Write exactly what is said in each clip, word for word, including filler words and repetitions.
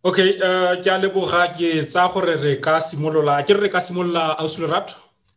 Okay, uh, ke a leboga ke tsa gore re ka simolola ke re ka simolola Ausi Lerato.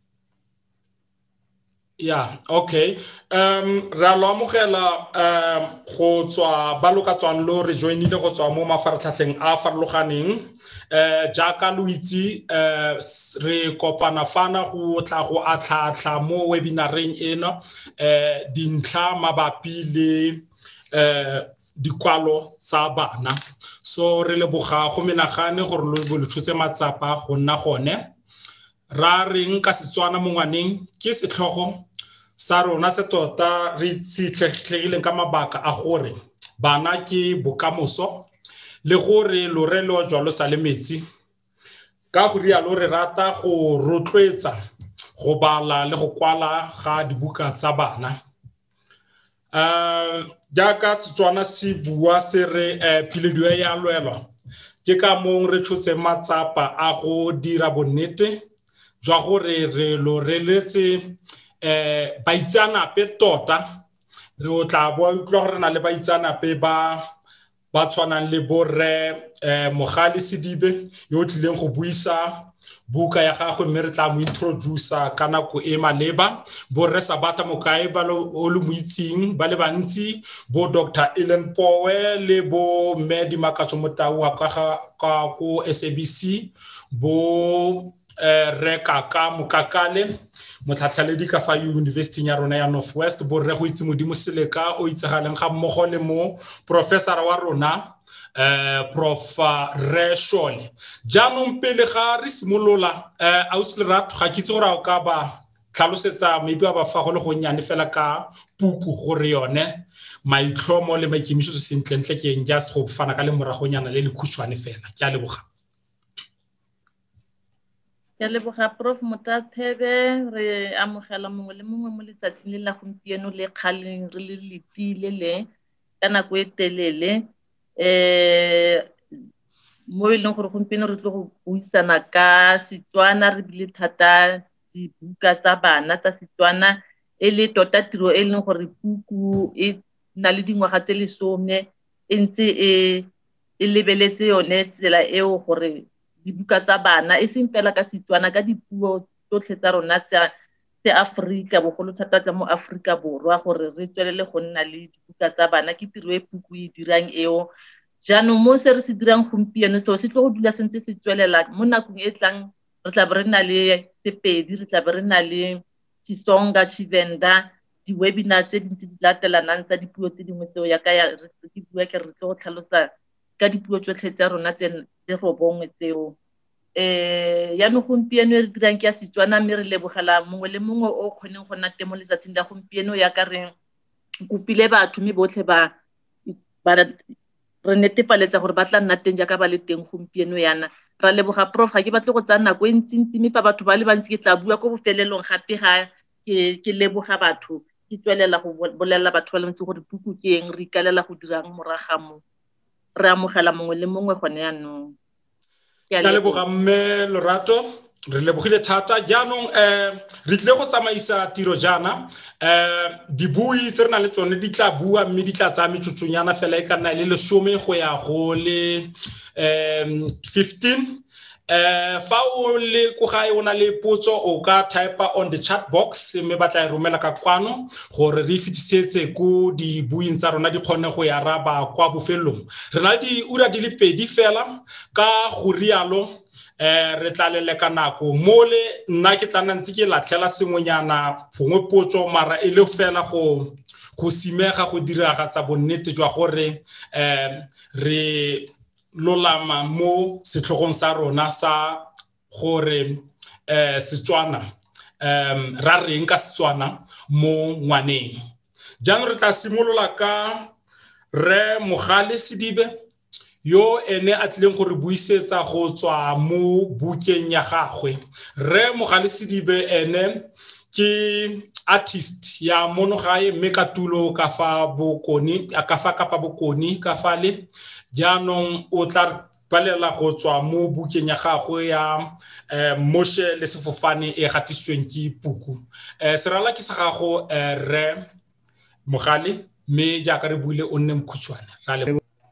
Yeah, okay. Um ra lo amogela um go tswa ba loka tswang lo re joinile go tswa mo mafaratlhatlheng a farologaneng eh jaaka lo itse eh re kopana fana go tla go atlhatlha mo webinareng eno eh dintlha mabapi le eh dikwalo tsa bana. So re leboga go menagane gore lo bo tshotse matsapa go nna gone ra reng ka Setswana mo ngwaneng ke setlhogo sa rona se tota re itshetlegileng ka mabaka a gore bana ke bokamoso le gore lorelo jwalo sa le metsi ka go rialo re rata go rotloetsa go bala le go kwala ga dibuka tsa bana. Uh, jaaka Setswana se bua se re pheledio ya lwelo ke ka mong re tshotse matsapa a go dira bonnete jwa gore re lo reletse eh baitsanape tota re o tla bo utlwa gore na le baitsanape ba ba tshwanang le borre eh Mogale Sedibe yo tlileng go buisa buka ya gagwe mme re tla mo introduce ka nako e maleba borre Sabata Mokae ba lo le moitsing ba le bantsi bo Doctor Ellen Powe le bo Medi Makatso Motau ka ka ko S A B C bo eh reka ka Mokakale motlhatlhaledi ka fa University ya rona ya Northwest bo re go itse Modimo Seleka o itsegaleng ga mmogo le mo professor wa rona eh Prof Reshole jaanong pele ga re simolola eh Ausi Lerato ga ke itse gore a ka ba tlhalosetsa maybe ba fa go le go nyane fela ka puku gore yone maitlhomo le maikemisetso sentlentle ke eng just go fana ka le moragonyana le le khutshwane fela ke a leboga. Ya leboga Prof Motathebe re amogela mongwe le mongwe mo letsatsing le la gompieno le kgaleng re le letile le ka nako e telele eh mo e leng gore gompieno re tlo go buisana ka Setswana re bile thata dibuka tsa bana tsa Setswana e le tota tiro e leng gore puku e na le dingwaga tse lesome e ntse e e lebeletse yone tsela eo gore dibuka tsa bana e seng fela ka Setswana ka dipuo tsotlhe tsa rona tsa tse Afrika bogolo thata tsa mo Afrika Borwa gore re tswelele go nna le dibuka tsa bana ke tiro e puku e dirang eo jaanong mo se re se dirang gompieno seo se tlo go dula sentse se tswelela mo nakong e tlang re tla be re na le Sepedi re tla be re na le Xitsonga Tshivenda di webinar tse dintsi di latelanang tsa dipuo tse dingwe tseo ya ka ya re ke bua ke re tlo go tlhalosa ka dipuo tsotlhe tsa rona tse robongwe tseo eh ya no gompieno re dirang ke ya Setswana mme re lebogela mongwe le mongwe o kgoneng go nna teng mo letsatsing la gompieno ya ka re kopile batho mme botlhe ba re netefaletsa gore ba tla nna teng jaaka ba le teng gompieno yana ra leboga Prof ga ke batle go tsaya nako e ntsi mme fa batho ba le bantsi ke tla bua go bofelelong gape ga ke ke leboga batho ke tswelela go bolela batho ba le ntse gore puku ke eng re ikalela go dirang moragamo re amogela mongwe le mongwe gone yanong ke a leboga mme Lerato re lebogile thata jaanong eh re tle go tsamaisa tiro jana eh dibui tse re na le tsone di tla bua mme di tla tsaya metsotsonyana fela e ka nna le lesome go ya go le um fifteen eh fa o le go gae o na le potso o ka type on the chat box mme ba tla e romela ka kwano gore re fitisetse go di buing tsa rona di kgone go ya raba kwa bofelong re na di ura di le pedi fela ka go rialo eh re tla leleka nako mole nna ke tla ntse ke latlhela sengwenyana phongwe potso mara e le fela go go simega go diraga tsa bonnete jwa gore eh re lolama mo setlhogong sa rona sa gore eh Setswana um ra reng ka Setswana mo ngwaneng jaanong re tla simolola ka Re Mogale Sedibe yo ene a tlileng gore buisetsa go tswa mo bukeng ya gagwe Re Mogale Sedibe ene ke artist ya monogae mme ka tulo ka fa bokoni ka fa Kapa Bokoni ka fale jaanong o tla balela go tswa mo bukeng ya gagwe ya eh Moshe le Sefofane e gatisitsweng ke puku eh serala ke sa gago Re Mogale mme jaaka re buile o nne mkhutshwane ra le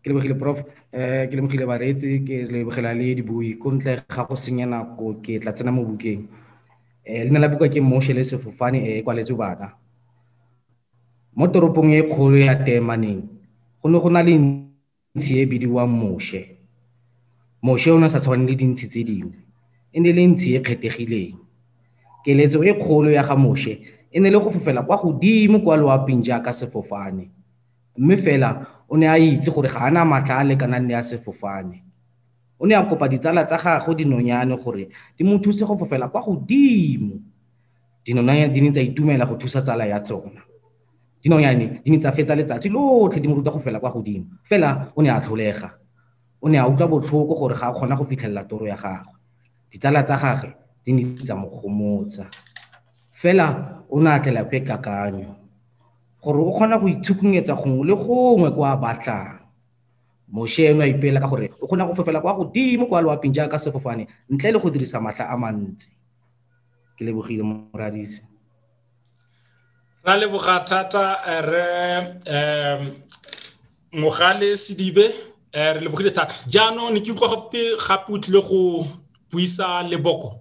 ke lebogile prof eh ke lebogile baretsi ke lebogela le dibui ko ntle ga go senya nako ke tla tsena mo bukeng eh leina la buka ke Moshe le Sefofane e kwaletse bana mo toropong e kgolo ya Teemaneng go ne go na le ntshi e bidiwang Moshe Moshe o ne sa tshwane le dintshi tse dingwe e ne le ntshi e kgethegileng keletso e kgolo ya ga Moshe e ne le go fofela kwa godimo kwa loaping jaaka sefofane mme fela o ne a itse gore ga ana matla a lekanang le a sefofane o ne a kopa ditsala tsa gagwe dinonyane gore di mo thuse go fofela kwa godimo dinonyane di ne tsa itumela go thusa tsala ya tsona dinonyane di ne tsa fetsa letsatsi lotlhe di mo ruta go fela kwa godimo fela o ne a tlholega o ne a utlwa botlhoko gore ga a kgona go fitlhelela toro ya gagwe ditsala tsa gagwe di ne tsa mo gomotsa fela o ne a tlela kwe kakanyo gore o kgona go itshukunyetsa gongwe le gongwe kwa batlang Moshe eno a ipela ka gore o kgona go fofela kwa godimo kwa loaping jaaka sefofane ntle le go dirisa matla a mantsi ke lebogile moradisi ra leboga thata re um Mogale Sidibe re lebogile thata jaanong ne ke utlwa gape gape o tlile go buisa leboko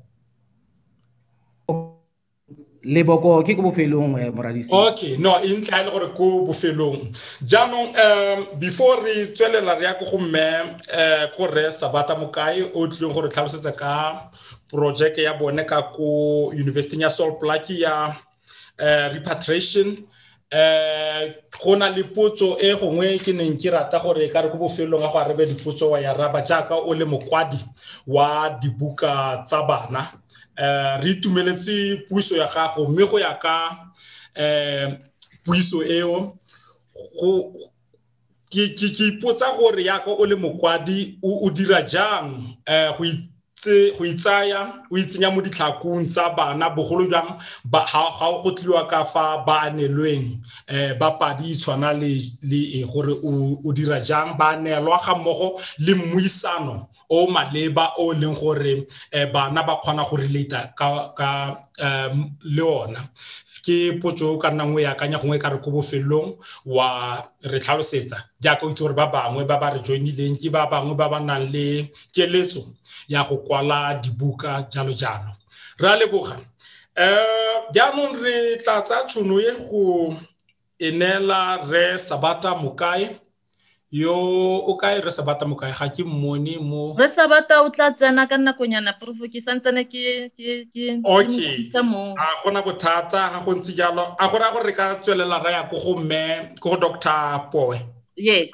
leboko ke go bofelong moradisi okay no in tla ile gore go bofelong jaanong um before re tswelela re ya go go mme eh go re Sabata Mokae o tlile gore tlhalosetsa ka project ya bone ka ko University ya Sol Plaatje ya eh repatriation eh gona le potso e gongwe ke neng ke rata gore ka re go bofelong ga go arebe dipotso wa ya raba jaaka o le mokwadi wa dibuka tsa bana eh re itumeletse puiso ya gago mme go ya ka eh puiso eo go ke ke ke ipotsa gore ya ka o le mokwadi o dira jang eh go itse go itsaya o itsenya mo ditlhakong tsa bana bogolo jang ba ga go tliwa ka fa ba anelweng eh ba padi tshwana le le gore o dira jang ba nelwa ga mmogo le mmuisano o maleba o leng gore bana ba kgona go relate ka ka le ona ke potso ka nngwe ya kanya gongwe ka re go bofelong wa re tlhalosetsa jaaka o itse gore ba bangwe ba ba re joinileng ke ba bangwe ba ba nang le keletso ya go kwala dibuka jalo jalo ra leboga eh jaanong re tla tsa tšhono ye go enela re Sabata Mokae yo o kae re Sabata Mokae ga ke mmone mo re Sabata o tla tsena ka nakonyana prof ke santsane ke ke ke okay a gona bothata ga go ntse jalo a gora gore re ka tswelela ra ya go go mme go Doctor Poe yes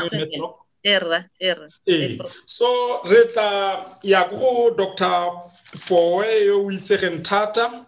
era era eh so re tla ya go Doctor Poe yo o itsegeng thata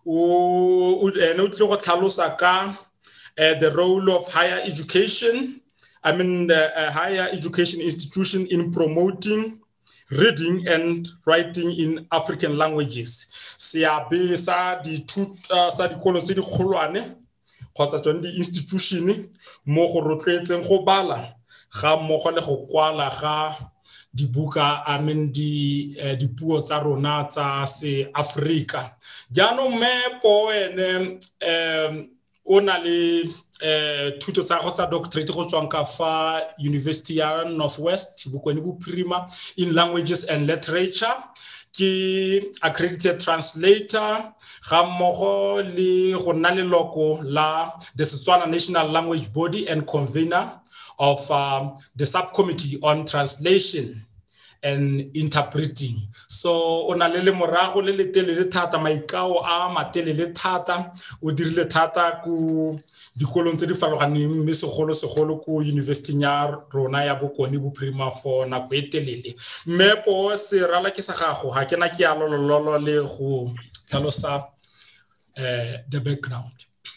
o ene o tle go tlhalosa ka the role of higher education I mean the uh, higher education institution in promoting reading and writing in African languages seabe sa di thuta sa dikolo tse di kgolwane kgotsa tsone di institution mo go rotloetseng go bala ga mmogo le go kwala ga dibuka I mean di dipuo tsa rona tsa se Africa jaanong me po ene um ona le eh thuto tsa go tsa doctorate go tswang ka fa University ya Northwest Bokone Bophirima in languages and literature ke accredited translator ga mmogo le go nna le loko la the Setswana National Language Body and convener of um, the subcommittee on translation and interpreting so ona le le morago le le telele thata maikao a matelele thata o dirile thata ku dikolong tse di farologaneng mme segolo segolo ku University ya rona ya Bokone Bophirima for nako e telele mme po se rala ke sa gago ga ke na ke a lololo le go tlhalosa eh the background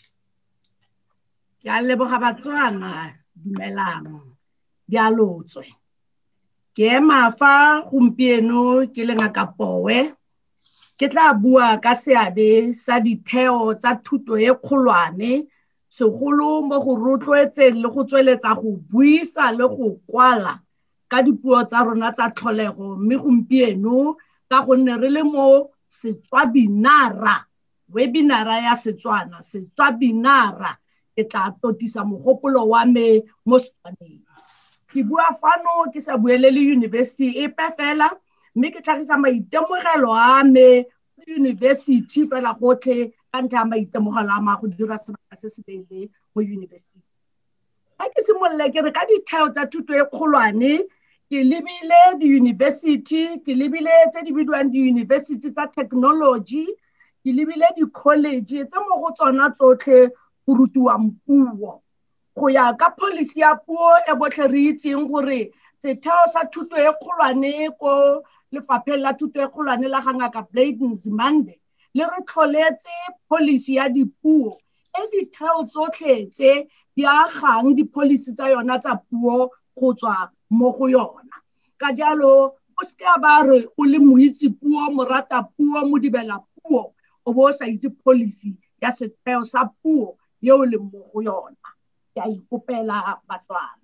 ya leboga Batswana dumelang dialotswe ke mafa gompieno ke le ngaka Poe ke tla bua ka seabe sa ditheo tsa thuto e kgolwane segolo mo go rotloetseng le go tsweletsa go buisa le go kwala ka dipuo tsa rona tsa tlholego mme gompieno ka gonne re le mo Setswabinara webinara ya Setswana Setswabinara ke tla totisa mogopolo wa me mo Setswaneng ke bua fano ke sa buele le university e pe fela mme ke tlhagisa maitemogelo a me university fela gotlhe ka ntlha ya maitemogelo a ma go dira sebaka se se leele mo university. Ha ke simolola ke re ka ditheo tsa thuto e kgolwane ke lebile di-university ke lebile tse di bidiwang di-university tsa technology ke lebile di-college tse mo go tsona tsotlhe go rutiwang puo go ya ka policy ya puo e botlhe re itseng gore setheo sa thuto e kgolwane ko lefapheng la thuto e kgolwane la ga Ngaka Blade Nzimande le re tlholetse policy ya dipuo e ditheo tsotlhe tse di agang di-policy tsa yona tsa puo go tswa mo go yona. Ka jalo o se ka ba re o le moitsi puo morata puo modibela puo o bo sa itse policy ya setheo sa puo yeo le mo go yona ya ikopela Batswana.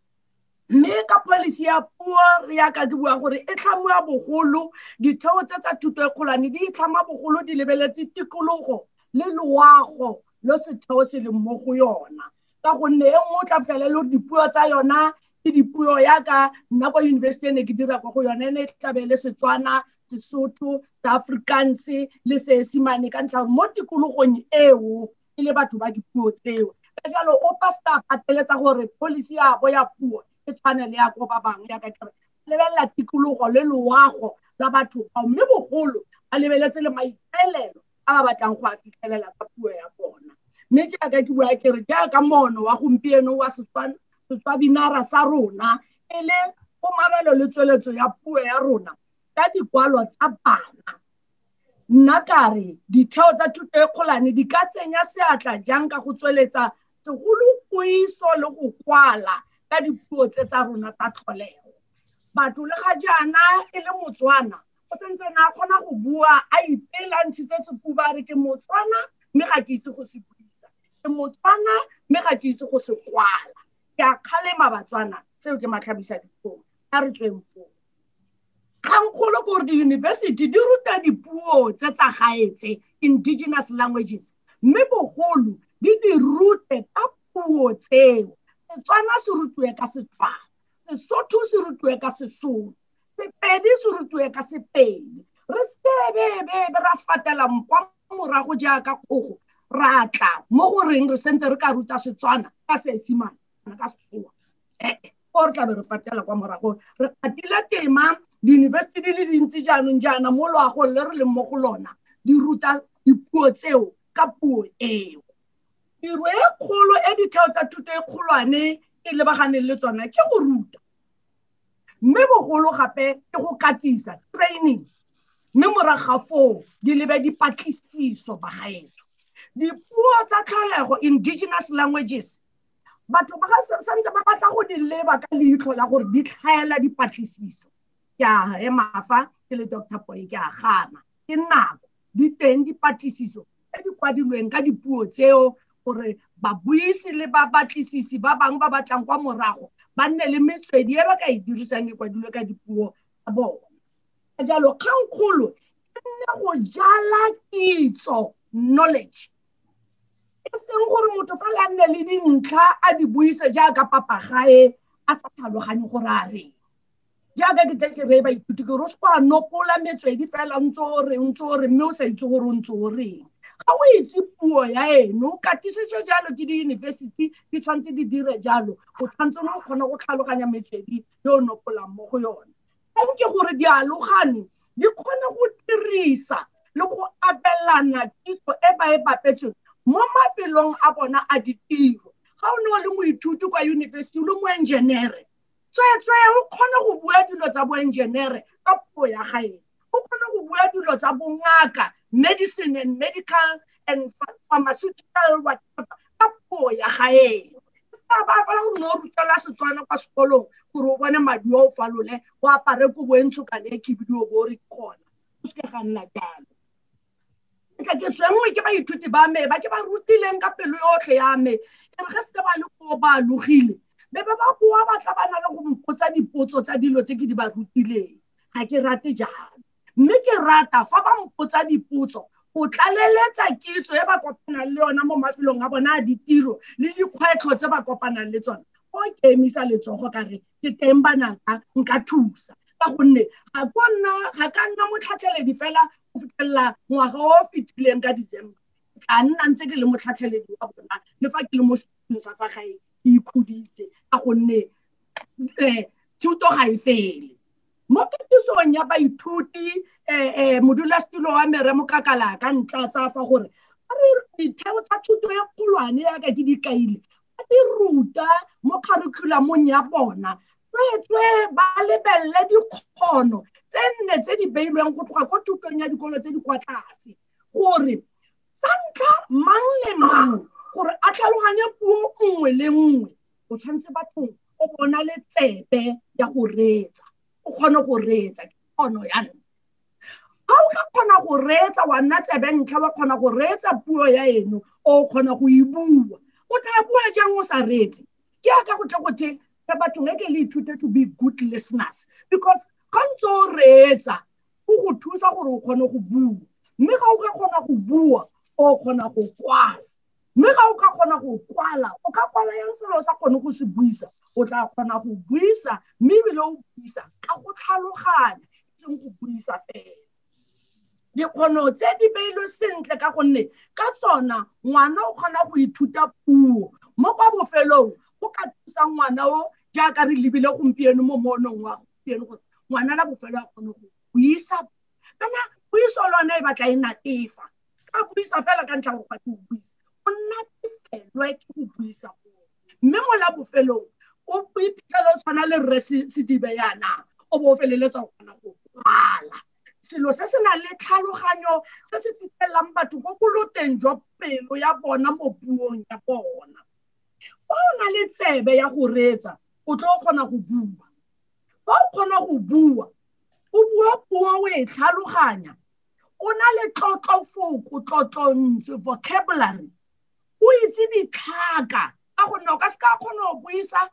Mme ka policy ya puo re ya ka ke bua gore e tlhamiwa bogolo ditheo tsa tsa thuto e kgolwane di tlhama bogolo di lebeletse tikologo le loago lo setheo se le mo go yona ka gonne e nngwe o tla fitlhela le gore dipuo tsa yona ke dipuo yaka nna kwa university ne ke dira kwa go yona ene tlabe le Setswana, Sesotho, Afrikaans le Seesimane ka ntlha mo tikologong eo e le batho ba dipuo tseo. Ka jalo o pastor pateletsa gore policy ya bo ya puo e tshwane le ya go ba bang ya ka tlhare lebella tikologo le loago la batho ba mme bogolo a lebeletse le maikaelelo a ba batlang go a fitlhelela ka puo ya bona. Mme jaaka ke bua ke re jaaka mono wa gompieno wa Setswana Setswabinara sa rona e le go marelo le tsweletso ya puo ya rona ka dikwalo tsa bana. Nna kare ditheo tsa thuto e kgolwane di ka tsenya seatla jang ka go tsweletsa segolo puiso le go kwala ka dipuo tse tsa rona tsa tlholego. Batho le ga jaana e le Motswana o sentse na kgona go bua a ipela ntshitse sefuba re ke Motswana mme ga ke itse go se buisa, ke Motswana mme ga ke itse go se kwala. Ke a kgalema Batswana seo ke matlhabisa dipuo a re tsweng puo. Kgankgolo gore di-university di ruta dipuo tse tsa gaetse indigenous languages mme bogolo di di rute ka puo tseo. Setswana se rutiwe ka Setswana, Sesotho se rutiwe ka Sesotho, Sepedi se rutiwe ka Sepedi. Re sebebe ra fatela mpa morago jaaka kgogo ra tla mo goreng re sentse re ka ruta Setswana ka Seesimane ka Sekgowa. Eh o re tla be re fatela kwa morago re katile tema di-university di le dintsi jaanong jaana mo loago le re leng mo go lona di ruta dipuo tseo ka puo eo. Tiro e kgolo e ditheo tsa thuto e kgolwane e lebaganeng le tsona ke go ruta mme bogolo gape ke go katisa training mme morago ga foo di lebe dipatlisiso bagaetso. Dipuo tsa tlholego indigenous languages batho ba santse ba batla go di leba ka leitlho la gore di tlhaela dipatlisiso. Ke a emafa ke le Doctor Boy ke a gana ke nako di teng dipatlisiso tse di kwadilweng ka dipuo tseo gore babuisi le ba batlisisi ba bang ba batlang kwa morago ba nne le metswedi e ba ka e dirisang e kwadilwe ka dipuo tsa bona. Ka jalo kgankgolo e nne go jala kitso knowledge e seng gore motho fa la nne le dintlha a di buise jaaka papagae a sa tlhaloganye gore a reng. Jaaka ke tse ke re ba ithuti ke re o se kwa nopola metswedi fela ntse o re ntse o re mme o sa itse gore o ntse o reng. Ga o itse puo ya eno o katisitswe jalo ke di-university di tshwanetse di dire jalo go tshwanetse mo kgona go tlhaloganya metswedi yo nopolang mo go yone. Ke gore dialogane di kgone go dirisa le go abelana kitso e ba e bapetsweng mo mafelong a bona a ditiro. Ga o ne o le moithuti kwa university o le mo engineer tswetswe o kgone go bua dilo tsa bo engineer ka puo ya gae. O kgone go bua dilo tsa bongaka medicine and medical and pharmaceutical whatever ka puo ya gae. Ba ba ba o no rutela Setswana kwa sekolong gore o bone madi o falole o apare go boentsho ka le khibidio bo re kgona o se ga nna jalo. Ka ke tsengwe ke ba ithuti ba me ba ke ba rutileng ka pelo yotlhe ya me e re ge se ba le go ba logile be ba ba bua ba tla bana le go mpotsa dipotso tsa dilo tse ke di ba rutileng. Ga ke rate jalo mme ke rata fa ba mpotsa dipotso go tlaleletsa kitso e ba kopanang le yona mo mafelong a bona a ditiro le dikgwetlho tse ba kopanang le tsona o ke emisa letsogo ka re ke teng banaka nka thusa ka gonne ga bona ga ka nna motlhatlheledi fela go fitlhella ngwaga o fitileng ka December ka nna ntse ke le motlhatlheledi wa bona le fa ke le mo setulong sa fa gae ke ikhuditse ka gonne eh thuto ga e fele mo katisong ya baithuti eh modulasetulo wa mere mo kakala ka ntla tsa fa gore re ditheo tsa thuto e kgolwane ya ka ke di kaile ba di ruta mo curriculum ya bona tswe ba lebelle dikgono tse nne tse di beilweng go tloga go thutong ya dikolo tse di kwa tlase gore sa ntlha mang le mang gore a tlhaloganye puo nngwe le nngwe o tshwanetse bathong o bona le tsebe ya go reetsa o kgone go reetsa ke kgono ya nna ga o ka kgona go reetsa wa nna tsebe ntlha wa kgona go reetsa puo ya eno o kgona go e bua o tla bua jang o sa reetse ke aka go tle go the ka bathong e ke le ithute to be good listeners because ga ntse o reetsa o go thusa gore o kgone go bua mme ga o ka kgona go bua o kgona go kwala mme ga o ka kgona go kwala o ka kwala yang selo sa kgone go se buisa o tla kgona go buisa mme ebile o buisa ka go tlhaloganya seng go buisa fela dikgono tse di beilwe sentle ka gonne ka tsona ngwana o kgona go ithuta puo mo kwa bofelong go ka thusa ngwana o jaaka re lebile gompieno mo monong wa gompieno gore ngwana la bofelo a kgone go buisa kana buiso lona e batla e natefa ka buisa fela ka ntlha go ga go buisa o natefelwe ke go buisa mme mo la bofelong o iphitlhela o tshwana le rre Sedibe yana o bo feleletsa go kgona go kwala selo se se na le tlhaloganyo se se fitlhelang batho go boloteng jwa pelo ya bona mo puong ya bona fa o na le tsebe ya go reetsa o tlo kgona go bua fa o kgona go bua o bua puo o e tlhaloganya o na le tlotlofoko tlotlontse vocabulary o itse ditlhaka ka gonne o ka se ka kgona go buisa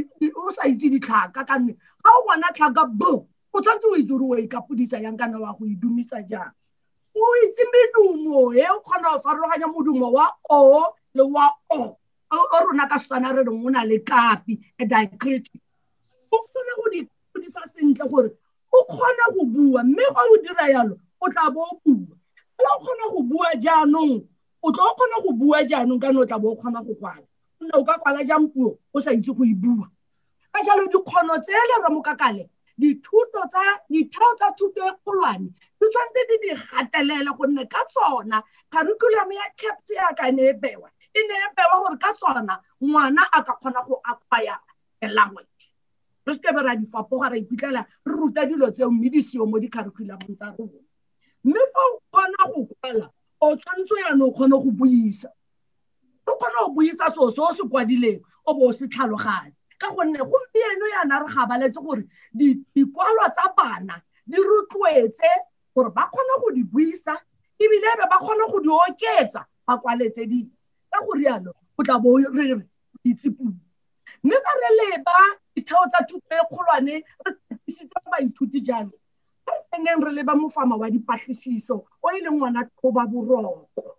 o sa itse ditlhaka ka nne ga o bona tlhaka bo o tshwanetse o itse gore o ikapodisa yang kana wa go idumisa jang o itse medumo e o kgona go farologanya modumo wa o le wa o o rona ka Setswana re reng o na le kapi a diacritic o kgona go di kodisa sentle gore o kgona go bua mme ga o dira yalo o tla bo o bua la o kgona go bua jaanong o tla o kgona go bua jaanong ka no tla bo o kgona go kwala nne o ka kwala jang puo o sa itse go e bua ka jalo dikgono tse le re mo kakale dithuto tsa ditheo tsa thuto e kgolwane di tshwanetse di di gatelele gonne ka tsona curriculum ya CAPS ya ka ne e bewa e ne e bewa gore ka tsona ngwana a ka kgona go acquire a language re se ke be ra di fapoga ra iphitlhela re ruta dilo tseo mme di seo mo di-curriculumong tsa rona mme fa o kgona go kwala o tshwanetse yana o kgone go buisa o kgone go buisa seo se o se kwadileng o bo o se tlhaloganya ka gonne gompieno yana re gabaletse gore dikwalwa tsa bana di rotloetse gore ba kgone go di buisa ebile be ba kgone go di oketsa ba kwaletse di ka go rialo o tla bo re re itse puo mme fa re leba ditheo tsa thuto e kgolwane re katisitse baithuti jalo re tseneng re leba mofama wa dipatlisiso o e leng ngwana Thoba Boroko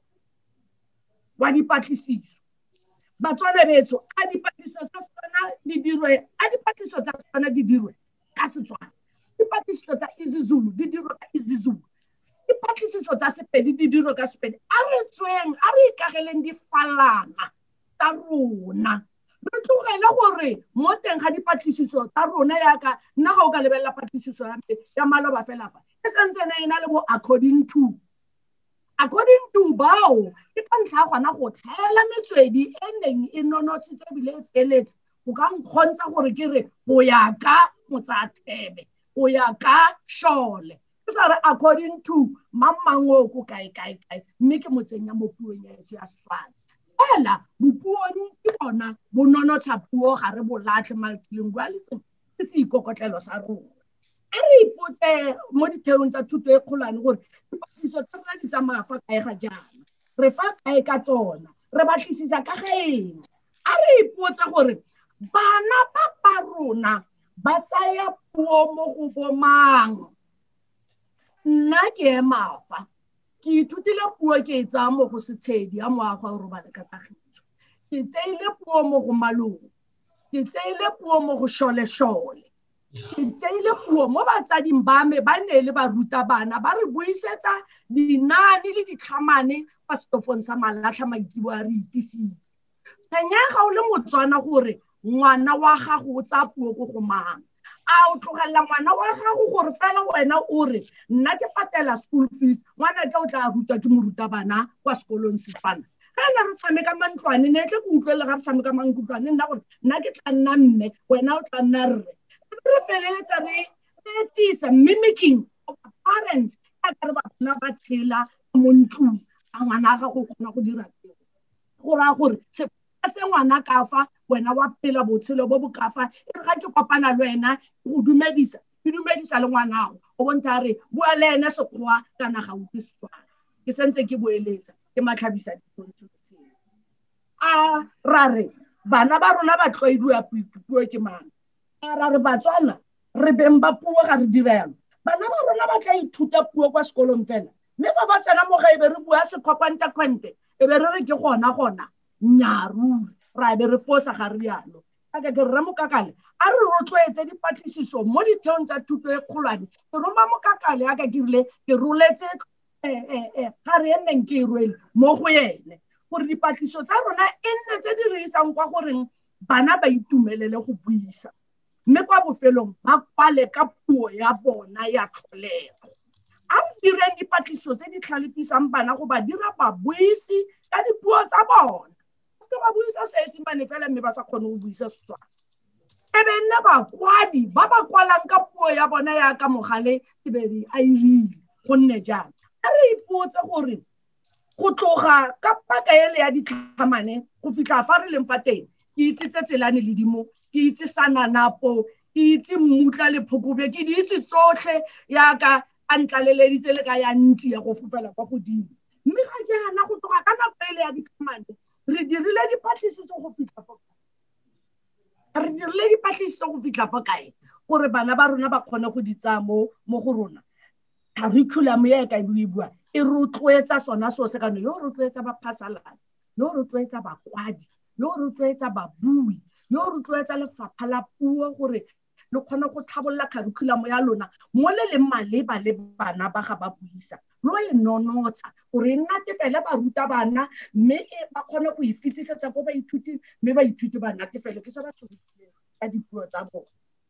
wa dipatlisiso batswana betso a dipatlisiso tsa Setswana di dirwe a dipatlisiso tsa Setswana di dirwe ka Setswana dipatlisiso tsa isiZulu di dirwe ka isiZulu dipatlisiso tsa Sepedi di dirwe ka Sepedi a re tsweng a re ikageleng difalana tsa rona re tlogele gore mo teng ga dipatlisiso tsa rona yaka nna ga o ka lebelela patlisiso ya maloba fela fa e sentsene e na le bo according to according to bao ke ka ntlha gona go tlhaela metswedi e neng e nonotsitse ebile e feletse go ka nkgontsha gore ke re go ya ka Motsathebe go ya ka Shole ke tsare according to mammango go kae kae kae mme ke motsenya mo puong ya etso ya Setswana fela bopuong ke bona bo nonotsa puo ga re bolatlhe multilingualism ke se ikokotlelo sa rona a re ipotse mo ditheong tsa thuto e kgolwane gore dipatlisiso tsa rona di tsamaya fa kae ga jaana re fa kae ka tsona re batlisisa ka gaeng a re ipotse gore bana ba ba rona ba tsaya puo mo go bomang nna ke emafa ke ithutile puo ke e tsaya mo go Setshedi ya moago wa Robala ka Kagiso ke tseile puo mo go Maloko ke tseile puo mo go shole-shole ke tseile puo mo batsading ba me ba ne le ba ruta bana ba re buisetsa dinane le ditlhamane kwa setofong sa Malatlha maitsibo a re itisitse tshwenyega o le Motswana gore ngwana wa gago o tsa puo go go mang a o tlogela ngwana wa gago gore fela wena o re nna ke patela school fees ngwana ke o tla ruta ke morutabana kwa sekolong Setswana kana re tshameka mantlwane ne tle ke utlwele ga re tshameka mantlwane nna gore nna ke tla nna mme wena o tla nna rre re feleletsa re etisa mimicking of parents ka re bana ba tshela mo ntlong a ngwana ga go kgona go dira tseo go ra gore se tse ngwana ka fa wena wa phela botshelo bo bo ka fa e re ga ke kopana le wena go dumedisa ke dumedisa le ngwana o bontsha re bua le ene sekgowa kana ga utlwe Setswana ke sentse ke boeletsa ke matlhabisa dipontso a ra re bana ba rona ba tloediwa puo ke mang a ra re Batswana re beng ba puo ga re direlo bana ba rona ba tla ithuta puo kwa sekolong fela mme fa ba tsena mo ga ebe re bua sekwakwanta kwente e be re re ke gona gona nyaru ra be re fosa ga rialo ka ke re Mokakale a re rotloetse dipatlisiso mo ditheong tsa thuto e kgolwane ke roma Mokakale a ka dirile ke roletse eh eh eh ga re enneng ke irwele mo go yene gore dipatlisiso tsa rona e nne tse di re isang kwa goreng bana ba itumelele go buisa mme kwa bofelong ba kwale ka puo ya bona ya tlholego a re direng dipatlisiso tse di tlhalefisang bana go ba dira babuisi ka dipuo tsa bona ke ba buisa Seesimane fela mme ba sa kgone go buisa Setswana e be nne bakwadi ba ba kwalang ka puo ya bona ya ka Mogale Sebedi a irile gonne jang a re ipotse gore go tloga ka paka ele ya ditlhamane go fitla fa re leng fa teng ke itse Tselane le Dimo ke itse Sananapo ke itse Mmutla le Phokobje ke di itse tsotlhe ya ka a ntlaleleleditse le ka ya ntsi ya go fofela kwa godimo mme ga jaana go tloga ka nako ele ya ditlhamane re dirile dipatlisiso go fitla fa re dirile dipatlisiso go fitla fa kae gore bana ba rona ba kgone go di tsaya mo mo go rona curriculum ya ka e bua e rotloetsa sona so se kana yo rotloetsa ba phasalala yo rotloetsa bakwadi yo rotloetsa babui yo rotloetsa lefapha la puo gore le kgone go tlhabolla curriculum ya lona mo le le maleba le bana ba ga ba buisa lo e nonotsa gore nna te fela ba ruta bana mme ba kgone go ifitisetsa go ba ithuti mme ba ithuti ba nna te fela ke sa ba tshotseng ka dipuo tsa bona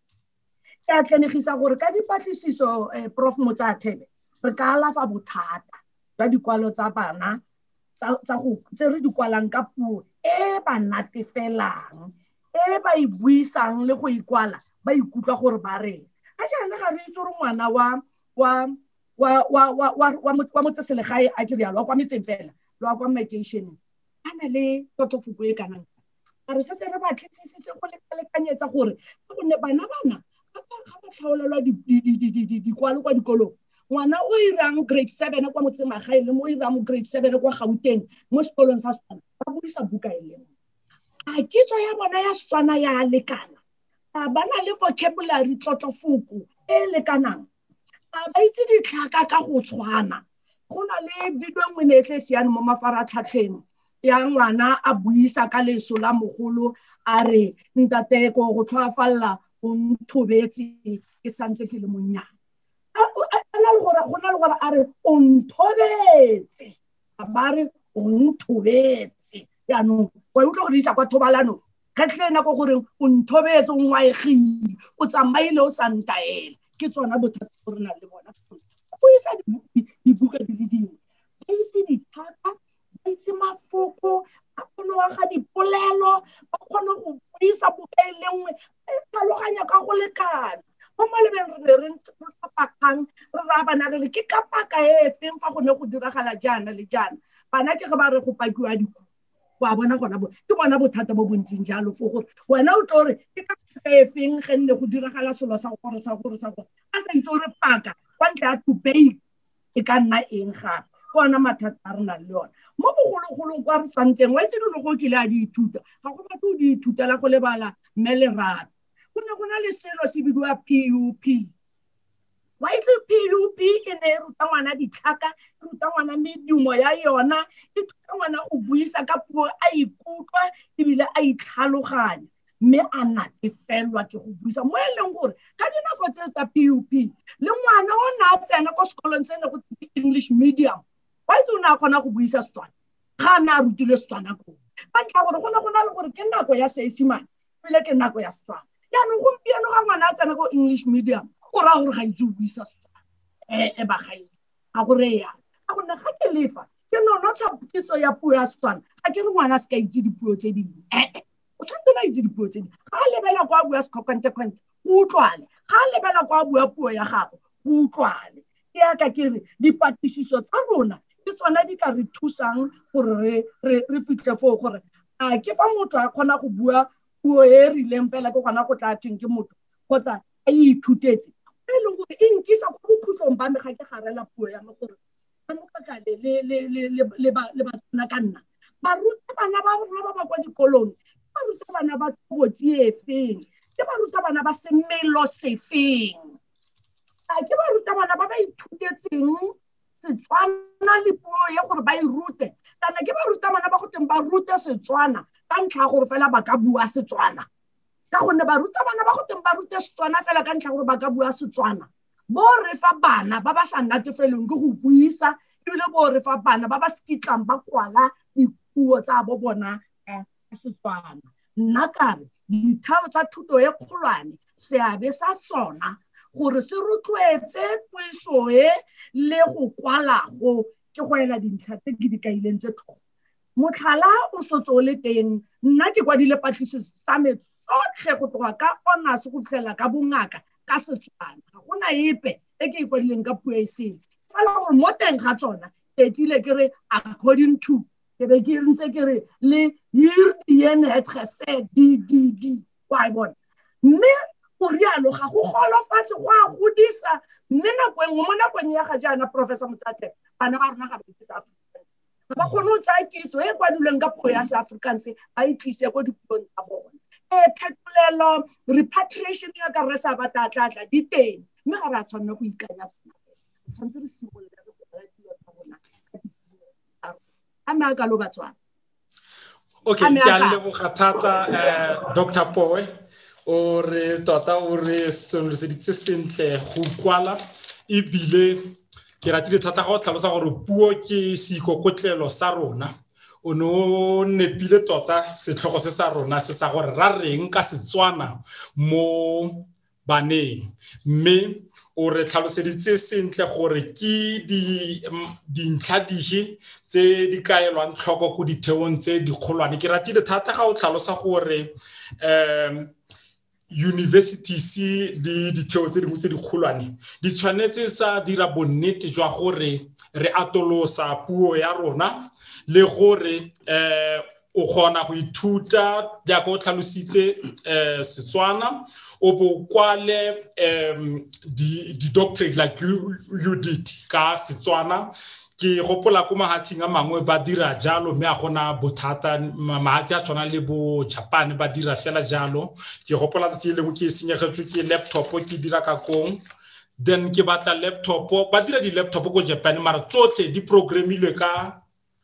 ke a tlenegisa gore ka dipatlisiso Prof Motsathebe re ka alafa bothata ba dikwalo tsa bana tsa go tse re di kwalang ka puo e ba natefelang e ba e buisang le go ikwala ba ikutlwa gore ba re a jana ga re itse gore ngwana wa wa wa wa wa wa wa motseselegae a ke rialo kwa metseng fela lo kwa makeisheneng a na le totofoko e kanang a re setse re ba tlhetsisitse go lekalekanyetsa gore go ne bana bana ga ba tlhaolelwa dikwalo kwa dikolong ngwana o irang grade seven kwa motsemagae le mo irang grade seven kwa Gauteng mo sekolong sa Setswana ba buisa buka e le a kitso ya bona ya Setswana ya lekana a bana le vocabulary tlotlofoko e lekanang a ba itse ditlhaka ka go tshwana go na le video nngwe ne tle siane mo mafaratlhatlheng ya ngwana a buisa ka leso la mogolo a re ntate go go tlhoafalla o nthobetse ke santse ke le monyana ana le gore go na le gore a re o nthobetse ba re o nthobetse ya no wa utlwa go di isa kwa thobalano kgetlhe nako gore o nthobetse o ngwaegile o tsamaile o sa ntaela ke tsona bothata gore na le bona go isa dibuka di le dingwe ba itse dithaka ba itse mafoko ba kgone go aga dipolelo ba kgone go buisa buka e le nngwe e tlhaloganya ka go lekana mo malebeng re re kapakang re ra bana re ke kapaka e feng fa go ne go diragala jaana le jaana bana ke ge ba re go pakiwa diku wa bona gona bo ke bona bothata bo bontsing jalo fo gore wena o tlo re ke kapaka e feng ge nne go diragala selo sa gore sa gore sa gore a sa itse re paka kwa ntle ya to bake e ka nna eng gape bona mathata a rena le yona mo bogologolong kwa re tswang teng wa itse dilo go kile a di ithuta ga go batho di ithutela go lebala mme le rata go ne go na le selo se bidiwa P U P wa itse P U P e ne e ruta ngwana ditlhaka e ruta ngwana medumo ya yona e ruta ngwana go buisa ka puo a ikutlwa ebile a itlhaloganya mme a natefelwa ke go buisa mo e leng gore ka dinako tse tsa P U P le ngwana o na a tsena ko sekolong se ne go English medium wa itse o ne a kgona go buisa Setswana ga a ne a rutile Setswana ko ka ntlha gore go ne go na le gore ke nako ya Seesimane pele ke nako ya Setswana yaanong gompieno ga ngwana a tsena ko English medium go raya gore ga itse o buisa Setswana e bagae ga gore ya ga gonne ga ke lefa ke nonotsha kitso ya puo ya Setswana ga ke re ngwana a se ka itse dipuo tse dingwe ee o tshwanetse na itse dipuo tse dingwe ga a lebela kwa bua sekgokwentekwente go utlwale ga a lebela kwa bua puo ya gago go utlwale ke yaka ke re dipatlisiso tsa rona ke tsona di ka re thusang gore re fitlhe foo gore a ke fa motho a kgona go bua puo e e rileng fela ke gona go tla thweng ke motho kgotsa a ithutetse e leng gore e nkisa ko bokhutlong ba me ga ke garela puo ya me gore le batswana ka nna barutabana ba rona ba ba kwa dikolong barutabana ba tobotsi e feng ke barutabana ba semelo sefeng a ke barutabana ba ba ithutetseng Setswana le puo ya gore ba e rute kana ke barutabana ba go teng ba rute Setswana ka ntlha gore fela ba ka bua Setswana ka gonne barutabana ba go teng ba rute Setswana fela ka ntlha gore ba ka bua Setswana bo re fa bana ba ba sa natefeleng ke go buisa ebile bo re fa bana ba ba skitlang ba kwala dipuo tsa bo bona ka Setswana nna kare ditheo tsa thuto e kgolwane seabe sa tsona gore se rotloetse puiso e le go kwala go ke go ela dintlha tse ke di kaileng tse tlhoko motlhala o sotse o le teng nna ke kwadile patlisiso tsa me tsotlhe go tloga ka honors go fitlhela ka bongaka ka Setswana ga gona epe e ke ikwadileng ka puo e seng fela gore mo teng ga tsona ke tlile ke re according to ke be ke ntse ke re le hierdien het gesê di di di wa bona mme go rialo ga go golofatse go a godisa mme nako engwe mo nakong ya ga jaana Professor Motlatlhe bana ba rona ga ba itse Seafrikaans ba kgone go tsaya kitso e kwadilweng ka puo ya Seafrikaans ba e tlise ko dipuong tsa bona e phetolelo repatriation ya ka re sa batatlatla di teng mme ga re a tshwanela go ikanya tsona tshwanetse re simolola go tsaya dilo tsa rona a me a ka lo Batswana okay ke a leboga thata Doctor Powe o re tota o re sonloseditse sentle go kwala e bile ke ratile thata go tlhalosa gore puo ke seikokotlelo sa rona o no nepile tota setlhogo se sa rona se sa gore ra reng ka Setswana mo baneng mme o re tlhaloseditse sentle gore ke di dintlha dihe tse di kaelwang tlhoko go ditheong tse di kgolwane ke ratile thata ga o tlhalosa gore um universities le ditheo tse dingwe tse di kgolwane di tshwanetse tsa dira bonnete jwa gore re atolosa puo ya rona le gore eh o kgona go ithuta jaaka o tlhalositse eh Setswana o bo kwale um di di doctorate like you, you did ka Setswana ke gopola ko mahatsheng a mangwe ba dira jalo mme a gona bothata mahatsi a tshwana le bo Japan ba dira fela jalo ke gopola tse le go ke senyegetswe ke laptop ke dira ka kong then ke batla laptop ba dira di laptop ko Japan mara tsotlhe di programilwe ka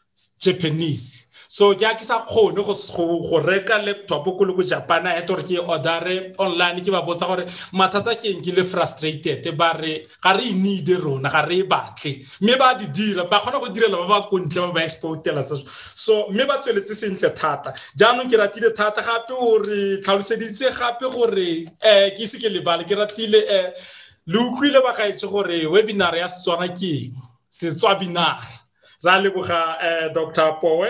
Japanese so ke a ke sa kgone go go reka laptop ko le go Japan a eto re ke order online ke ba botsa gore mathata ke eng ke le frustrated ba re ga re need rona ga re batle mme ba di dira ba kgona go direla ba ba kontle ba exportela so mme ba tsweletse sentle thata jaanong ke ratile thata gape o re tlhaloseditse gape gore eh ke se ke le bale ke ratile eh le utlwile ba gaetse gore webinar ya Setswana ke eng Setswabinar ra leboga eh Doctor Powe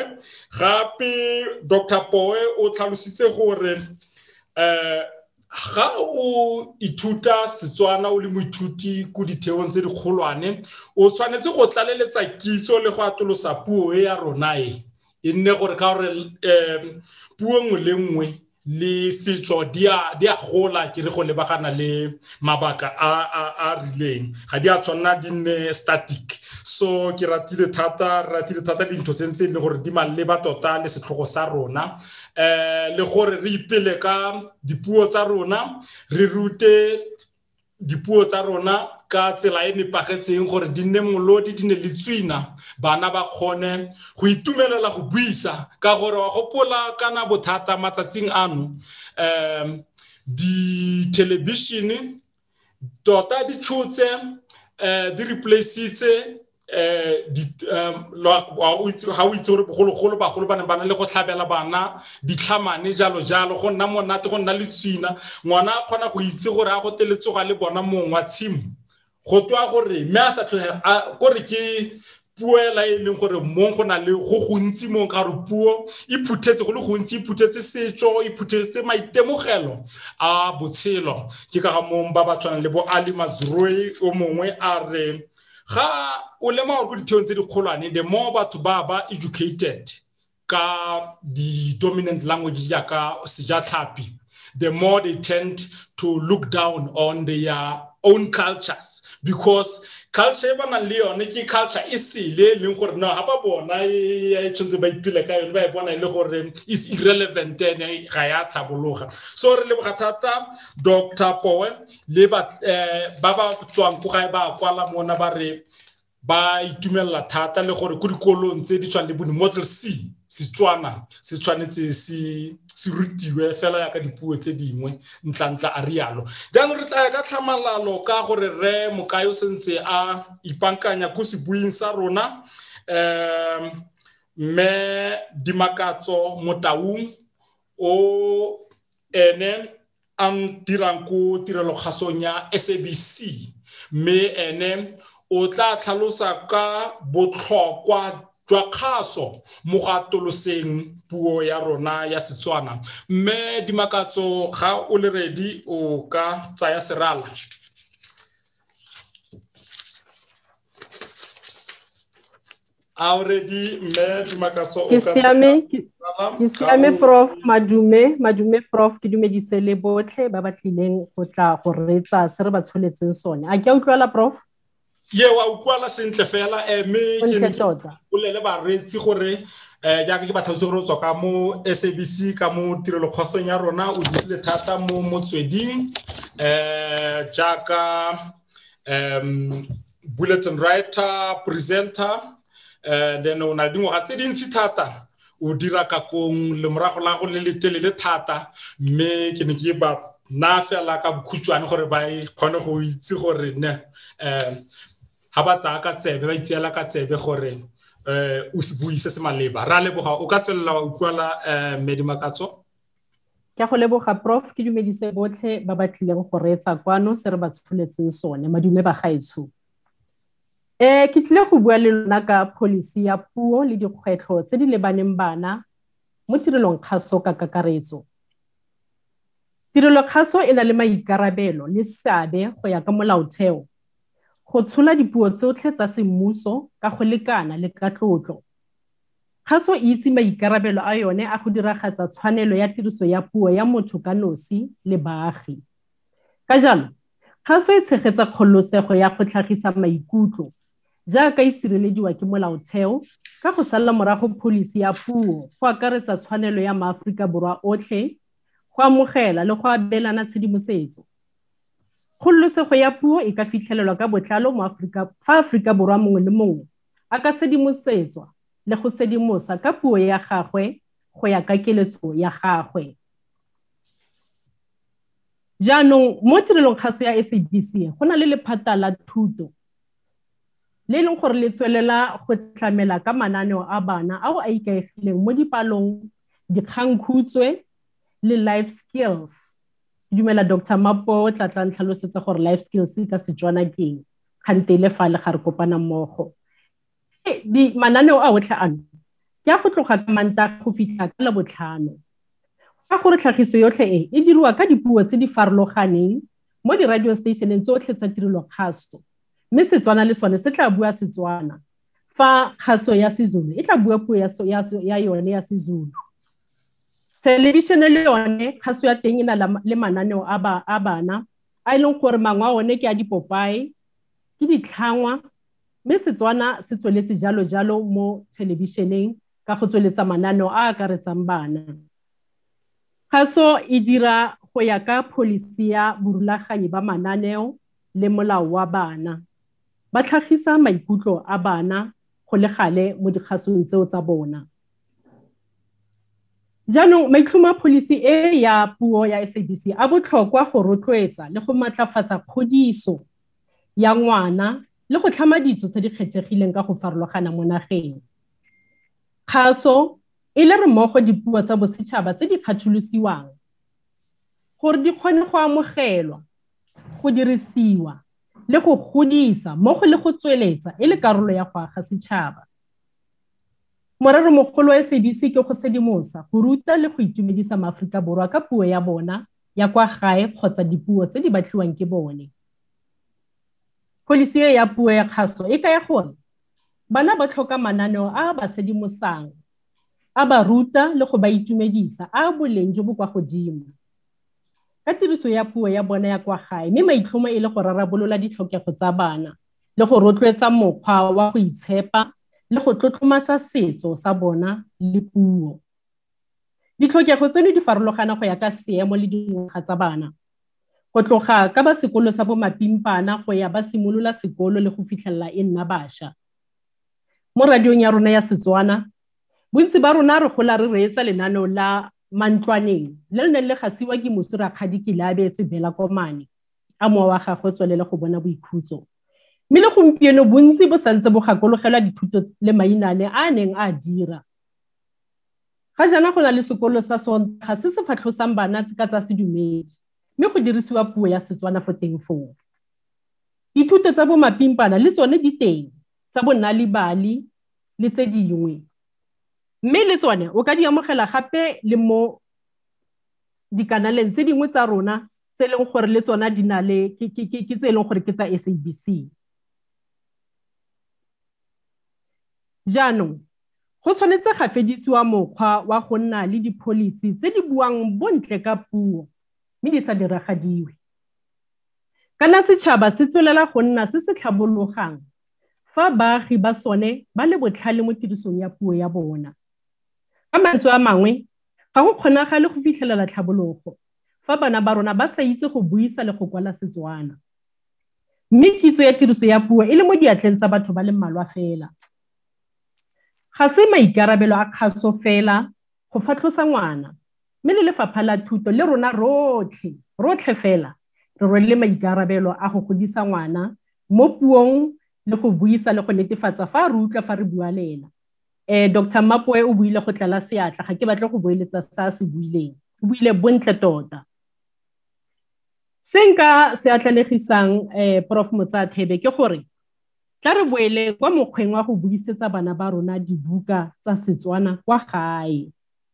gape Doctor Powe o tlhalositse gore eh ga o ithuta Setswana o le moithuti go ditheong tse di kgolwane o tshwanetse go tlaleletsa kitso le go atolosa puo e ya rona e e nne gore ka gore eh puo nngwe le nngwe le setso dia dia gola ke re go lebagana le mabaka a a a rileng ga di a tshwana di nne static so ke ratile thata ratile thata dintho tsentse le gore di maleba tota le setlhogo sa rona eh le gore re ipele ka dipuo tsa rona re rute dipuo tsa rona ka tsela e nepagetseng gore di nne molodi di ne le tswina bana ba kgone go itumelela go buisa ka gore wa gopola kana bothata matsatsing ano um di television tota di tshotse eh di replaceitse eh di wa o itse ha o itse gore bogologolo bagolo bana bana le go tlhabela bana ditlhamane jalo jalo go nna monate go nna le tswina ngwana a kgona go itse gore a go teletsoga le bona mong wa tshimo go twa gore me a sa tlhoga gore ke puela e leng gore mong go na le go gontsi mong ka re puo e phuthetse go le gontsi e phuthetse setso e phuthetse maitemogelo a botshelo ke ka ga mong ba ba tshwana le bo Ali Mazrui o mongwe a re ga o lema go ditheong tse di kgolwane the more batho ba ba educated ka the dominant language ya ka sejatlhapi the more they tend to look down on their own cultures because culture ba na le yone ke culture e sele leng gore no ha ba bona e tshwntse ba ipile ka yone ba e bona ile gore is irrelevant ene ga ya tlhabologa so re le bogatata Doctor Powe le ba ba ba tswang go ga ba kwala mona ba re ba itumela thata le gore go dikolong tse di tshwana le bone model C Setswana se tshwanetse se se rutiwe fela ya ka dipuo tse dingwe ntlantla a rialo dan re tla ka tlhamalalo ka gore re mokayo sentse a ipankanya go se buing sa rona um me Dimakatso Motaung o ene an dirang go tirelo khasonya S A B C me ene o tla tlhalosa ka botlhokwa jwa khaso mo gatoloseng puo ya rona ya Setswana mme Dimakatso ga o le ready o ka tsaya serala already mme Dimakatso o ka tsaya ke siame prof madume madume prof ke dumedise le botlhe ba batlileng go tla go retsa se re ba tsholetseng sone a ke a utlwala prof ye wa ukwala sentle fela eh me ke o le le ba retsi gore eh ja ke batla go tswa ka mo S A B C ka mo tirelo khosong ya rona o ditile thata mo motsweding eh jaka um bulletin writer presenter eh then o na dingwa tse dintsi thata o dira ka kong le morago la go le letelele thata me ke ne ke ba na fela ka bokhutswane gore ba e khone go itse gore ne eh ha ba tsa ka tsebe ba itseela ka tsebe gore eh o se buise se maleba ra leboga o ka tswela wa utlwala eh Dimakatso ke go leboga prof ke dumedise botlhe ba batlileng go retsa kwano se re ba tsholetseng sone madume ba gaetsho eh ke tle go bua le lona ka policy ya puo le dikgwetlho tse di lebaneng bana mo tirelong khaso ka kakaretso tirelo khaso e na le maikarabelo le seabe go ya ka molaotheo go tshola dipuo tsotlhe tsa semmuso ka go lekana le ka tlotlo khaso e itse maikarabelo a yone a go diragatsa tshwanelo ya tiriso ya puo ya motho ka nosi le baagi ka jalo khaso e tshegetsa kgololosego ya go tlhagisa maikutlo jaaka e sirelediwa ke molaotheo ka go sala morago policy ya puo go akaretsa tshwanelo ya maAforika Borwa otlhe go amogela le go abelana tshedimosetso kgololosego ya puo e ka fitlhelelwa ka botlalo mo Afrika fa Afrika Borwa mongwe le mongwe a ka sedimosetswa le go sedimosa ka puo ya gagwe go ya ka keletso ya gagwe jaanong mo tirelong khaso ya S A B C go na le lephata la thuto le leng gore le tswelela go tlamela ka mananeo a bana ao a ikaegileng mo dipalong dikgangkhutswe le life skills dumela Doctor Mapo tla tla ntlhalosetsa gore life skills ka Setswana ke khantele fa le ga re kopana mmogo di mananeo a otlhe ano ke a go tloga ka Mantaga go fitlha ka Labotlhano ka gore tlhagiso yotlhe e e dirwa ka dipuo tse di farologaneng mo di radio stationeng tsotlhe tsa tirelo khaso mme Setswana le sone se tla bua Setswana fa khaso ya Sezulu e tla bua puo ya ya yone ya Sezulu television le yone khaso ya teng ina le mananeo a ba a bana a ileng gore mangwa one ke a dipopae ke ditlhangwa mme Setswana se tsweletse jalo jalo mo televisioneng ka go tsweletsa mananeo a akaretsang bana khaso e dira go ya ka policy ya borulaganyi ba mananeo le molao wa bana ba tlhagisa maikutlo a bana go le gale mo dikgasong tseo tsa bona. Jaanong maitlhomo a policy e ya puo ya S A B C a botlhokwa go rotloetsa le go matlafatsa kgodiso ya ngwana le go tlhama ditso tse di kgethegileng ka go farologana mo nageng. Kgaso e le re mmogo dipuo tsa bosetšhaba tse di kgatholosiwang gore di kgone go amogelwa, go dirisiwa le go godisa mmogo le go tsweletsa e le karolo ya go aga setšhaba. Morero mogolo wa S A B C ke go sedimosa, go ruta le go itumedisa maAforika Borwa ka puo ya bona ya kwa gae kgotsa dipuo tse di batliwang ke bone. Policy ya puo ya kgaso e kaya gore bana ba tlhoka mananeo a ba sedimosang, a ba ruta le go ba itumedisa a boleng jo bo kwa godimo ka tiriso ya puo ya bona ya kwa gae, mme maitlhomo e le go rarabolola ditlhokego tsa bana le go rotloetsa mokgwa wa go itshepa le go tlotlomatsa setso sa bona le puo. Ditlhokego tseno di farologana go ya ka seemo le dingwaga tsa bana, go tloga ka ba sekolo sa bo mapimpana go ya ba simolola sekolo le go fitlhelela e nna bašwa. Mo radiong ya rona ya Setswana, bontsi ba rona re gola re reetsa lenaneo la Mantlwaneng le le neng le gasiwa ke Moswi Rakgadi Kilaabetswe Bela Komane a mowa wa gagwe tswelele go bona boikhutso. Mme le gompieno bontsi bo santse bo gakologelwa dithuto le mainane a neng a dira. Ga jaana go na le sekolo sa Sontaga se se fatlhosang bana ka tsa sedumedi, mme go dirisiwa puo ya Setswana fo teng foo. Dithuto tsa bo mapimpana le tsone di teng, tsa bo Nalibali le tse dingwe. Mme le tsone o ka di amogela gape le mo dikanaleng tse dingwe tsa rona tse leng gore le tsona di na le ke tse leng gore ke tsa S A B C. Jaanong go tshwanetse ga fedisiwa mokgwa wa go nna le di-policy tse di buang bontle ka puo mme di sa diragadiwe. Kana setšhaba se tswelela go nna se se tlhabologang fa baagi ba sone ba le botlhale mo tirisong ya puo ya bona. Ka mantswe a mangwe, ga go kgonagale go fitlhelela tlhabologo fa bana ba rona ba sa itse go buisa le go kwala Setswana. Mme kitso ya tiriso ya puo e le mo diatleng tsa batho ba le mmalwa fela. Ga se maikarabelo a kgaso fela go fatlhosa ngwana, mme le Lefapha la Thuto le rona rotlhe, rotlhe fela re rwele maikarabelo a go godisa ngwana mo puong le go buisa le go netefatsa fa re utlwa fa re bua le ena. Eh, Doctor Mapoe o buile go tlala seatla, ga ke batla go boeletsa sa se buileng. O buile bontle tota. Se nka se atlalegisang eh, Prof Motsathebe ke gore tla re boele kwa mokgweng wa go buisetsa bana ba rona dibuka tsa Setswana kwa gae.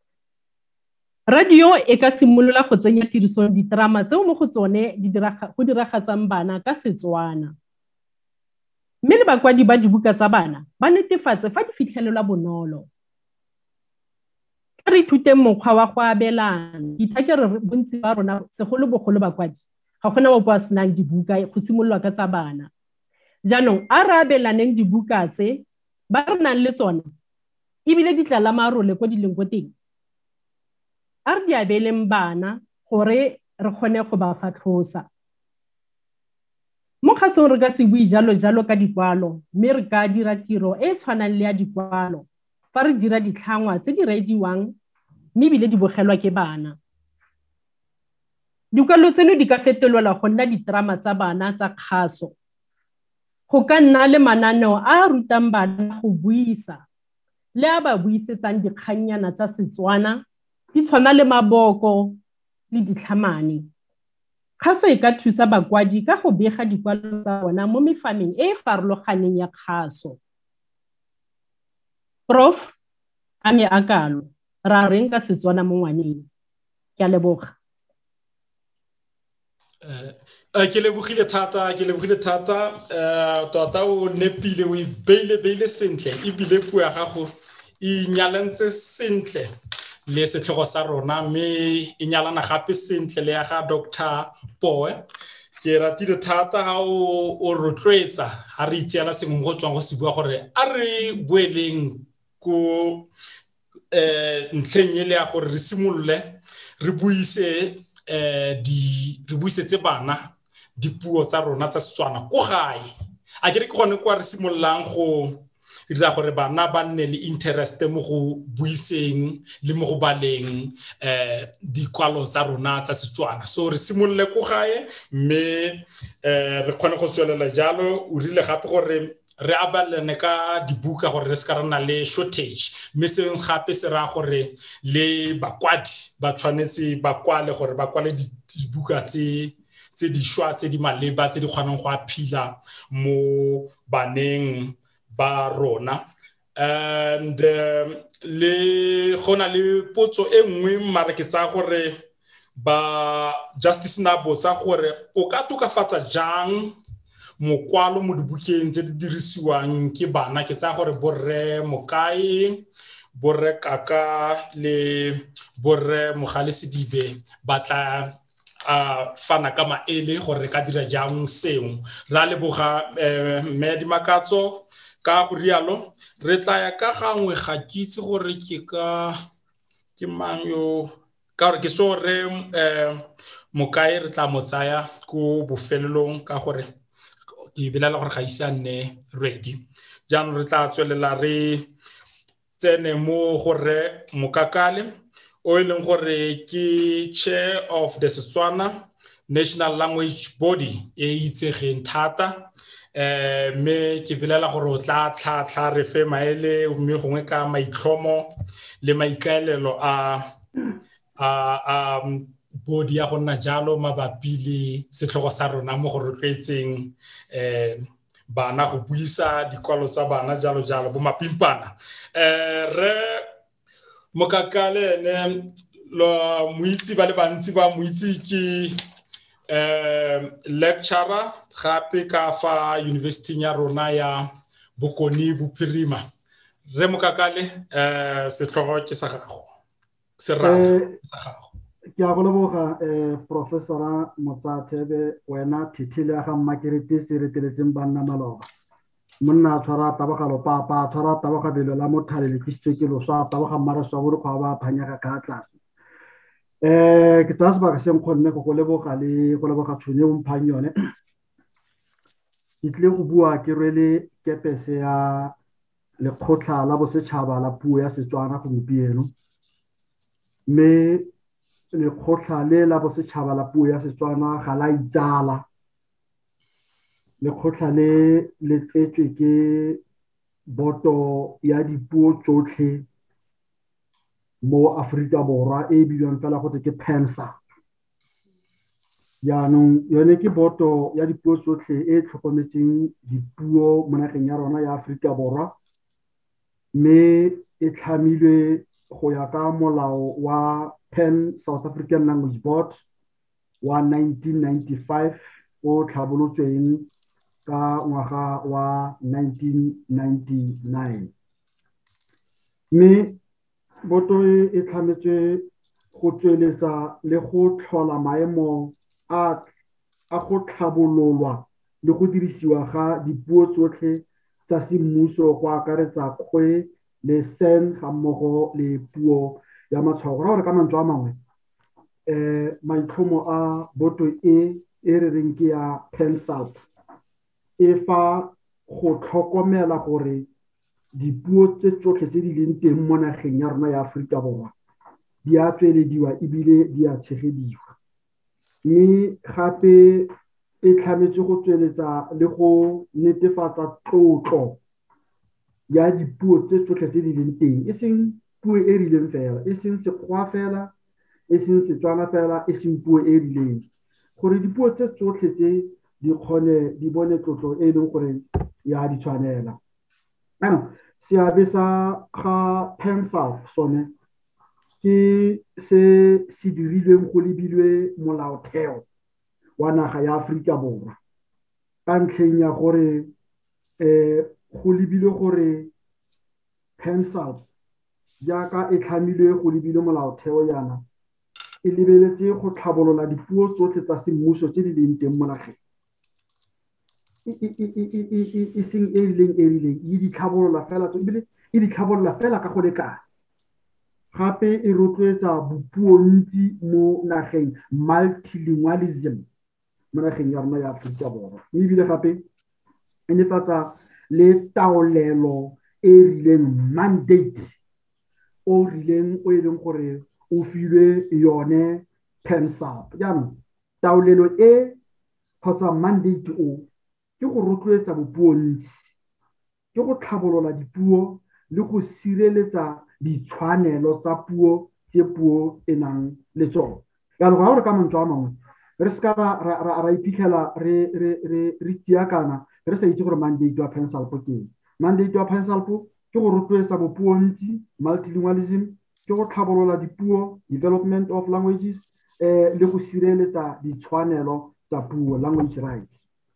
Radio e ka simolola go tsenya tirisong ditrama tseo mo go tsone di diraga go diragatsang bana ka Setswana. Mme le bakwadi ba dibuka tsa bana ba netefatse fa di fitlhelelwa bonolo. Ka re ithuteng mokgwa wa go abelana, ithake re bontsi ba rona segolo bogolo bakwadi ga gona ba ba senang dibuka go simololwa ka tsa bana. Jaanong a re abelaneng dibuka tse ba re nang le tsona ebile di tlala marole ko di leng go teng, a re di abeleng bana gore re kgone go ba fatlhosa. Mo kgasong re ka se bue jalo jalo ka dikwalo, mme re ka dira tiro e tshwanang le ya dikwalo fa re dira ditlhangwa tse di reediwang mme ebile di bogelwa ke bana. Dikwalo tseno di ka fetolelwa go nna ditrama tsa bana tsa kgaso. Go ka nna le mananeo a rutang bana go buisa le a ba buisetsang dikgannyana tsa Setswana di tshwana le maboko le ditlhamane. Kgaso e ka thusa bakwadi ka go bega dikwalo tsa bona mo mefameng e e farologaneng ya kgaso. Prof a ne a kalo ra reng ka Setswana mo ngwaneng? Ke a leboga. Uh, ke lebogile thata ke lebogile thata uh, tota o nepile o beile beile sentle ebile puo ya gago e nyalantse sentle le setlhogo sa rona mme e nyalana gape sentle le ya ga Doctor Poe. Ke ratile thata ga o o rotloetsa ha re itseela sengwe go tswang go se bua gore a re boeleng ko eh ntlheng ile ya gore re simolole re buise eh di re buisetse bana dipuo tsa rona tsa Setswana ko gae a ke re ke gone kwa re simololang go dira gore bana ba nne le interest mo go buiseng le mo go baleng eh dikwalo tsa rona tsa Setswana so re simolole ko gae mme eh re kgone go tswelela jalo o rile gape gore re abalene ka dibuka gore re ska rena le shortage mme se gape se ra gore le bakwadi ba tshwanetse ba kwale gore ba kwale dibuka tse tse di shwa tse di maleba tse di kgonang go aphila mo baneng ba rona and um, le gona le potso e nngwe mara ke tsa gore ba Justice Nabo tsa gore o ka tokafatsa jang mokwalo mo dibukeng tse di dirisiwang ke bana ke tsa gore borre Mokai borre Kaka le borre Mogale Sidibe batla a fana ka maele gore ka dira jang seo ra leboga eh, Medi Makatso ka go rialo re tlaya ka gangwe ga kitse gore ke ka ke mang yo ka gore ke so re eh, Mokai re tla mo tsaya go bofelelong ka gore ke bilela gore ga isa nne ready jaanong re tla tswelela re tsene mo gore Mokakale o ileng gore ke chair of the Setswana National Language Body e itsegeng thata eh me ke bilela gore o tla tla tla re fe maele mme gongwe ka maitlhomo le maikaelelo a a body ya gonna jalo mabapi le setlhogo sa rona mo go rotloetseng eh bana go buisa dikwalo tsa bana jalo jalo bo mapimpana eh re Mokakale ne lo muitsi ba le bantsi ba muitsi ke eh lecturer gape ka fa university ya rona ya Bokoni Bophirima re Mokakale eh setlhogo ke sa gago se rara sa gago ke a go leboga eh professor Motsathebe wena thithile ga mmakiriti se re teletseng banna maloba monna tshwara tabagalo papa tshwara tabagabelo la mothale le tshitse ke lo swa tabaga mara swa go kwa ba phanyaka ka tlase eh ke tsa sebaka se nkgonne go go leboga le go leboga tshone o mphang yone itle go bua ke rwele kepese ya lekgotla la bosetšhaba la puo ya Setswana gompieno me lekgotla le la bosetšhaba la puo ya Setswana ga la itsala lekgotla le le tsetswe ke boto ya dipuo tsotlhe mo Afrika Borwa e bilwang fela go ke PENSA yaanong yone ke boto ya dipuo tsotlhe e tlhokometseng dipuo mo nageng ya rona ya Afrika Borwa mme e tlhamilwe go ya ka molao wa Pan South African Language Board wa nineteen ninety-five o tlhabolotsweng ka ngwaga wa nineteen ninety-nine mme boto e tlhametswe go tsweletsa le go tlhola maemo a a go tlhabololwa le go dirisiwa ga dipuo tsotlhe tsa semmuso go akaretsa kgwe le sen ga mmogo le puo ya matshwao go re ka mantswe a mangwe eh maitlhomo a boto e e re reng ke ya PENSALP e fa go tlhokomela gore dipuo tse tsotlhe tse di leng teng mo nageng ya rona ya Afrika Borwa di a tswelediwa ebile di a tshegediwa mme gape e tlhametse go tsweletsa le go netefatsa tlotlo ya dipuo tse tsotlhe tse di leng teng e seng puo e rileng fela e seng Sekgowa fela e seng Setswana fela e seng puo e rileng gore dipuo tse tsotlhe tse di kgone di bone tlotlo e leng gore ya di tshwanela ano seabe sa ga PENSALP sone ke se se dirilweng go lebilwe molaotheo wa naga ya Afrika Borwa ka ntlheng ya gore eh go lebilwe gore PENSALP jaaka e tlhamilwe go lebilwe molaotheo yana e lebeletse go tlhabolola dipuo tsotlhe tsa semmuso tse di leng teng mo nageng e seng e rileng e rileng e di tlhabolola fela ebile e di tlhabolola fela ka go lekana gape e rotloetsa bopuo ntsi mo nageng multilingualism mo nageng ya rona ya Aforika Borwa. Mme ebile gape e nefatsa le taolelo e e rileng, mandate o rileng o e leng gore o filwe yone PanSALP. Jaanong taolelo e kgotsa mandate o ke go rotloetsa bopuontsi, ke go tlhabolola dipuo le go sireletsa ditshwanelo tsa puo tse puo e nang le tsone. Jaanong ga gore ka mantswe a mangwe re seka ra iphitlhela re tsiakana re sa itse gore mandate wa PanSALP ke eng. Mandate wa PanSALP ke go rotloetsa bopuontsi, multilingualism, ke go tlhabolola dipuo, development of languages, eh, le go sireletsa ditshwanelo tsa puo, language rights.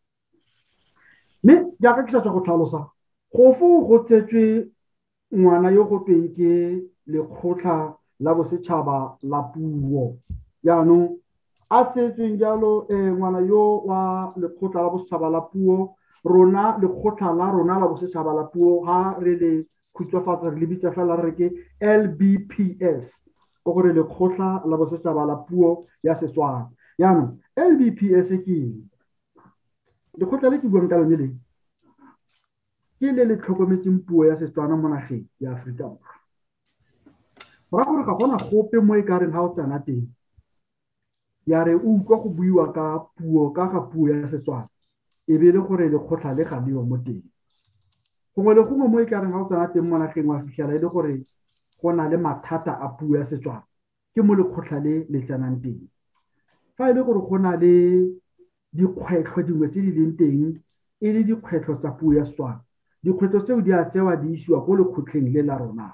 Mme jaaka ke sa tswa go tlhalosa, go fo go tsetswe ngwana yo go tweng ke lekgotla la bosetšhaba la puo. Jaanong a tsetsweng jalo ngwana yo wa lekgotla la bosetšhaba la puo, rona lekgotla la rona la bosetšhaba la puo ha re le khutshwafatsa re le bitsa fela re ke L B P S, go gore lekgotla la bosetšhaba la puo ya Setswana. Jaanong L B P S ke eng? Lekgotla le ke buang ka lone le ke le le tlhokometseng puo ya Setswana mo nageng ya Aforika Borwa. Go raya gore ga gona gope mo e ka reng ga o tsena teng ya re o utlwa go buiwa ka puo ka ga puo ya Setswana e be le gore lekgotla le galiwa mo teng. Gongwe le gongwe mo e ka reng ga o tsena teng mo nageng wa fitlhela e le gore go na le mathata a puo ya Setswana, ke mo lekgotla le le tsenang teng. Fa e le gore go na le dikgwetlho dingwe tse di leng teng e le dikgwetlho tsa puo ya Setswana, dikgwetlho tseo di a tsewa di isiwa ko lekgotleng le la rona.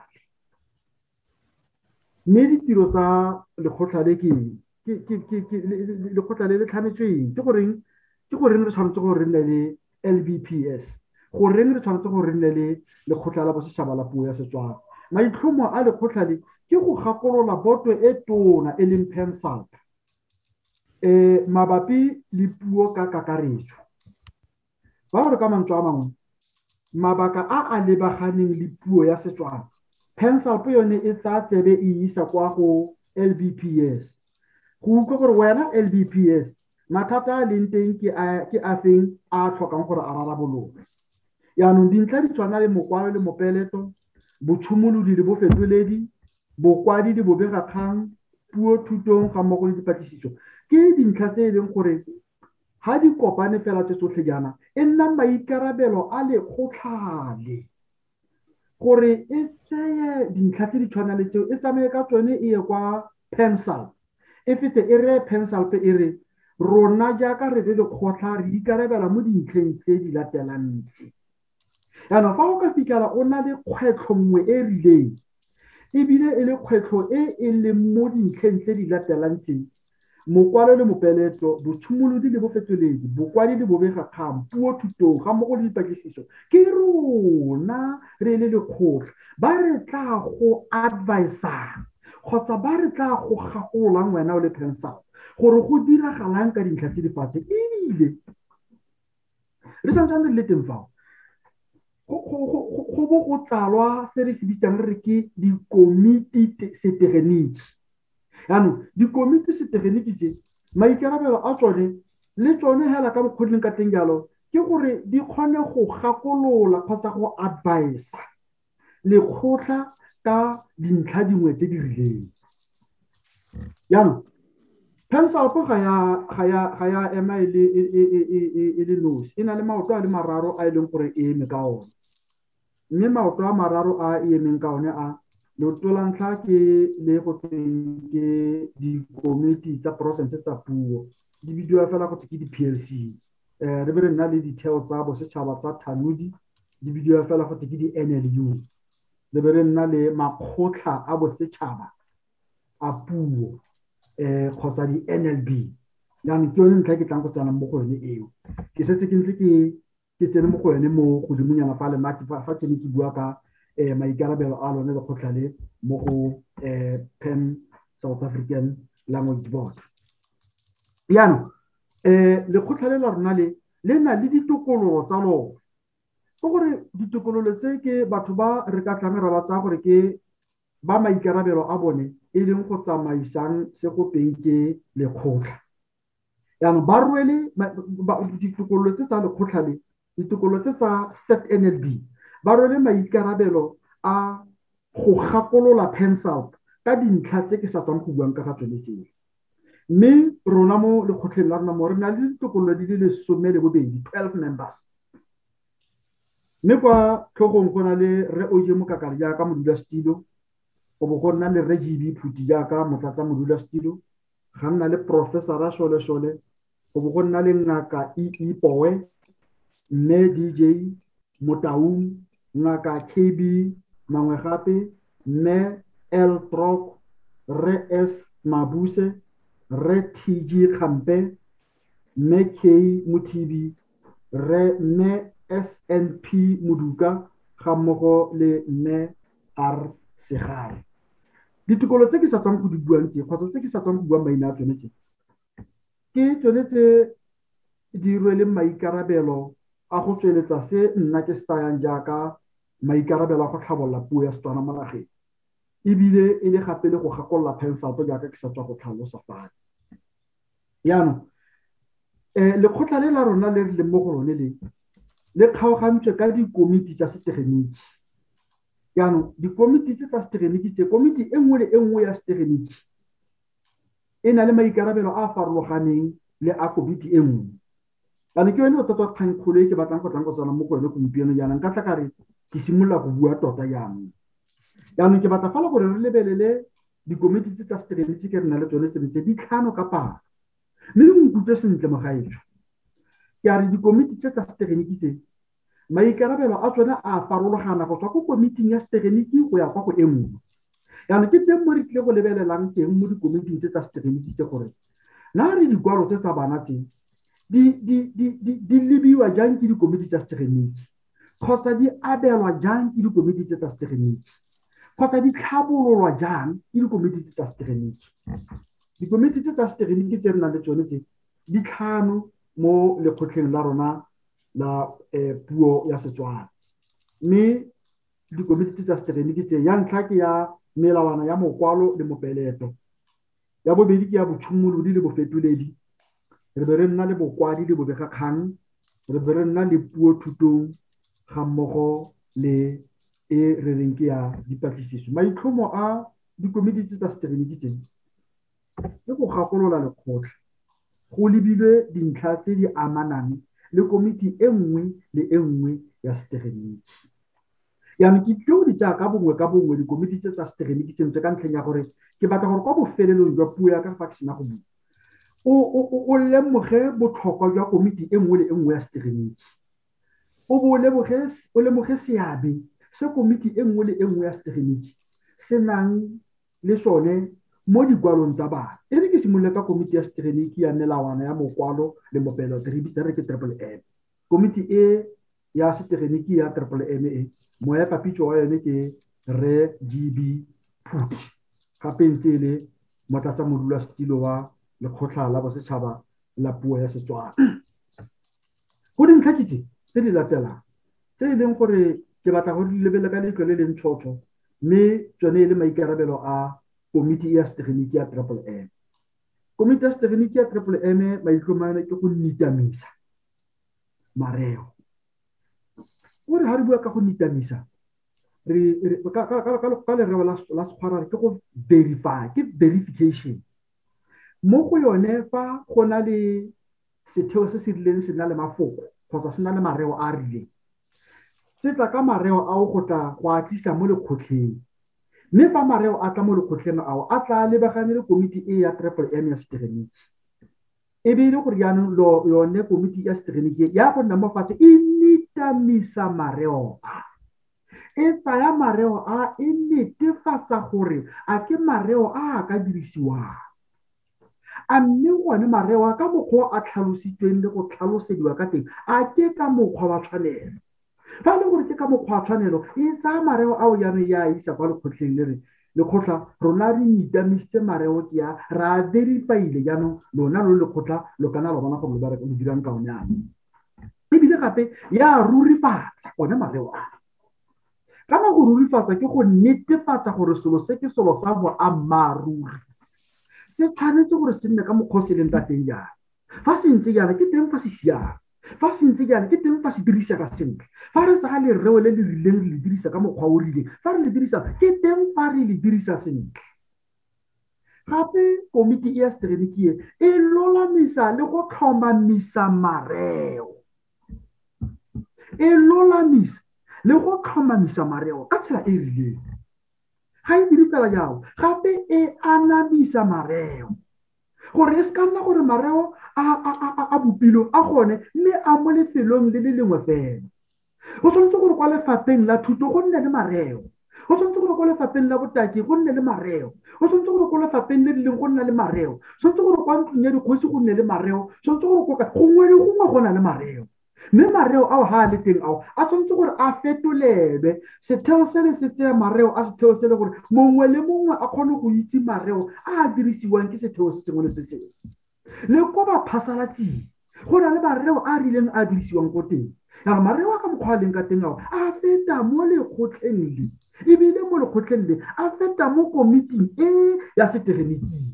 Mme ditiro tsa lekgotla le ke lekgotla le le tlhametsweng ke goreng ke goreng re tshwanetse gore re nne le L B P S, goreng re tshwanetse gore re nne le lekgotla la bosetšhaba la puo ya Setswana. Maitlhomo a lekgotla le ke go gakolola boto e tona e leng PanSALP eh mabapi le puo ka kakaretso. Ba gore ka mantswe a mangwe mabaka a a lebaganeng le puo ya Setswana, PanSALP yone e tsa tsebe e isa kwa go L B P S. Go utlwa gore wena L B P S mathata a leng teng ke a feng a tlhokang gore a rarabololwe. Yaanong dintlha di tshwana le mokwalo le mopeleto, botshomolodi le bofetoledi, bokwadi le bobegakgang, puo thutong ga mmogo le dipatlisiso. Ke dintlha tse e leng gore ha di kopane fela tse tsotlhe jaana e nna maikarabelo a lekgotlale gore e tseye dintlha tse di tshwana le tseo e tsamaye ka tsone e ye kwa PanSALP. E fete e re PanSALP e re rona jaaka re le lekgotla re ikarabela mo dintlheng tse di latelang tse. Yaanong fa o ka fitlhela o na le kgwetlho nngwe e rileng ebile e le kgwetlho e e leng mo dintlheng tse di latelang tse, mokwalo le mopeleto, botshomolodi le bofetoledi, bokwadi le bobegakgang, puo thutong ga mmogo le dipatlisiso, ke rona re le lekgotla ba re tla go advisang kgotsa ba re tla go gakololang wena o le PanSALP gore go diragalang ka dintlha tse di fatshe. Ebile re santsane re le teng fao go bo go tlalwa se re se bitsang re ke dikomiti setegeniki. Yaanong dikomiti setegeniki tse maikarabelo a tsone le tsone hela ka bokgoding ka teng jalo ke gore di kgone go gakolola kgotsa go advisa lekgotla ka dintlha dingwe tse di rileng. Yaanong PanSALP ga ya ema e le nosi, e na le maoto a le mararo a e leng gore e eme ka one. Mme maoto a mararo a e emeng ka one a leoto la ntlha ke le go tweng ke dikomiti tsa porofense tsa puo, di bidiwa fela go ke di-P L C. Re be re nna le ditheo tsa bosetšhaba tsa thanodi, di bidiwa fela go ke di-N L U. Re be re nna le makgotla a bosetšhaba a puo kgotsa di-N L B. Yaanong ke yone ntlha ke tlang go tsena mo go yone eo. Ke setse ke ntse ke tsene mo go yone mo godimonyana fa le fa ke ne ke bua ka maikarabelo a lone lekgotla le mo go Pan South African Language Board. Yaanong lekgotla le la rona le le na le ditokololo tsa lone. Ke gore ditokololo tse ke batho ba re ka tlang ra ba tsaya gore ke ba maikarabelo a bone e leng go tsamaisang se go teng ke lekgotla. yaanong ba rwele ditokololo tse tsa lekgotla le ditokololo tse tsa S E T N L B ba rwele maikarabelo a go gakolola Pansalb ka dintlha tse ke sa tswang go buang ka ga tsone tseo mme rona mo lekgotleng la rona mo re na le ditokololo di le lesome le bobedi twelve members mme kwa tlhogong go na le re Oje Mokakale jaaka modulasetilo go bo go nna le re G B Phuti jaaka motlatsa modulasetilo ga nna le professora Shole Shole go bo go nna le ngaka E E Powe mme D J Motaung ngaka K B mangwe gape mme L Trok re S Mabuse re T G Khampe mme K Muthibi re mme S N P Muduka ga mmogo le mme R Segare ditikolo tse ke sa tswang go di buang tse kgotsa tse ke sa tswang go buang maina a tsone tse ke tsone tse di rweleng maikarabelo a go tsweletsa se nna ke sayang jaaka maikarabelo a go tlhabolola puo ya Setswana mo nageng ebile e le gape le go gakolola Pansalb jaaka ke sa tswa go tlhalosa fane yaanong um lekgotla le la rona le re leng mo go lone le le kgaogantswe ka dikomiti tsa setegeniki yaanong dikomiti tse tsa setegeniki tse komiti e nngwe le e nngwe ya setegeniki e na le maikarabelo a a farologaneng le a komiti e nngwe yaanong ke yone tota kgangkgolo e ke batlang go tlang go tswana mo go yone gompieno jaanong nka tla ka re ke simolola go bua tota jaanong yaanong ke batla fela gore re lebelele dikomiti tse tsa setegeniki ke re na le tsone tsebe tse di tlhano ka palo mme le go nkutlwe sentle mogaetsho ke a re dikomiti tse tsa setegeniki tse maikarabelo a tsone a farologana go tswa ko komiting ya setegeniki go ya kwa go e nngwe yaanong ke teng mo re tlile go lebelelang teng mo dikomiting tse tsa setegeniki tse gore na re dikwalo tse tsa bana tse di lebiwa jang ke dikomiti tsa setegeniki kgotsa di abelwa jang ke dikomiti tse tsa setegeniki kgotsa di tlhabololwa jang ke dikomiti tse tsa setegeniki dikomiti tse tsa setegeniki tse re nang le tsone tse di tlhano mo lekgotleng la rona la puo ya Setswana mme dikomiti tse tsa setegeniki tse ya ntlha ke ya melawana ya mokwalo le mopeleto ya bobedi ke ya botshimolodi le bofetoledi re be re nna le bokwadi le bobegakgang re be re nna le puo thutong ga mmogo le e re reng ke ya dipatlisiso maitlhomo a dikomiti tse tsa setegeniki tse ke go gakolola lekgotlha go lebilwe dintlha tse di amanang le komiti e nngwe le e nngwe ya setegeniki yaanong ke tlile go di tsaya ka bongwe ka bongwe dikomiti tse tsa setegeniki sentle ka ntlheng ya gore ke batla gore kwa bofelelong jwa puo ya ka fa ke sena go bua o lemoge botlhokwa jwa komiti e nngwe le e nngwe ya setegeniki o bo o lemoge seabe se komiti e nngwe le e nngwe ya setegeniki se nang le sone mo dikwalong tsa bana e re ke simolole ka komiti ya setegeniki ya melawana ya mokwalo le mopeleto re bitsa re ke triple M komiti e ya setegeniki ya triple M e moepapitso wa yone ke re G B Phuti gape ntse le motlatsa modulasetilo wa lekgotla la bosetšhaba la puo ya Setswana go dintlha ke tse di latelang tse e leng gore ke batla go lebelele ka leitlho le leng tšhotšho mme tsone e le maikarabelo a komiti ya setegeniki ya triple M komiti ya setegeniki ya triple M maitlhomo a yone ke go nitamisa mareo gore ha re bua ka go nitamisa ka lereo la sekgwara ke go verify ke verification mo go yone fa go na le setheo se se rileng se na le mafoko kgotsa se na le mareo a a rileng se tla ka mareo ao go tla go a tlisa mo lekgotleng mme fa mareo a tla mo lekgotleng ao a tla lebagane le komiti e ya triple M ya setegeniki e be e le gore jaanong yone komiti ya setegeniki ya go nna mo fatshe e nitamisa mareo a e tsaya mareo a e netefatsa gore a ke mareo a a ka dirisiwang a mme gone mareo a ka mokgwa a tlhalositsweng le go tlhalosediwa ka teng a ke ka mokgwa wa tshwanelo fa le gore ke ka mokgwa wa tshwanelo e tsaya mareo ao jaanong ya isa kwa lekgotleng le re lekgotla rona re nitamisitse mareo ke ya ra verify-ile jaanong lona lo lekgotla lo kana lo bona gore lo dirang ka one jaanong ebile gape ya rurifatsa one mareo a kana go rurifatsa ke go netefatsa gore selo se ke selo sa boammaaruri se tshwanetse gore se nne ka mokgwa o se leng ka teng jang fa se ntse yana ke teng fa se siame fa se ntse yana ke teng fa se dirisa ka sentle fa re sa le reo le le rileng le dirisa ka mokgwa o rileng fa re le dirisa ke teng fa re le dirisa sentle gape komiti ya setegeniki e lolamisa le go tlhomamisa mareo e lolamisa le go tlhomamisa mareo ka tsela e rileng ga e dire fela jalo gape e anamisa mareo gore e se ka nna gore mareo a bopilo a gone mme a mo lefelong le le lengwe fela go tshwanetse gore kwa lefapheng la thuto go nne le mareo go tshwanetse gore kwa lefapheng la botaki go nne le mareo go tshwanetse gore kwa lefapheng le leng go nna le mareo tshwanetse gore kwa ntlong ya dikgosi go nne le mareo tshwanetse gore go gongwe le gongwe go na le mareo mme mareo ao ga a le teng ao a tshwanetse gore a fetolelwe setheo se le se tseya mareo a setheo se le gore mongwe le mongwe a kgone go itse mareo a a dirisiwang ke setheo se sengwe le se sengwe le ko baphasalatsing go na le mareo a a rileng a dirisiwang ko teng ya mareo a ka mokgwa a leng ka teng ao a feta mo lekgotleng le ebile mo lekgotleng le a feta mo komiting e ya setegeniki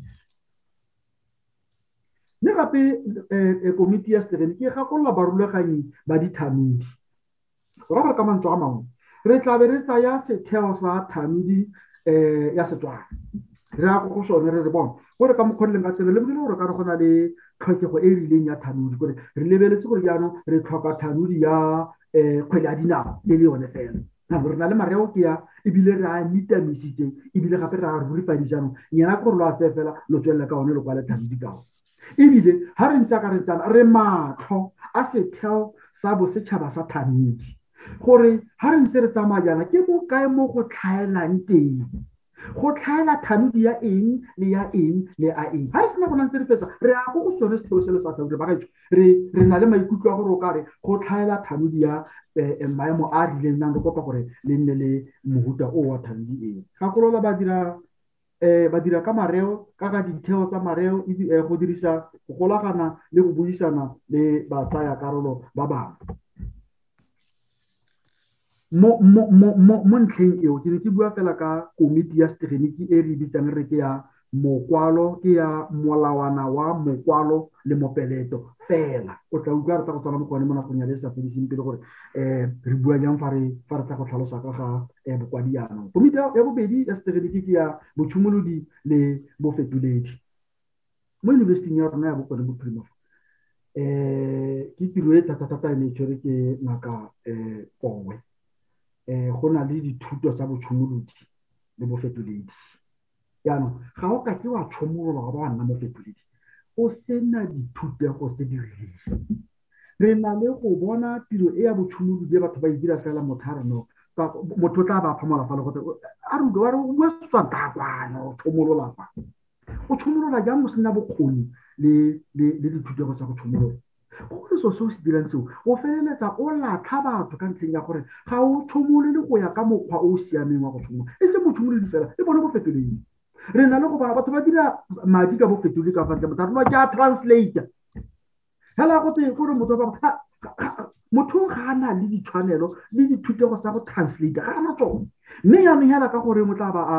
le gape komiti ya setegeniki e gakolola barulaganyi ba dithamedi go raba ka mantswe a mangwe re tla be re tsaya setheo sa thamedi ya Setswana re a go sone re re bona gore ka mokgwa ka tsela le bile gore ka re gona le tlhokego e rileng ya thamedi gore re lebeletse gore jaanong re tlhoka thamedi ya kgwele ya dinao le le yone fela re na le mareo ke ya ebile re a nitamisitse ebile gape re a rurifadi jaanong nyena gore lo a tse fela lo tswelela ka one le kwa le thamedi kao ebile ha re ntse ka re tsana re matlho a setheo sa bosetšhaba sa thamedi gore ha re ntse re tsamayana ke mo kae mo go tlhaelang teng go tlhaela thamedi ya eng le ya eng le a eng ha re sena go ntse re fetsa re a go go tsone setheo se le sa thamedi ba gaetso re re na le maikutlo a gore o kare go tlhaela thamedi ya maemo a rileng nang re kopa gore le nne le mohuta o wa thamedi eng gakolola ba dira ba dira ka mareo ka ga ditheo tsa mareo go dirisa go golagana le go buisana le batsaya karolo ba bangwe mo mo mo mo ntlheng eo ke ne ke bua fela ka komiti ya setegeniki e re bitsang re ke ya mokwalo ke ya molawana wa mokwalo le mopeleto fela o tla utlwa re tla go tswana mo gone mo nakong ya le sa fediseng pele gore um re bua jang fa re fa re tla go tlhalosa ka ga bokwadi jaanong komiti ya bobedi ya setegeniki ke ya botshimolodi le bofetoledi mo yunibesiting ya rona ya bokone bophirima um ke tiro e thata-thata e ne e tshwere ke ngaka um Pongwe um go na le dithuto tsa botshimolodi le bofetoledi jaanong ga o ka ke wa tshomolola ga ba wa nna mofetoledi o sena dithutego tse di rileng re na le go bona tiro e ya botshimolodi e batho ba e dira fela motho motho o tla ba phamola fa le gote a re wa re bua setswantakwana o tshomolola fa o tshomolola jang o sena bokgoni le dithutego tsa go tshomolola go le so se o se dirang seo o feleletsa o latlha batho ka ntlheng ya gore ga o tshomolole go ya ka mokgwa o o siameng wa go tshomolola e se botshimolodi fela e bone bofetoledi re na le go bona batho ba dira madi ka bofetoledi ka fa ntle motho a re ke a translator hela go te gore motho ba motho ga a na le ditshwanelo le dithutego tsa go translator ga ana tsone mme yaanong hela ka gore mo tla ba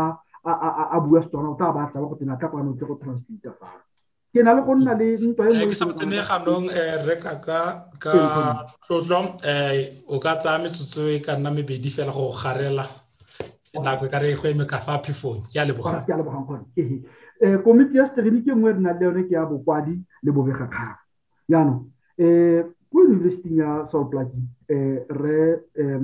a bua Setswana o tla ba a tsaba go tena tla kwana o tle go translator fa ke na le go nna le ntwa e ke sa tsene ganong re ka ka ka tlotlo eh o ka tsaya metsotso e ka nna mebedi fela go garela nako ka re go eme ka fa phefong ke a leboga ke a leboga gone eh komiti ya setegeniki ngwe re na le yone ke ya bokwadi le bobegakgang jaanong um ko yunibesiting ya Salt Lake um re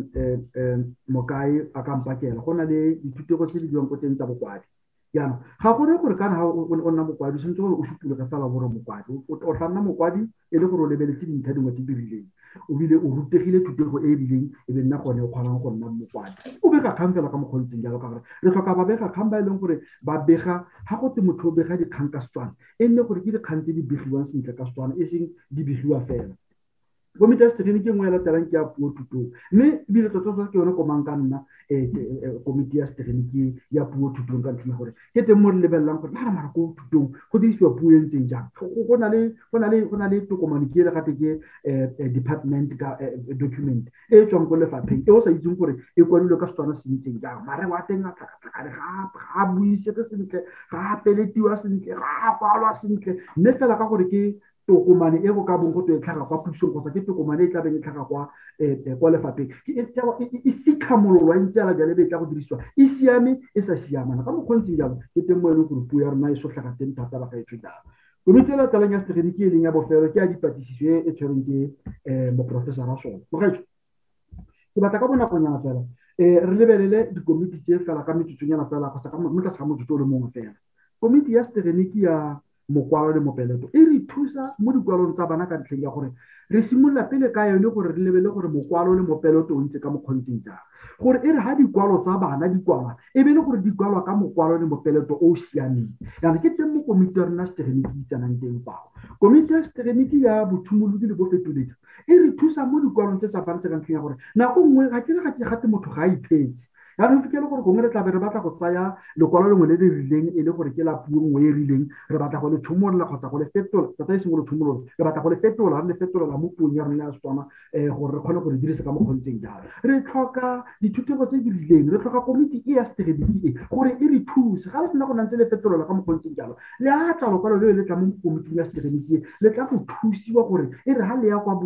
um mokae a ka mpakela go na le dithutego tse di dirwang ko teng tsa bokwadi jaanong ga gone gore kana ga o nna mokwadi o sentse gore o supile ka fela gore mokwadi o tla nna mokwadi e le gore o lebeletse dintlha dingwe tse di rileng o bile o rutegile thutego e e rileng e be nna gone o kgonang go nna mokwadi o bega kgang fela ka mokgontseng jalo ka gore re tlhoka babega kgang ba e leng gore ba bega ga go te motho o bega dikgang ka Setswana e nne gore ke dikgang tse di begiwang sentle ka Setswana e seng di begiwa fela komiti ya setegeniki ngwe ya latelang ke ya puo thutong mme ebile tota ke yone komang ka nna komiti ya setegeniki ya puo thutong ka ntlheng ya gore ke teng mo re lebelelang gore mara mara ko thutong go dirisiwa puo e ntseng jang go na le tokomane ke ele gate ke department ka document e e tswang ko lefapheng e o sa itseng gore e kwadilwe ka Setswana se ntseng jang mare wa teng a tlhakatlhakane ga buisetse sentle ga peletiwa sentle ga kwalwa sentle mme fela ka gore ke tokomane e go ka bong go tlo e tlhaga kwa pusong kgotsa ke tokomane e tla beng e tlhaga kwa kwa lefapheng e sikhamololwa ntse ala jale be tla go dirisiwa e siame e sa siamana ka mokgontseng jalo ke teng mo e leng gore puo ya rona e sotlhaga teng thata ba gaetsho jalo komiti e latelang ya setegeniki e leng ya bofelo ke ya dipatlisiso e e tshwereng ke moprofesara sone mo gaetsho ke batla ka bonakonyana fela re lebelele dikomiti tse fela ka metsotsonyana fela kgotsa mo tlase ga motsotso o le mongwe fela komiti ya setegeniki ya mokwalo le mopeleto e re thusa mo dikwalong tsa bana ka ntlheng ya gore re simolola pele ka yone gore re lebele gore mokwalo le mopeleto o ntse ka mokgontseng jang gore e re ha dikwalo tsa bana di kwalwa e be le gore di kwalwa ka mokwalo le mopeleto o o siameng yana ke teng mo komiti ya rona setegeniki di tsanang teng fao komiti ya setegeniki ya bothumolodi le bofetoledi e re thusa mo dikwalong tse sa fantse ka ntlheng ya gore nako nngwe ga ke re ga ke gate motho ga a iphetse yaanong fikele gore gongwe re tlabe re batla go tsaya lekwalo lengwe le le rileng e le gore ke la puo nngwe e rileng re batla go le tshomolola kgotsa go le fetola tata e seng go le tshomolola re batla go le fetola re le fetolela mo puong ya rona ya Setswana gore re kgone go le dirisa ka mokgontseng jalo re tlhoka dithutego tse di rileng re tlhoka komiti e ya setegeniki e gore e re thuse ga le sena go nantse le fetolela ka mokgontseng jalo le a tla lokwalo le le tla mo komiting ya setegeniki le tla go thusiwa gore e re ha le ya kwa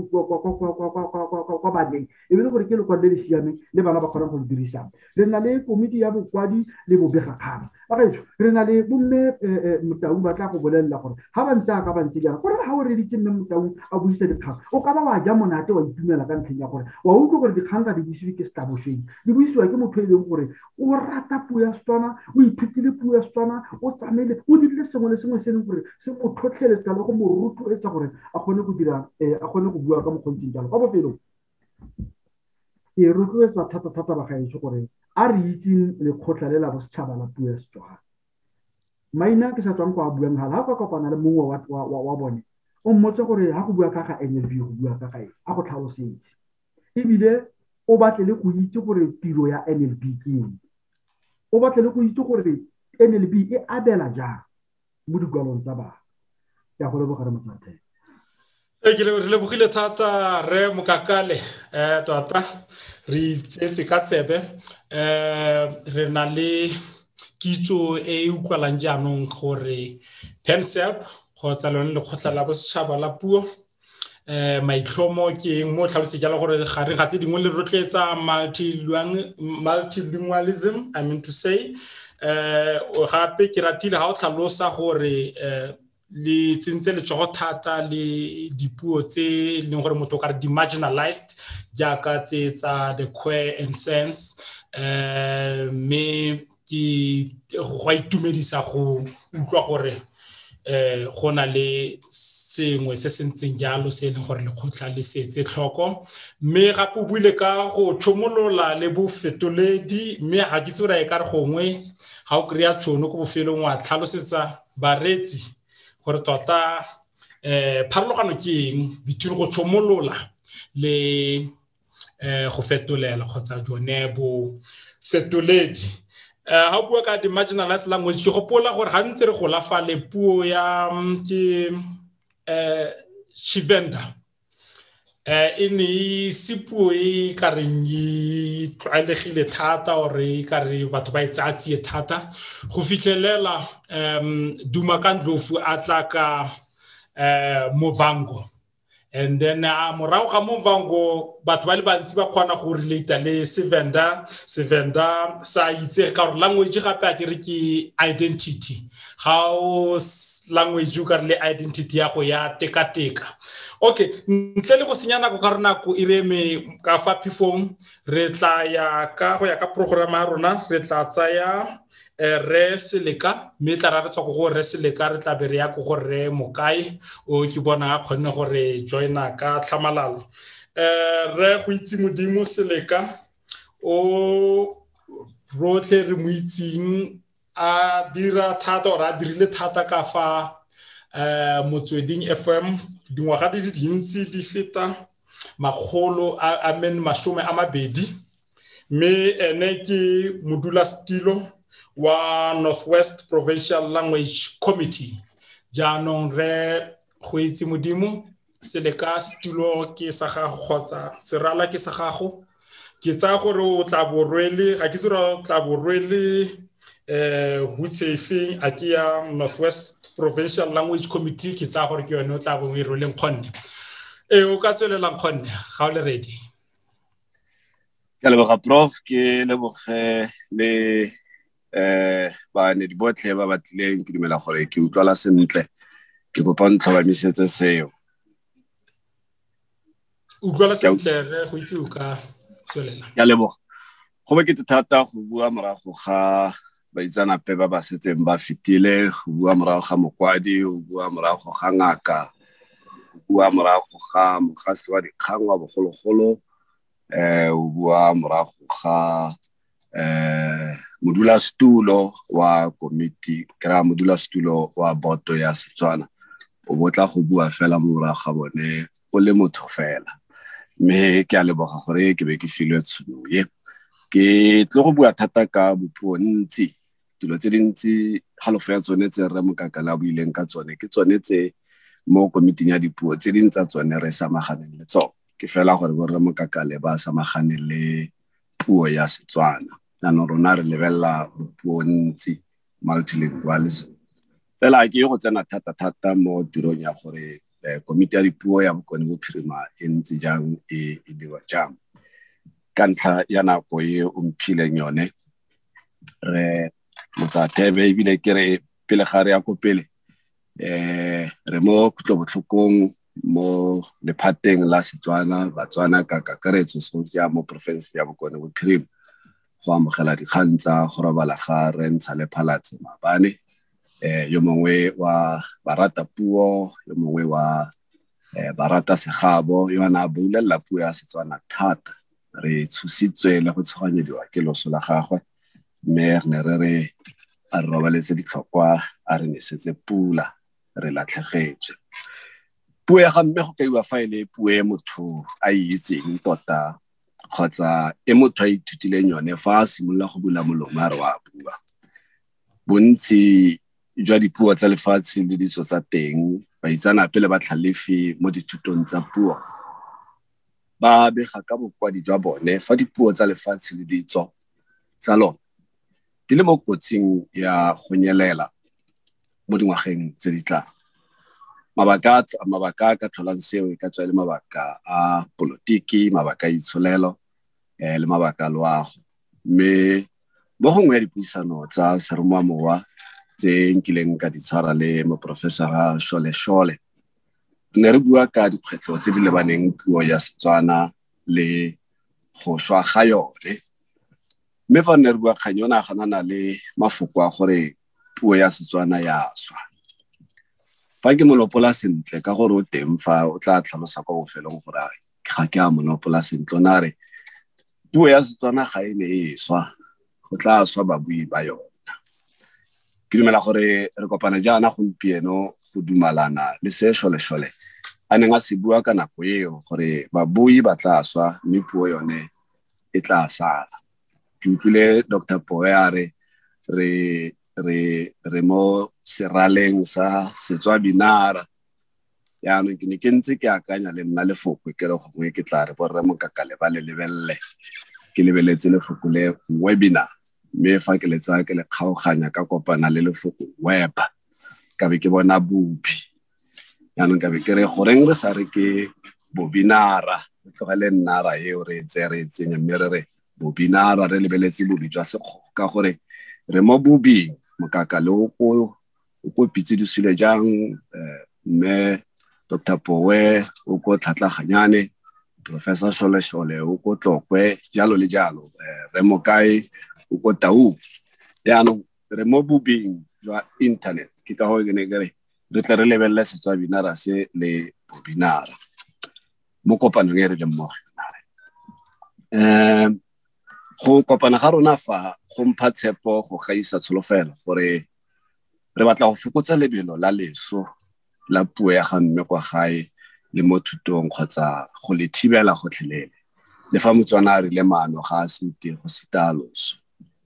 kwa baneng e be le gore ke lekwalo le le siameng le bana ba kgona go le dirisang re na le komiti ya bokwadi le bobegakgang ba gaetsho re na le bomme Motaung ba tla go bolelela gore ha ba ntse a ka ba ntse jana gore ha o reditse mme Motaung a buisa dikgang o ka ba wa ja monate wa itumela ka ntlheng ya gore wa utlwa gore dikgang ga di buisiwe ke Setabošweng di buisiwa ke motho e leng gore o rata puo ya Setswana o ithutile puo ya Setswana o tsamaile o dirile sengwe le sengwe se leng gore se mo tlhotlheletsa le go mo rotloetsa gore a kgone go dira a kgone go bua ka mokgontseng jalo ka bofelong ke rotloetsa thata-thata ba gaetsho gore a re itseng lekgotla le la bosetšhaba la puo ya Setswana maina ke sa tswang kwa buang hala ha ka kopana le mongwe wa bone o mmotse gore ha go bua ka ga N L B go bua ka ga eng a go tlhalosetse ebile o batle le go itse gore tiro ya N L B ke eng o batle le go itse gore N L B e abela jang mo dikwalong tsa bana ya go lebogare motsathe e ke re lebogile thata re Mokakale eh tota re tsetse ka tsebe eh re na le kitso e utlwalang jaanong gore PenSEP kgotsa lone le kgotla la bosetšhaba la puo eh maitlhomo ke eng mo tlhalose jalo gore gare ga tse dingwe le rotletsa multilingualism I mean to say eh o gape ke ratile ha o tlhalosa gore eh le tsentse le tsogo thata le dipuo tse leng gore motho ka re di marginalized jaaka tse tsa the queer and sense eh me ke go itumedisa go utlwa gore eh go na le sengwe se sentseng jalo se leng gore le khotla le setse tlhoko mme gape buile ka go tshomolola le bo fetoledi mme ga ke tsora e ka re gongwe ga o kreya tšhono go bofelong wa tlhalosetsa baretsi gore tota eh pharologano ke eng between go tshomolola le eh go fetolela kgotsa jone bo fetoledi eh ha bua ka di marginalized language go gopola gore ga ntse re go la fa le puo ya ke eh Tshivenda eh ini sipuo e ka reng e tlwaelegile thata ore ka re batho ba itsatsi thata go fitlelela um Dumakandlovu atla ka eh Movango and then a morago ga Movango batho ba le bantsi ba kgona go relate le Sevenda Sevenda sa itse ka language gape a ke re ke identity how language you ka le identity ya go ya teka teka okay ntle le go senyana go ka rena go ireme ka fa phifong re tla ya ka go ya ka program ya rona re tla tsaya re seleka me tla ra re tswa go re seleka re tla be re ya go re mokae o ke bona a khone gore joina ka tlhamalalo eh re go itse modimo seleka o rotle re mo itsing a dira thata ora dirile thata ka fa eh Motsweding F M dingwaga di dintsi di feta magolo a men mashome a mabedi me ene ke modula stilo wa Northwest Provincial Language Committee jaanong re go itse modimo seleka stilo ke sa gago kgotsa serala ke sa gago ke tsa gore o tla borwele ga ke tsira o tla borwele eh Hutsefing a ke ya Northwest Provincial Language Committee ke tsa gore ke yone o tla bo e roleng khonne e o ka tswelelang khonne ga o le ready ke leboga prof ke leboge le eh ba ne di botle ba batlileng ke dumela gore ke utlwala sentle ke kopa ntlhobamisetse seo utlwala sentle re go itse o ka tswelela ke leboga go be ke thata go bua morago ga baitsanape ba ba setseng ba fitile go bua morago ga mokwadi go bua morago ga ngaka go bua morago ga mogasi wa dikgang wa bogologolo eh go bua morago ga eh modulasetulo wa committee kra modulasetulo wa boto ya Setswana o botla go bua fela morago ga bone o le motho fela me ke a leboga gore ke be ke filwe tšhono ye ke tlo go bua thata ka bopuo ntsi dilo tse dintsi halofo ya tsone tse re Mokakala a buileng ka tsone ke tsone tse mo komiting ya dipuo tse dintsa tsone re samaganeng le tsone ke fela gore bo re Mokakale ba samaganeng le puo ya Setswana nano rona re lebella bopuo ntsi multilingualism fela ke go tsena thata thata mo tirong ya gore komiti ya dipuo ya Bokone Bophirima e ntse jang e e dira jang ka ntlha ya nako e o mphileng yone re Motsathebe ebile ke re pele ga re ya ko pele eh re mo kutlobotlhokong mo lephateng la Setswana Batswana ka kakaretso se ya mo province ya Bokone Bophirima go amogela dikgang tsa go robala ga re ntsha le Phalatse Mabane eh yo mongwe wa barata puo yo mongwe wa eh barata segabo yo ana bulela puo ya Setswana thata re tshositswe le go tshoganyediwa ke loso la gagwe me ne re re a robaletse ditlhokwa a re nesetse pula re latlhegetse puo ya ga mme go kaiwa faele puo e motho a itseng tota kgotsa e motho a ithutileng yone fa a simolola go bula molomo a re wa bua bontsi jwa dipuo tsa lefatshe le ditso tsa teng baitsanape le batlhalefi mo dithutong tsa puo ba bega ka bokwadi jwa bone fa dipuo tsa lefatshe le ditso tsa lona di le mo kotsing ya go nyelela mo dingwageng tse di tlang mabaka mabaka ka tlholang seo ka tswa le mabaka a politiki mabaka a itsholelo eh le mabaka a loago me mo gongwe ya dipuisano tsa seromamowa tse nkileng ka di tshwara le mo professor Shole Shole ne re bua ka dikgwetlho tse di lebaneng puo ya Setswana le go shwa ga yone me fa ne re bua kganyona ganana le mafoko a gore puo ya Setswana ya swa fa ke monopola sentle ka gore o teng fa o tla tlhalosa go bofelong gore ga ke a monopola sentle na re puo ya Setswana ga e ne e swa go tla swa babui ba yona ke dumela gore re kopana jaana gompieno go dumalana le se Shole Shole a neng a se bua ka nako eo gore babui ba tla swa mme puo yone e tla sala ke utlwile Doctor Poere re re re mo seraleng sa Setswabinara ya no ke ne ke ntse ke akanya le nna lefoko ke re gongwe ke tla re borre Mokakale ba le lebelle ke lebeletse lefoko le webinar me fa ke letsa ke le kgaoganya ka kopana le lefoko web ka be ke bona bupi ya no ka be ke re goreng re sa re ke bobinara tlogele nnara e o re tsere tsenya mme re re bobinara re lebeletse bobi jwa sekgogo ka gore re mo bubi Mokakale o go go pitse di sile jang me Doctor Powe o go tlhatlaganyane Professor Shole Shole o go tlokwe jalo le jalo re mo kae o go tau ya no re mo bubi jwa internet ke ka ho gene gare re tle re lebelle Setswabinara se le bobinara mo kopano e re le mo eh go kopana ga rona fa go mpha tshepo go gaisa tsholofelo gore re batla go fokotsa lebelo la leso la puo ya ga mme kwa gae le mo thutong kgotsa go le thibela go tlhelele le fa Motswana re le maano ga a se teng go sitaloso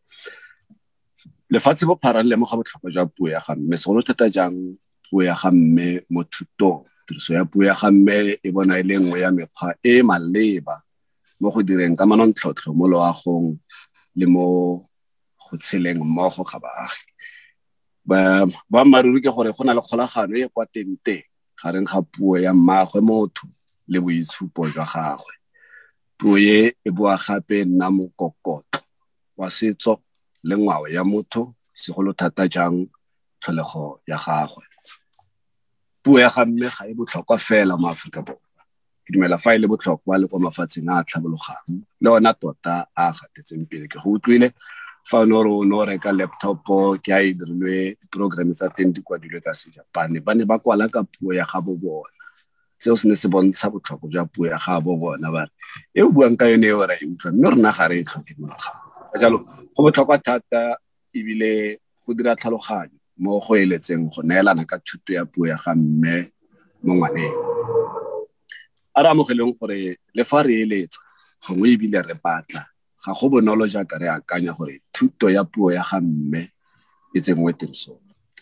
le fatse bo parallel mo ga botlhokwa jwa puo ya ga mme segolo thata jang puo ya ga mme mo thutong tiriso ya puo ya ga mme e bona e le nngwe ya mekgwa e maleba mo go direng ka manontlhotlho mo loagong le mo go tsheleng mmogo ga baagi. Boammaruri ke gore go na le kgolagano e kwa teng teng gareng ga puo ya mmaagwe motho le boitshupo jwa gagwe. Puo e e boa gape nna mokokotlo wa setso le ngwao ya motho, segolo thata jang tlholego ya gagwe. Puo ya ga mme ga e botlhokwa fela mo Aforika Borwa. Ke dumela fa e le botlhokwa le kwa mafatsheng a tlhabologang le ona tota a gatetseng pele. Ke go utlwile fa o ne o no reka laptop ke a e dirilwe diprogramme tsa teng di kwadilwe ka Sejapane, ba ne ba kwala ka puo ya gabo bona. Seo se ne se bontsha botlhokwa jwa puo ya gabo bona, ba re e o buang ka yone eo ra e utlwa, mme rona ga re e tlhoke moraga. Ka jalo go botlhokwa thata ebile go dira tlhaloganyo mo go eletseng go neelana ka thuto ya puo ya ga mme mo ngwaneng. A re amogeleng gore le fa re eletsa gongwe ebile re batla, ga go bonolo jaaka re akanya gore thuto ya puo ya ga mme e tsenngwe tirisong.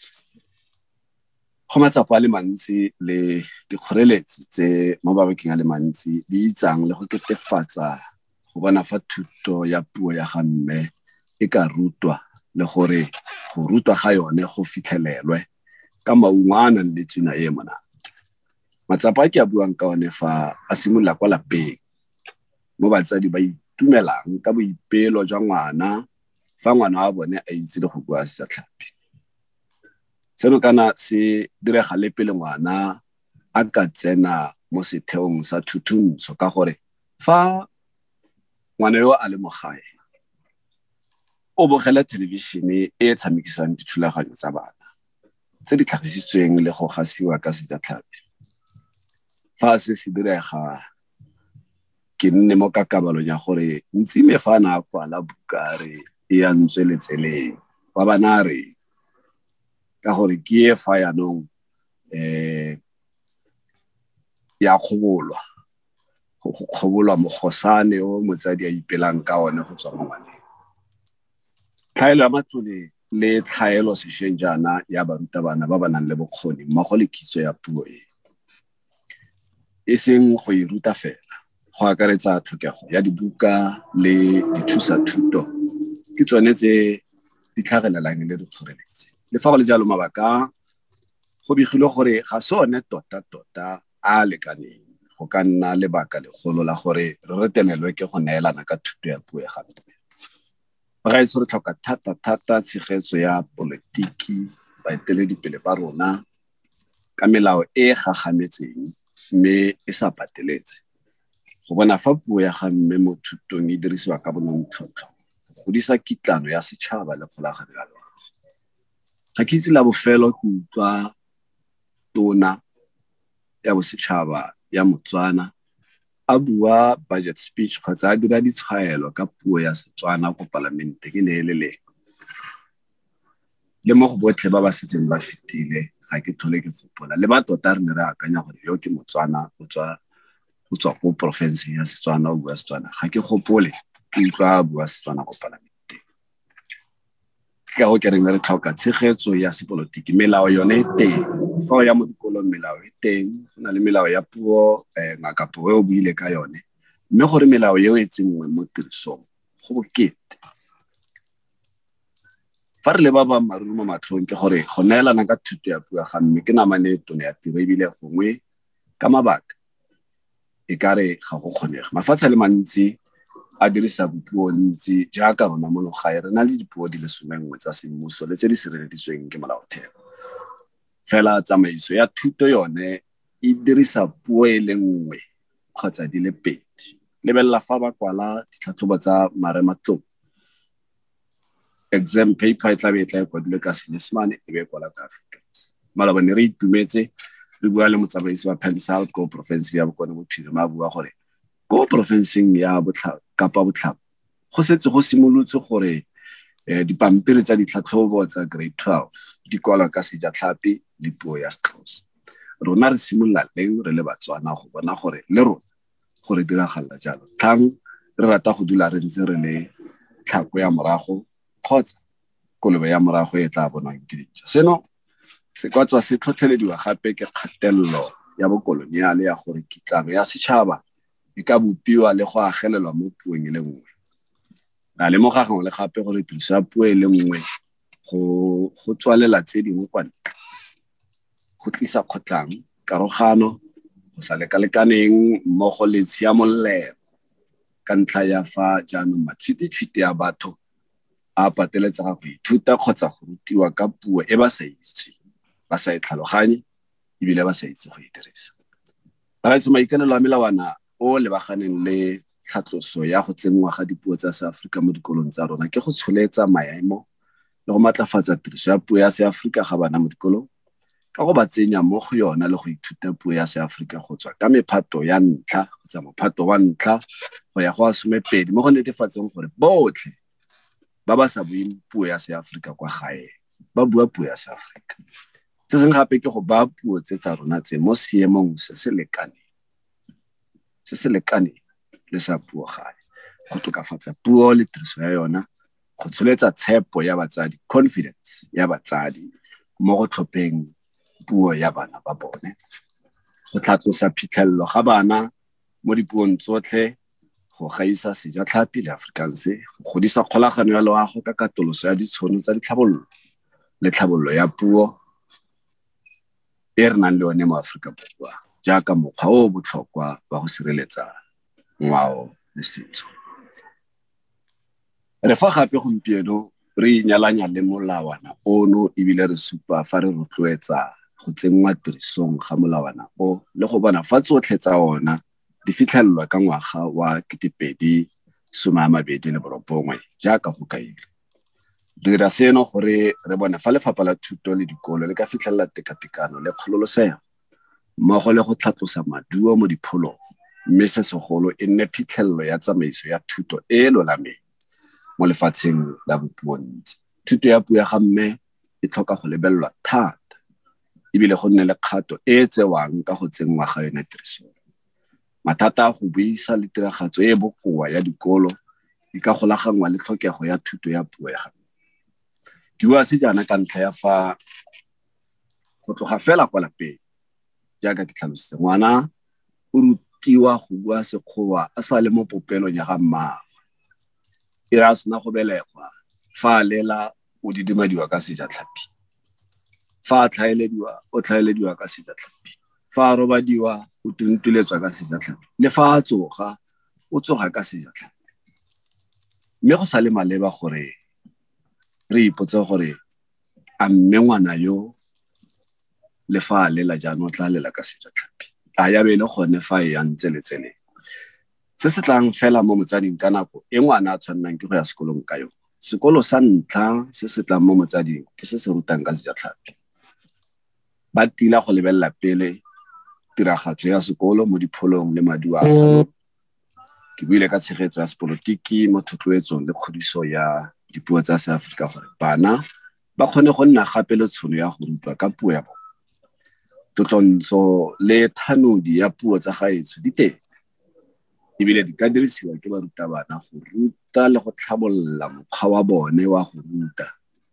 Go matsapa a le mantsi le dikgoreletsi tse mo mabakeng a le mantsi di itsang le go ketefatsa go bona fa thuto ya puo ya ga mme e ka rutwa le gore go rutwa ga yone go fitlhelelwe ka maungo a nang le tsuna e monate. Matsapa a ke a buang ka one fa a simolola kwa lapeng, mo batsadi ba itumelang ka boipelo jwa ngwana fa ngwana wa bone a itse le go bua Sejatlhapi. Seno kana se direga le pele ngwana a ka tsena mo setheong sa thutuntsho, ka gore fa ngwana yo a le mo gae o bogela thelebišene e tshamekisang dithulaganyo tsa bana tse di tlhagisitsweng le go gasiwa ka Sejatlhapi. Fa se se direga ke nne mo kakabalong ya gore ntsi me fa na kwala bukare e ya ntswe letseleng wa bana re ka gore ke e fa yanong eh ya kgobolwa go kgobolwa mogosane o motsadi a ipelang ka one go tswa mo ngwaneng. Tlhaelo ya matlole le tlhaelo sešweng jaana ya barutabana ba ba nang le bokgoni mmogo le kitso ya puo e e seng go e ruta fela, go akaretsa tlhokego ya dibuka le dithusathuto ke tsone tse di tlhagelelang le dikgoreletsi. Le fa go le jalo, mabaka go begilwe gore ga sone tota-tota a lekaneng go ka nna lebaka legolo la gore re retelelwe ke go neelana ka thuto ya puo ya ga mme. Bagaetsho re tlhoka thata-thata tshegetso ya polotiki, baeteledipele ba rona ka melao e gagametseng mme e sa pateletse go bona fa puo ya ga mme mo thutong e dirisiwa ka bonontlhotlho go godisa kitlano ya setšhaba le kgolagano ya loago. Ga ke itse la bofelo ke utlwa tona ya bosetšhaba ya Motswana a bua budget speech kgotsa a dira ditshwaelo ka puo ya Setswana go palamente ke ne le le le mo go botlhe ba ba setseng ba fetile. Ga ke tlhole ke gopola le ba tota re ne re akanya gore yo ke Motswana o tswa o tswa go province ya Setswana o bua Setswana. Ga ke gopole ke utlwa bua Setswana go palamente. Ka go ke reng re tlhoka tshegetso ya sepolotiki, melao yone e teng. Fa o ya mo dikolong melao e teng, go na le melao ya puo ngaka puo o buile ka yone, mme gore melao eo e tsenngwe mo tirisong go bokete. Fa re le ba boammaruri mo matlhong ke gore go neelana ka thuto ya puo ga mme ke namane tone ya tiro ebile gongwe ka mabaka e kare ga go kgonega. Mafatshe le mantsi a dirisa puo ntsi jaaka rona mo gae re na le dipuo di le somengwe tsa semmuso le tse di sireleditsweng ke molaotheo. Fela tsamaiso ya thuto yone e dirisa puo e le nngwe kgotsa di le pedi. Lebelela fa ba kwala ditlhatlhobo tsa marematlou, exam paper e tla be e tla e kwadilwe ka Senyesemane e be e kwala ka Afrikaans. Malaba ne re itumetse re bua le motsamaisi wa Penn South ko province ya Bokone Bophirima a bua gore ko provinceng ya Kapa Botlhaba go setse go simolotse gore dipampiri tsa ditlhatlhobo tsa grade twelve di kwala ka Sejatlhapi le puo ya Sexhosa. Rona re simolola leng re le Batswana go bona gore le rona gore diragala jalo. Tlhang re rata go dula re ntse re le tlhako ya morago kgotsa kolobe ya morago e tla bonwang ke ditša. Seno se kwa tswa se tlhotlhelediwa gape ke kgatelelo ya bokoloniale ya gore kitlano ya setšhaba e ka bopiwa le go agelelwa mo puong e le nngwe. ra lemoga gangwe le gape gore tiriso ya puo e le nngwe go go tswalela tse dingwe kwa ntle go tlisa kgotlang karogano go sa lekalekaneng mmogo le tshiamollelo ka ntlha ya fa jaanong matšhwititšhwiti ya batho a pateletsega go ithuta kgotsa go rutiwa ka puo e ba sa itse ba sa e tlhaloganye ebile ba sa itse go e dirisa. Bagaetsho, maikaelelo a melawana o lebaganeng le tlhatloso ya go tsenngwa ga dipuo tsa Seafrika mo dikolong tsa rona ke go tsholetsa maemo le go matlafatsa tiriso ya puo ya Seafrika ga bana mo dikolong ka go ba tsenya mo go yona le go ithuta puo ya Seafrika go tswa ka mephato ya ntlha kgotsa mophato wa ntlha go ya go a somepedi mo go netefatseng gore botlhe ba ba sa bueng puo ya Seafrika kwa gae ba bua puo ya Seafrika. Se sengwe gape ke go ba puo tse tsa rona tse mo seemong se se lekaneng se se lekaneng le sa puo gae go tokafatsa puo le tiriso ya yona go tsholetsa tshepo ya batsadi, confidence ya batsadi mo go tlhopheng puo ya bana ba bone, go tlhatlosa phitlhelelo ga bana mo dipuong tsotlhe, go gaisa sejatlhapi le Afrikaans, go godisa kgolagano ya loago ka katoloso ya ditshono tsa ditlhabololo le tlhabololo ya puo e re nang le yone mo Aforika Borwa jaaka mokgwa o botlhokwa wa go sireletsa ngwao le setso. Re fa gape gompieno re inyalanya le molawana ono ebile re supa fa re rotloetsa go tsenngwa tirisong ga molawana o le go bona fa tsotlhe tsa ona di fitlhelelwa ka ngwaga wa ketekete some a mabedi le borobongwe jaaka go kailwe. Re dira seno gore re bone fa Lefapha la Thuto le Dikolo le ka fitlhelela tekatekano le kgololosego mmogo le go tlhatlosa maduo mo dipholong, mme se segolo e nne phitlhelelo ya tsamaiso ya thuto e e lolameng mo lefatsheng la bopuontsi. Thuto ya puo ya ga mme e tlhoka go lebelelwa thata ebile go nne le kgato e e tsewang ka go tsenngwa ga yone tirisong. Mathata a go buisa le tiragatso e e bokoa ya dikolo di ka golaganngwa le tlhokego ya thuto ya puo ya ga mme. Ke bua se jaana ka ntlha ya fa go tloga fela kwa lapeng jaaka ke tlhalositse, ngwana o rutiwa go bua Sekgowa a sa le mo popelong ya ga mmaagwe. E re a sena go belegwa fa a lela o didimadiwa ka sejatlhapi, fa a tlhaelediwa o tlhaelediwa ka sejatlhapi, fa a robadiwa o tuntuletswa ka sejatlhapi, le fa a tsoga o tsoga ka sejatlhapi. Mme go sa le maleba gore re ipotse gore a mme ngwana yo le fa a lela jaanong o tla lela ka sejatlhapi, a ya be le gone fa e ya ntse le tsele. Se se tlang fela mo motsading ka nako e ngwana a tshwannang ke go ya sekolong ka yone. Sekolo sa ntlha se se tlang mo motsading ke se se rutang ka sejatlhapi. Ba tila go lebelela pele tiragatso ya sekolo mo dipholong le maduo a kgolo. Ke buile ka tshegetso ya sepolotiki mo thotloetsong le kgodiso ya dipuo tsa Seafrika gore bana ba kgone go nna gape le tshono ya go rutwa ka puo ya bona. Totlontsho le thanodi ya puo tsa gaetsho di teng ebile di ka dirisiwa ke barutabana go ruta le go tlhabolola mokgwa wa bone wa go ruta.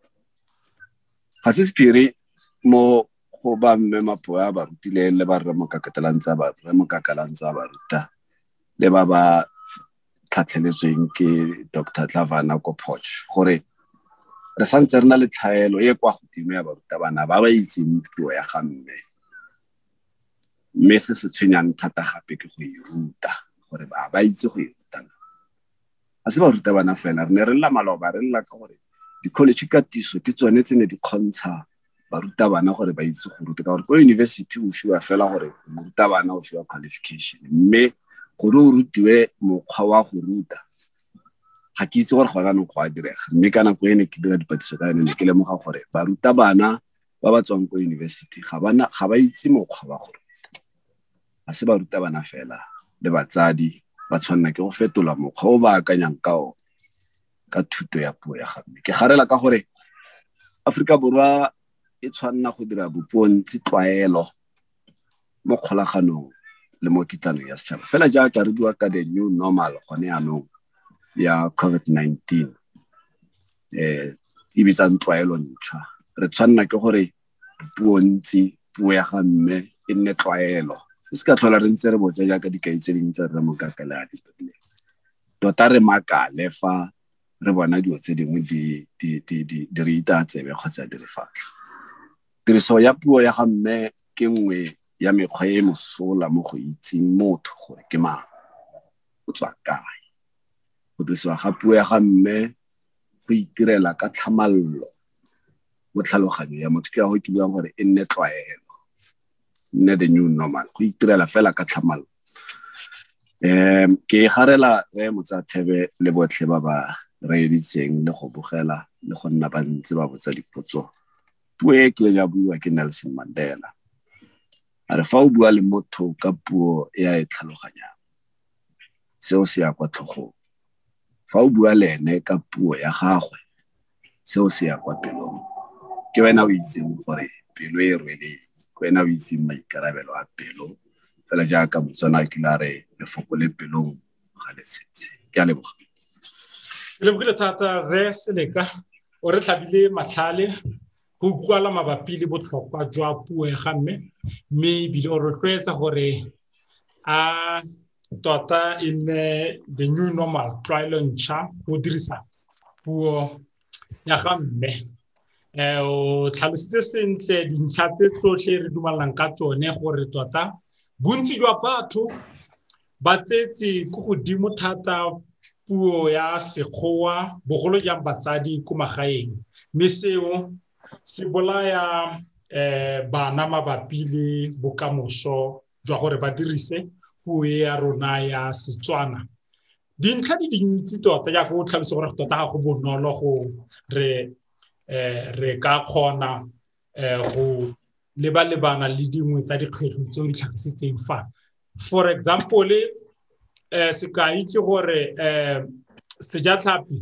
Ga se sephiri mo go ba mme mapo a ba rutileng le ba rre mokakatalantsa ba rre mokakalantsa ba ruta le ba ba tlhatlheletsweng ke Doctor Tlavana Kopoch gore re santse re na le tlhaelo e kwa godimo ya barutabana ba ba itseng puo ya ga mme. Mme se se tshwenyang thata gape ke go e ruta gore ba ba itse go e ruta. A se ba rutabana fela re ne re lla maloba re lla ka gore di-college katiso ke tsone tse ne di kgontsha barutabana gore ba itse go ruta ka gore ko university o fiwa fela gore morutabana o fiwa qualification, mme gore o rutiwe mokgwa wa go ruta ga ke itse gore gona no go a direga. Mme ka nako e ne ke dira dipatiso ka yone ke lemoga gore barutabana ba ba tswang ko university ga ba ga ba itse mokgwa wa go ruta. A se barutabana fela le batsadi ba tshwanna ke go fetola mokgwa o ba akanyang ka o ka thuto ya puo ya ga mme. Ke garela ka gore Aforika Borwa e tshwanna go dira bopuontsi tlwaelo mo kgolaganong le mo kitlanong ya setšhaba. Fela jaaka re bua ka the new normal gone yaanong ya COVID nineteen eh e bitsang tlwaelo ntšhwa, re tshwanna ke gore bopuontsi puo ya ga mme e nne tlwaelo. Se ka tlhola re ntse re botse jaaka dikai tse dingwe tse re mo kakala di tota re makale fa re bona dio tse dingwe di di di di di re itatsebe kgotsa di re fatlha. Tiriso ya puo ya ga mme ke nngwe ya mekgwa e mosola mo go itseng motho gore ke mang, o tswa kae. Go dirisiwa ga puo ya ga mme go itirela ka tlhamallo mo tlhaloganyo ya motho ke go ke buang gore e nne tlwaelo, nne the new normal, go itirela fela ka tlhamallo. Um ke garela re Motsathebe le botlhe ba ba re editseng le go bogela le go nna ba ntse ba botsa dipotso. Puo e ke ja bua ke Nelson Mandela. A re fa o bua le motho ka puo e a e tlhaloganyang, seo se ya kwa tlhogong. Fa o bua le ene ka puo ya gagwe, seo se ya kwa pelong. Ke wena o itseng gore pelo e rwele, ke wena o itseng maikarabelo a pelo. Fela jaaka Motswana ke la re lefoko le pelong ga le setse. Ke a leboga. Le bogile thata re Seleka o re tlhabile matlhale go kwala mabapi le botlhokwa jwa puo ya ga mme, mme ebile o rotloetsa gore a tota in the new normal tlwaelo ntšha go dirisa puo ya ga mme. Eh o tlhalositse sentle dintlha tse tsotlhe re dumelang ka tsone gore tota bontsi jwa batho ba tsetse go godimo thata puo ya Sekgowa, bogolo jang batsadi ko magaeng, mme seo se bolaya eh bana mabapi le bokamoso jwa gore ba dirise puo ya rona ya Setswana. Dintlha di dintsi tota ya go tlhalosa gore tota ga go bonolo go re eh re ka kgona eh go leba lebana le dingwe tsa dikgwetlho tse di tlhagisitseng fa. For example, eh sekai ke gore eh Sejatlhapi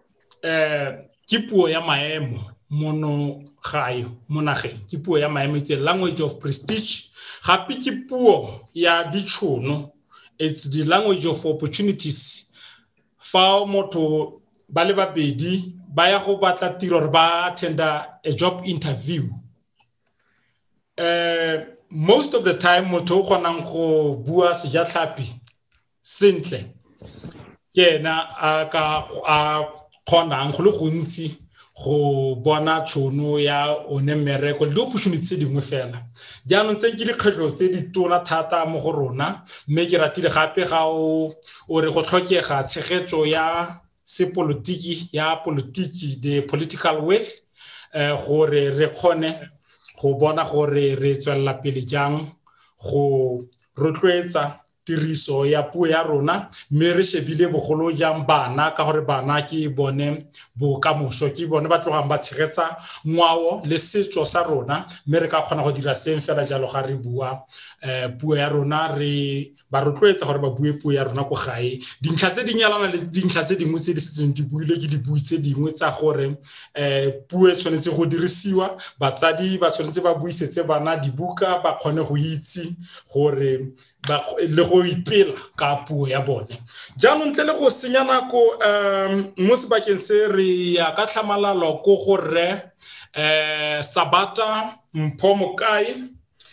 eh ke puo ya maemo mono gae monageng, ke puo ya maemo, it's a language of prestige. Gape ke puo ya ditšhono, it's the language of opportunities. Fa motho ba le babedi ba ya go batla tiro re ba attenda a job interview, uh, most of the time motho o kgonang go bua Sejatlhapi sentle ke na a ka a kgonang go le gontsi go bona tšhono ya one mmereko le opportunity dingwe fela. Jaanong tse ke dikgwetlho tse di tona thata mo go rona, mme ke ratile gape ga o o re go tlhokega tshegetso ya sepolotiki ya politiki, the political will, eh gore re kgone go bona gore re tswella pele jang go rotloetsa tiriso ya puo ya rona, mme re shebile bogolo jang bana ka gore bana ke bone bokamoso, ke bone ba tlogang ba tshegetsa ngwao le setso sa rona, mme re ka kgona go dira seng fela jalo ga re bua eh puo ya rona, re ba rotloetsa gore ba bue puo ya rona go gae. Dintlha tse di nyalana le dintlha tse dingwe tse di setseng di buile ke dibui tse dingwe tsa gore eh puo e tshwanetse go dirisiwa, batsadi ba tshwanetse ba buisetse bana dibuka ba kgone go itse gore ba le go ipela ka puo ya bone. Jaanong ntle le go senya nako um mo sebakeng se re ya ka tlhamalalo go gore eh Sabata Mpho Mokae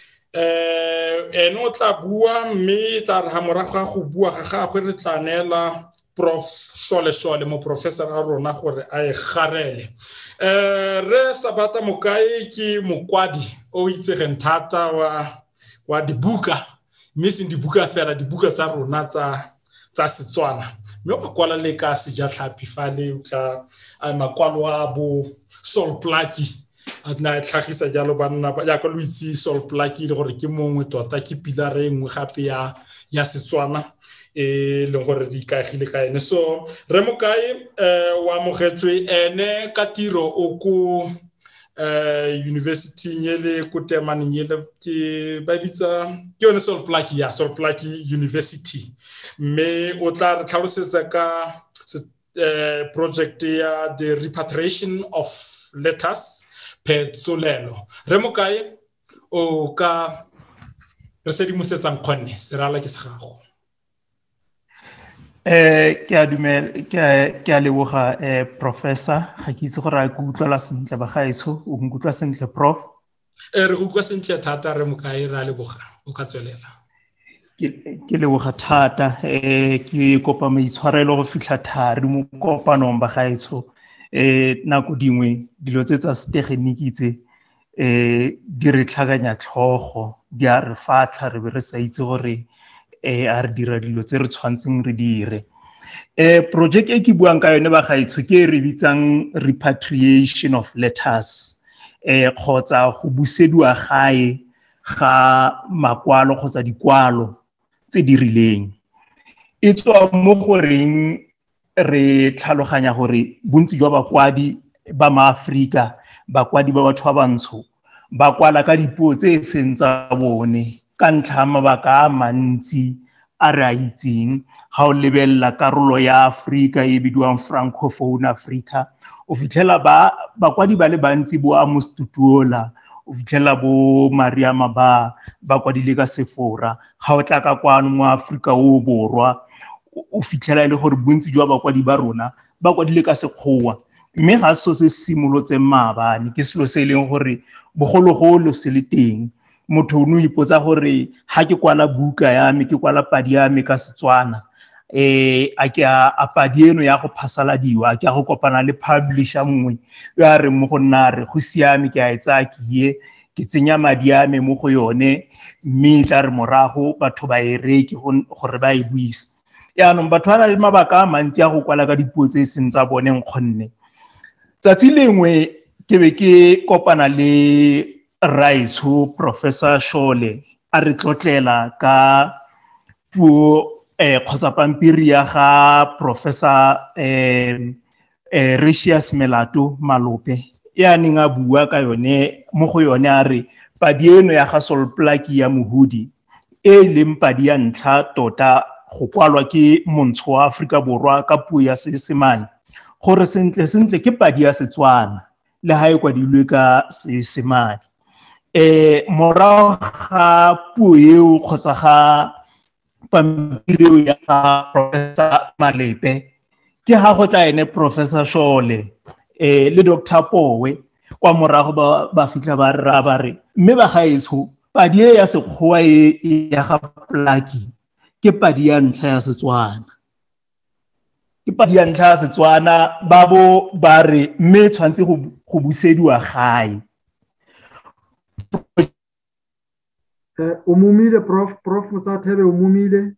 eh ene o tla bua, mme tla re ha morago ga go bua ga gagwe re tla neela Prof Shole Shole mo professor a rona gore a e garele. Eh re Sabata Mokae ke mokwadi o itsegeng thata wa wa dibuka, mme se dibuka fela dibuka tsa rona tsa tsa Setswana, mme o kwala le ka Sejatlhapi fa le tla a makwalo a bo Sol Plaatje a tla tlhagisa jalo banna ya ka lo itse Sol Plaatje le gore ke mongwe tota ke pilare engwe gape ya ya Setswana e le gore di kaegile ka ene. So re Mokae eh wa mogetswe ene ka tiro o ko eh university nyele ko Temaneng nyele ke ba bitsa ke yone Sol Plaatje ya Sol Plaatje University, mme o tla re tlhalosetsa ka eh project ya the repatriation of letters Petsolelo. Re Mokae o ka re se di mosetsang kgonne se rala ke se gago. Eh ke a dumela ke a leboga eh professor, ga ke itse gore a ke utlwala sentle ba gaetsho, o nkutlwa sentle prof? Eh re go utlwa sentle thata Re Mokae, ra leboga, o ka tswelela. ke leboga thata eh ke kopa maitshwarelo go fihla thari mo kopanong ba gaetsho eh nako dingwe dilo tse tsa setegeniki tse eh di re tlhakanya tlhogo di a re fatlha re be re sa itse gore eh a re dira dilo tse re tshwantseng re dire eh project e ke buang ka yone ba gaetsho ke re bitsang repatriation of letters eh khotsa go busediwa gae ga makwalo khotsa dikwalo tse di rileng e tswa mo goreng re tlhaloganya gore bontsi jwa bakwadi ba maAfrika bakwadi ba batho ba bantsho ba kwala ka dipuo tse sentsa bone ka ntlha mabaka a mantsi a re a itseng ha o lebella karolo ya Afrika e bidiwang Francophone Africa o fitlhela ba bakwadi ba le bantsi bo Amos Tutuola o fitlhela bo Maria Maba ba kwadile ka Sefora ha o tla ka kwano mo Afrika o borwa o fitlhela ile gore bontsi jwa bakwadi ba rona ba kwadile ka Sekgowa mme ga so se simolotse maabane ke selo se leng gore bogologolo se le teng motho o no ipotsa gore ha ke kwala buka ya me ke kwala padi ya me ka Setswana eh a ke a padi eno ya go phasaladiwa ke a go kopana le publisher mongwe ya re mo go nna re go siame ke a etsa ke ye ke tsenya madi a me mo go yone mme tla re morago batho ba e reke gore ba e buisa ya no batho ba le mabaka a mantsi a go kwala ka dipuo tse seng tsa bone nkgonne tsatsi lengwe ke be ke kopana le Raitsho Professor Shole a re tlotlela ka puo eh khotsa pampiri ya ga Professor eh eh Ricius Melato Malope ya ninga bua ka yone mo go yone a re padi eno ya ga Solplaki ya Mohudi e leng padi ya ntlha tota go kwalwa ke montsho wa Afrika Borwa ka puo ya Seesemane gore sentle sentle ke padi ya Setswana le ha e kwadilwe ka Seesemane eh morago ga puo eo khotsa ga pampiri ya ga Professor Malepe ke ha go tla ene Professor Shole eh le Doctor Powe kwa morago ba ba fitla ba ra ba re mme ba gaetsho padi ya Sekgowa e ya ga Plaki ke padi ya ntlha ya Setswana ke padi ya ntlha ya Setswana ba bo ba re mme tshwantse go busediwa gae eh umumile prof prof Motsathebe umumile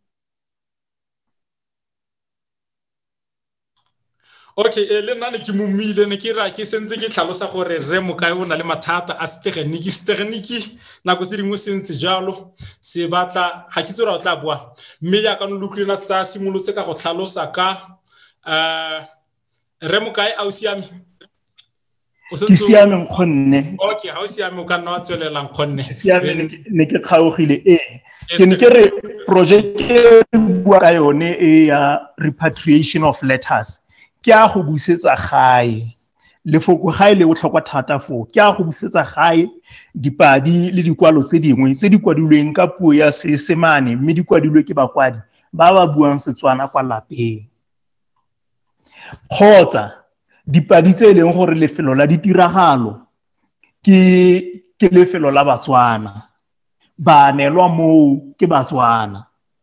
Okay e le nna ne ke momile ne ke ra ke sentse ke tlhalosa gore re mo kae o na le mathata a stegeniki stegeniki nako tse dingwe sentse jalo se batla ga ke tsora o tla bua mme ya ka no lutlena sa simolotse ka go tlhalosa ka eh re mo kae a o siame ke siame nkgonne okay ha o siame o ka nna wa tswelela nkgonne siame ne ke kgaogile eh ke ne ke re project e bua ka yone e ya repatriation of letters ke a go busetsa gae lefoko ga ile o tlhokwa thata fo ke a go busetsa gae dipadi le dikwalo tse dingwe tse di kwadilweng ka puo ya Seesemane mme di kwadilwe ke bakwadi ba ba buang Setswana kwa lapeng khotsa dipadi tse leng gore lefelo la ditiragalo ke ke lefelo la Batswana ba nelwa mo ke Batswana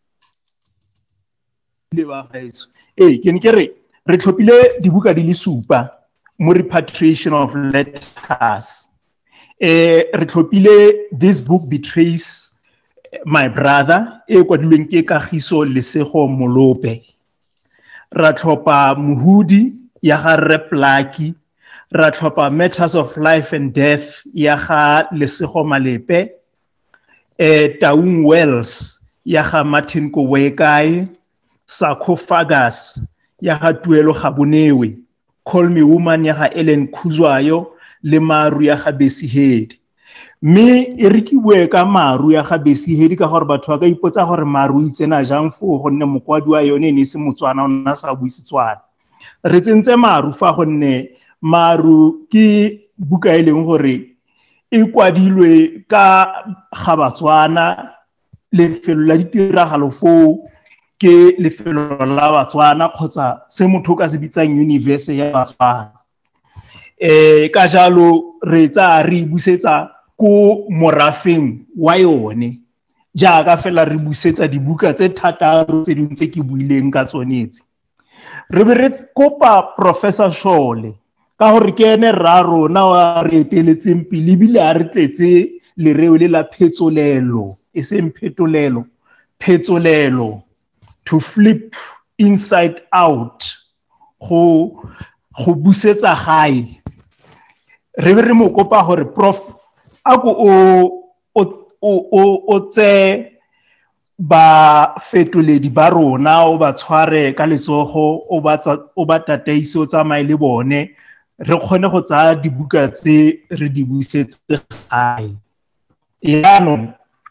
le ba gaetso eh ke ne ke re re tlhopile dibuka di le supa mo repatriation of letters eh re tlhopile This Book Betrays My Brother e kwadilweng ke Kagiso Lesego Molope ra tlhopa Mohudi ya ga Replaki ra tlhopa Matters of Life and Death ya ga Lesego Malepe eh Taung Wells ya ga Martin Kowekae Sarcophagus ya ga Tuelo Gabonewe Call Me Woman ya ga Ellen Khuzwayo le Maru ya ga Besihead me e rekiwe ka Maru ya ga Besihead ka gore batho ba ka ipotsa gore Maru itsena jang fo gonne mokwadi wa yone ne se Motswana o nna sa bui Setswana re tsentse Maru fa gonne Maru ke buka e leng gore e kwadilwe ka ga Batswana lefelo la ditiragalo fo ke lefelo la Batswana khotsa se motho ka se bitsang universe ya Batswana eh ka jalo re tsa re busetsa ko morafeng wa yone jaaka fela re busetsa dibuka tse thataro tse dingwe tse ke buileng ka tsonetse. Re be re kopa Professor Shole ka gore ke ene rra rona wa re eteletseng pele ebile a re tletse lereo le la phetsolelo e seng phetolelo, phetsolelo, to flip inside out, go go busetsa gae. Re be re mo kopa gore prof a go o o o tse ba fetoledi ba rona o ba tshware ka letsogo o ba o ba tataise o tsamaye le bone re kgone go tsaya dibuka tse re di busetse gae. Yaanong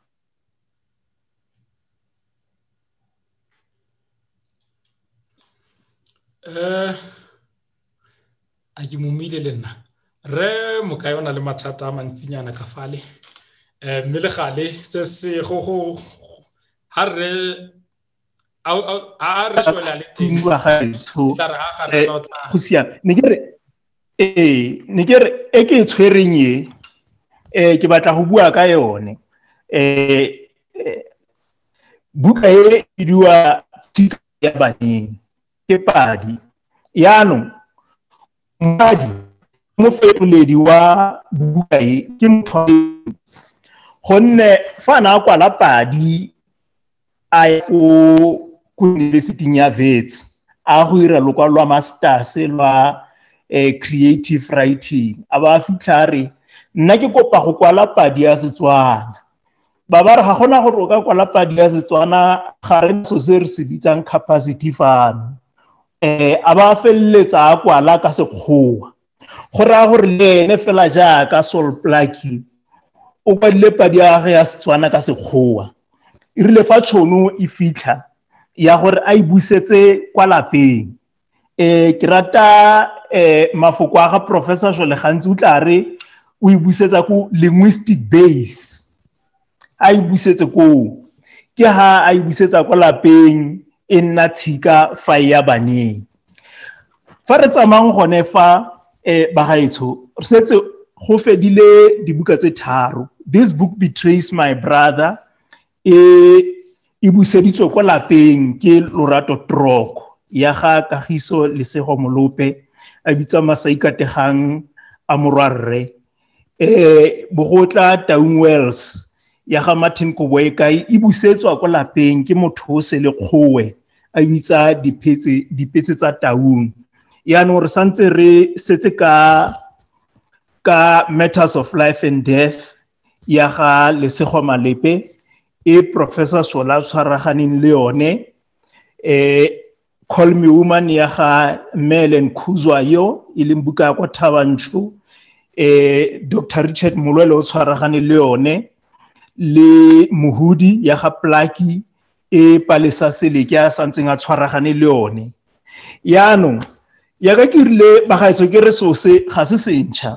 eh a ke momile le nna re mo ka yona le mathata a mantsinyana ka fale eh mme le gale se se go go ha re a a re sola le teng ba gaetsho go sia ne ke re eh ne ke re e ke tshwereng ye eh ke batla go bua ka yone eh buka e diwa tika ya baneng ke padi yaanong madi mo fetoledi wa buka e ke motho gonne fa na kwa la padi a o ku university ya Wits a go ira lokwa lwa masters lwa eh, creative writing aba fitlhare nna ke kopa go kwala padi ya Setswana ba ba re ga gona gore o ka kwala padi ya Setswana ga re so se re se bitsang capacity fund eh aba felletsa a kwala ka sekgowa go ra gore le ene fela jaaka Sol Plaatje o kwale padi ya ya Setswana ka sekgowa irile fa tšhono e fitlha ya gore a ibusetse kwa lapeng eh ke rata eh mafoko a ga Professor Shole gantsi o tla re o ibusetsa go linguistic base a ibusetse go ke ha a ibusetsa kwa lapeng e nna tshika fa ya baneng fa re tsamang gone fa eh ba gaetsho re setse go fedile dibuka tse tharo. This book betrays my brother e e buseditswe kwa lapeng ke Lorato Troko ya ga Kagiso Lesego Molope a bitsa Masaikategang a morwarre eh bogotla Taung Wells ya ga Martin Kobweka e busetswa kwa lapeng ke motho se le kgowe a bitsa dipetse dipetse tsa Taung ya no re santse re setse ka ka Matters of Life and Death ya ga Lesego Malepe e Professor Sola tshwaraganeng le yone eh Call Me Woman ya ga Melen Khuzwa yo ile mbuka kwa Thabanchu eh Doctor Richard Molwele o tshwaraganeng le yone le Mohudi ya ga Plaatje e Palesa Seleke ya santseng a tshwaraganeng le yone yaanong ya ka kirile ba gaetso ke re so se ga se sentšha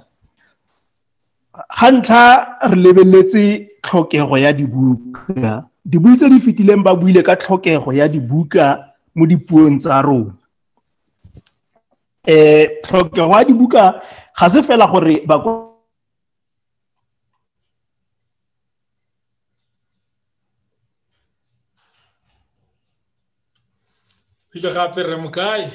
hantla re lebeletse tlhokego ya dibuka dibuka tse di fitileng ba buile ka tlhokego ya dibuka mo dipuong tsa rona eh tlhokego ya dibuka ga se fela gore ba ile gape re mo kae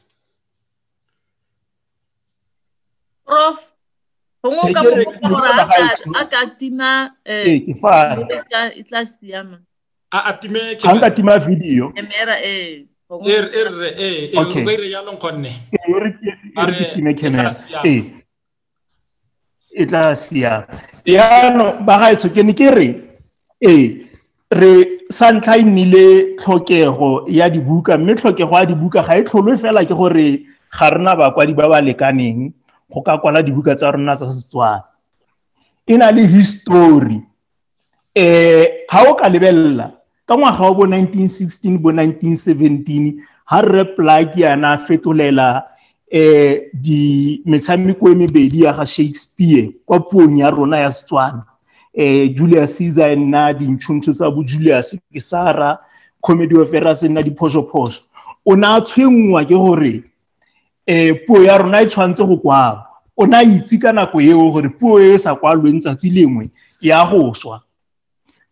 Prof Hongo ka mo ka aka tima eh ka itla siama a atime ke anga tima video emera eh er er eh e go ire ya lon konne are time camera eh itla sia ya no ba ga itso ke ne ke re eh re santla inile tlhokego ya dibuka mme tlhokego ya dibuka ga e tlholwe fela ke gore ga rena ba kwa di ba ba lekaneng go ka kwala dibuka tsa rona tsa Setswana ina le history eh ha o ka lebella ka ngwaga wa bo nineteen sixteen bo nineteen seventeen ha re Plaatje ana fetolela eh di metshameko e mebedi ya ga Shakespeare kwa puong ya rona ya Setswana eh Julius Caesar na di ntshuntsho tsa bo Julius Caesar comedy of errors na di phosho phosho ona tshwengwa ke gore eh puo ya rona e tshwantse go kwa ona itse ka nako eo gore puo e sa kwalwe ntsatsi lengwe ya go swa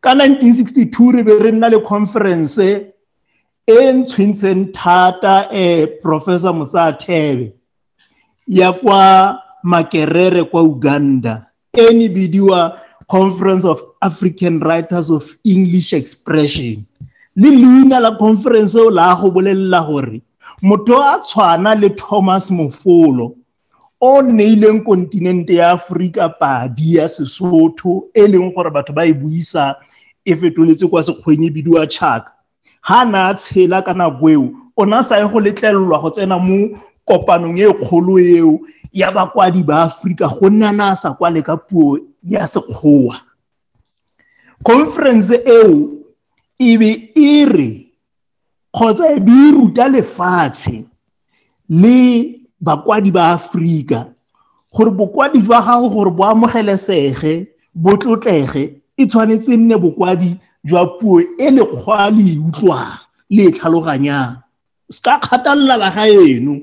ka nineteen sixty-two re be re nna le conference e ntshwintseng thata eh Professor Motsathebe ya kwa Makerere kwa Uganda e ne bidiwa Conference of African Writers of English Expression. Le leina la conference o la go bolella gore motho a tshwana le Thomas Mofolo o neileng kontinente ya Afrika padi ya Sesotho e leng gore batho ba e buisa e fetoletse kwa sekgwenye bidiwa Chaka. Ha na tshela kana gweo ona sa e go letlelwa go tsena mo kopanong e kgolo eo ya bakwadi ba Afrika go nna na sa kwa le ka puo ya sekgowa. Conference eo e be e re kgotsa e di ruta lefatshe le bakwadi ba Afrika gore bokwadi jwa gago gore bo amogelesege bo tlotlege e tshwanetse nne bokwadi jwa puo e le kgwali utlwa le tlhaloganya ska khatalla ba gaeno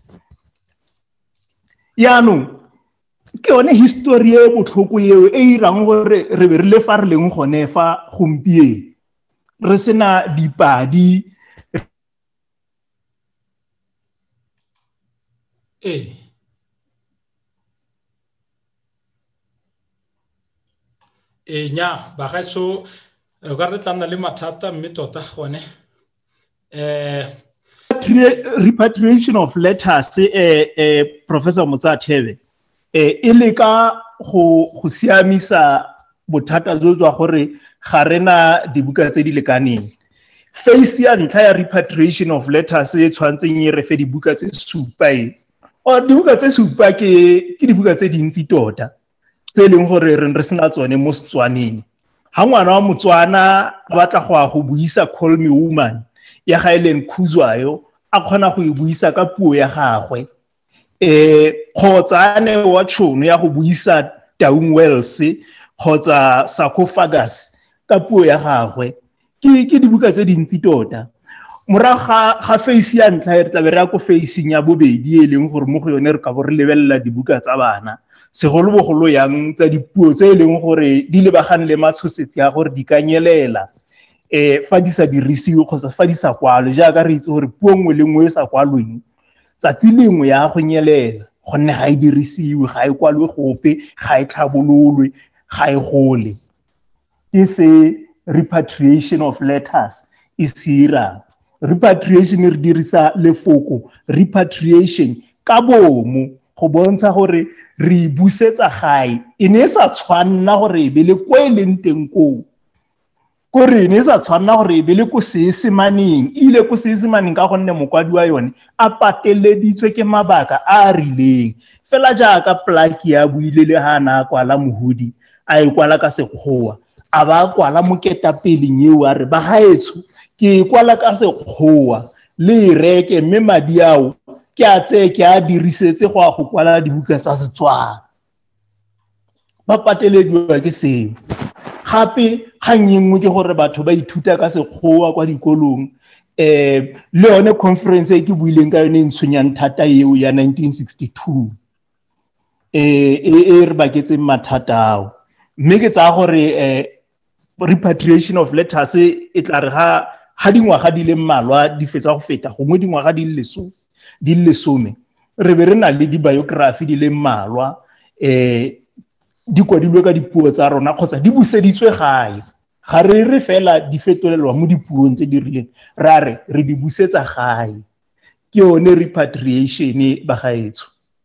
yaanong ke yone history e botlhoko eo e irang gore re be re le fa re leng gone fa gompieno re sena dipadi eh e nya ba ga so ga re tlana le mathata mme tota gone eh repatriation of letters eh eh Professor Motsathebe eh e le ka go go siamisa bothata jo jwa gore ga rena dibuka tse di lekaneng. Face ya ntlha ya repatriation of letters e tshwantseng e re fe dibuka tse supa e o dibuka tse supa ke ke dibuka tse dintsi tota tse leng gore re re sena tsone mo Setswaneng. Ha ngwana wa Motswana a batla go a go buisa Call Me Woman ya Helen Khuzwayo a khona go e buisa ka puo ya gagwe eh khotsa ne wa tšhono ya go buisa Taung Wells khotsa Sarcophagus ka puo ya gagwe ke ke dibuka tse dintsi tota moraga ga face ya ntlha e tla be re go facing ya bobedi e leng gore mo go yone re ka bo re lebella dibuka tsa bana segolo bogolo yang tsa dipuo tse leng gore di lebagane le matshosetsi ya gore di ka nyelela eh fa di sa dirisiwe kgotsa fa di sa kwalo jaaka re itse gore puo nngwe le nngwe e sa kwalweng tsatsi lengwe ya go nyelela gonne ga e dirisiwe ga e kwalwe gope ga e tlhabololwe ga e gole ke se repatriation of letters is here. Repatriation re dirisa lefoko repatriation ka bomo go bontsha gore re busetsa gae e ne sa tshwanna gore e be le ko e leng teng ko ko re ne sa tshwanna gore e be le ko Seesemaneng ile ko Seesemaneng ka gonne mokwadi wa yone a pateleditswe ke mabaka a rileng fela jaaka plaki ya buile le hana kwala mohudi a e kwala ka sekgowa a ba kwala moketapeleng eo a re ba gaetso ke kwala ka sekgowa le reke mme madi ao ke a tse ke a dirisetse go a go kwala dibuka tsa Setswana ba patelediwa ke seo gape ga nngwe ke gore batho ba ithuta ka sekgowa kwa dikolong eh le yone conference e ke buileng ka yone ntshwenyang thata eo ya nineteen sixty-two eh e re baketseng mathata ao mme ke tsa gore eh repatriation of letters e tla re ga ha dingwaga di le mmalwa di fetsa go feta gongwe dingwaga di le so di le some re be re na le di biography di le mmalwa eh di kwadilwe ka dipuo tsa rona kgotsa di buseditswe gae ga re re fela di fetolelwa mo dipuong tse di rileng ra re re di busetsa gae ke yone repatriation ba gaetso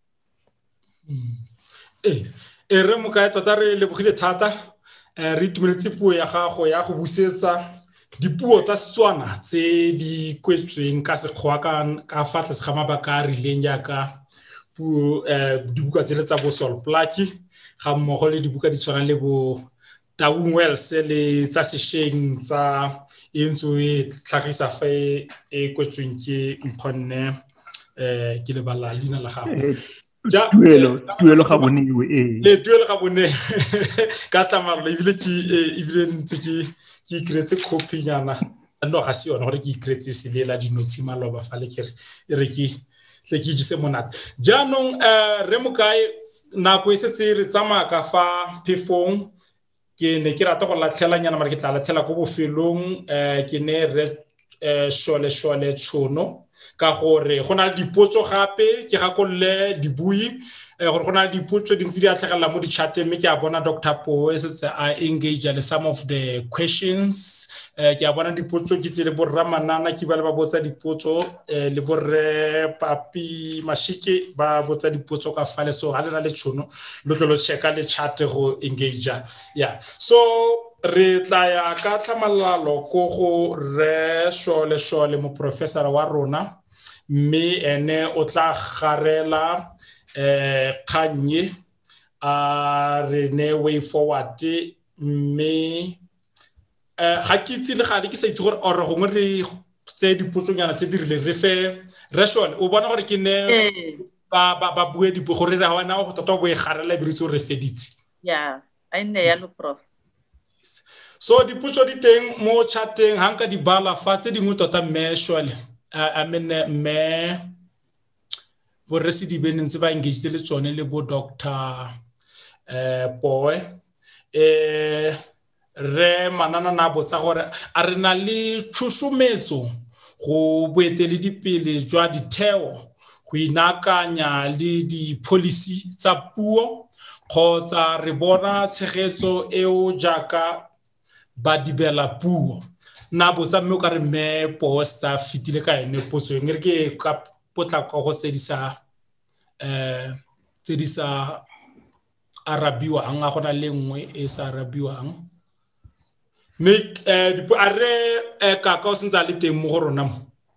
eh e re mo ka tota re le bogile thata re itumeletse puo ya gago ya go busetsa dipuo tsa Setswana tse di kwetsweng ka sekgowa ka fa tlase ga mabaka a rileng jaaka puo dibuka tse le tsa bo Solplaki ga mmogo le dibuka di tshwana le bo Taung Wells le tsa Sesheng tsa entso e tlhagisa fa e kwetsweng ke Mkhonne eh ke le bala lina la gago ja tuelo tuelo ga boniwe eh le tuelo ga bone ka tsamaro le bile ke e bile ntse ke ke kretse copy nyana no ga se yona gore ke kretse se le la dinotsi maloba fa le ke re ke le ke ditse monate jaanong eh re mo kae na go se tse re tsamaka fa phefong ke ne ke rata go latlhelanyana mara ke tla latlhela ko bofelong eh ke ne re eh shole shole tshono ka gore go na le dipotso gape ke ga kolle dibui gore go na le dipotso dintsi di atlegela mo di chateng mme ke a bona Doctor Poe se a engage le some of the questions eh ke a bona dipotso ke tsele borra manana ke ba le ba botsa dipotso le borre papi mashike ba botsa dipotso ka fale so ha le na le tshono lo tlo lo checka le chat go engage yeah so re tla ya ka tlhamalalo ko go re shole shole mo professor wa rona mme ene o tla garela eh khanye a re ne way forward mme eh ga ke itse le gale ke sa itse gore or go ngwe re tse dipotsonyana tse di rile re fe re shole o bona gore ke ne ba ba ba bue di gore re ha wana go tota bo e garela biritso re feditse yeah I ne ya lo prof so dipotso di teng mo chateng hanka di bala fa tse dingwe tota mme shole I mean me bo resi di beneng tse ba engage le tsone le bo Doctor eh Poe eh re manana na botsa gore a re na le tshusumetso go boetele dipele jwa ditheo go inakanya le di policy tsa puo kgotsa re bona tshegetso eo jaka ba dibela puo na botsa mme o ka re me posta fitile ka ene potso ngere ke ka potla go tsedisa eh tsedisa arabiwa anga gona le nngwe e sa arabiwang make eh dipo are ka ka o sentse le teng mo go rona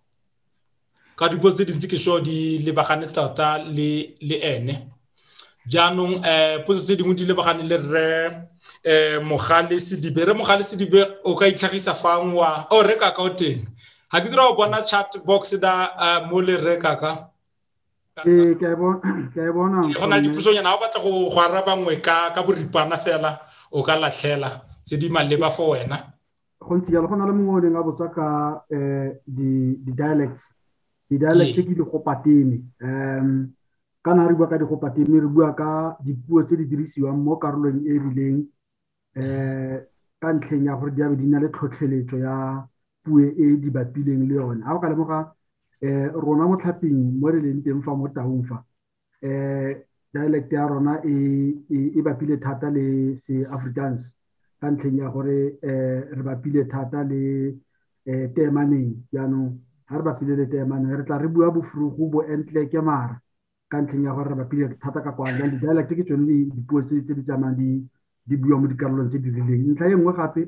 ka dipotso di ntse ke sho di lebagane tota le le ene jaanong eh potso tse dingwe di lebagane le re eh mogale se di bere mogale se di be o ka itlhagisa fang wa o reka ka o teng ha ke tsira o bona chat box da mo le reka ka eh ke bona ke bona go na dipotso nyana o batla go go araba ngwe ka ka boripana fela o ka latlhela tse di maleba for wena go ntse jalo go na le mongwe le nga botsa ka eh di di dialects di dialects ke di go pateme um kana re bua ka di go pateme re bua ka dipuo tse di dirisiwang mo karolong e rileng eh ka ntlheng ya gore di a be di na le tlhotlheletso ya puo e di bapileng le yone ha o ka lemoga eh rona mo tlhaping mo re leng teng fa mo taung fa eh dialect ya rona e e bapile thata le se Afrikaans ka ntlheng ya gore eh re bapile thata le eh temaneng jaanong ha re bapile le temaneng re tla re bua bofurugu bo entle ke mara ka ntlheng ya gore re bapile thata ka kwa le dialect ke tsone dipuo tse di tsamayang di di bua mo dikarolong tse di rileng ntlha e nngwe gape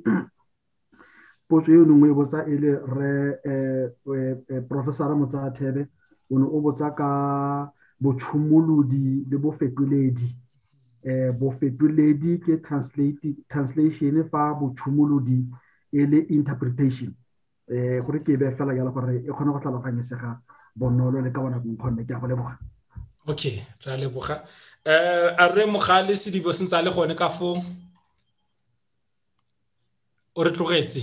potso e nngwe e botsa e le re eh professor Motsathebe o ne o botsa ka botshumolodi le bofetoledi eh bofetoledi ke translate translation fa botshumolodi e le interpretation eh gore ke be fela ya le gore e kgona go tlhaloganyetsega bonolo le ka bona go kgone ke a go leboga okay ra leboga eh a re mogale se di bosentsa le gone ka fo o re tlogetse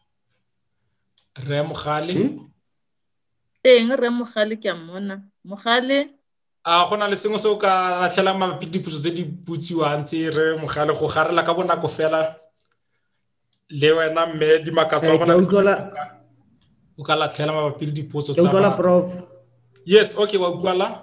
re mogale teng re mogale ke a mona mogale a gona le sengwe se o ka latlhela mabapi dipotso tse di butsiwang tse re mogale go garela ka bonako fela le wena mme di makatso gona o ka latlhela mabapi dipotso tsa ba prof yes okay wa utlwala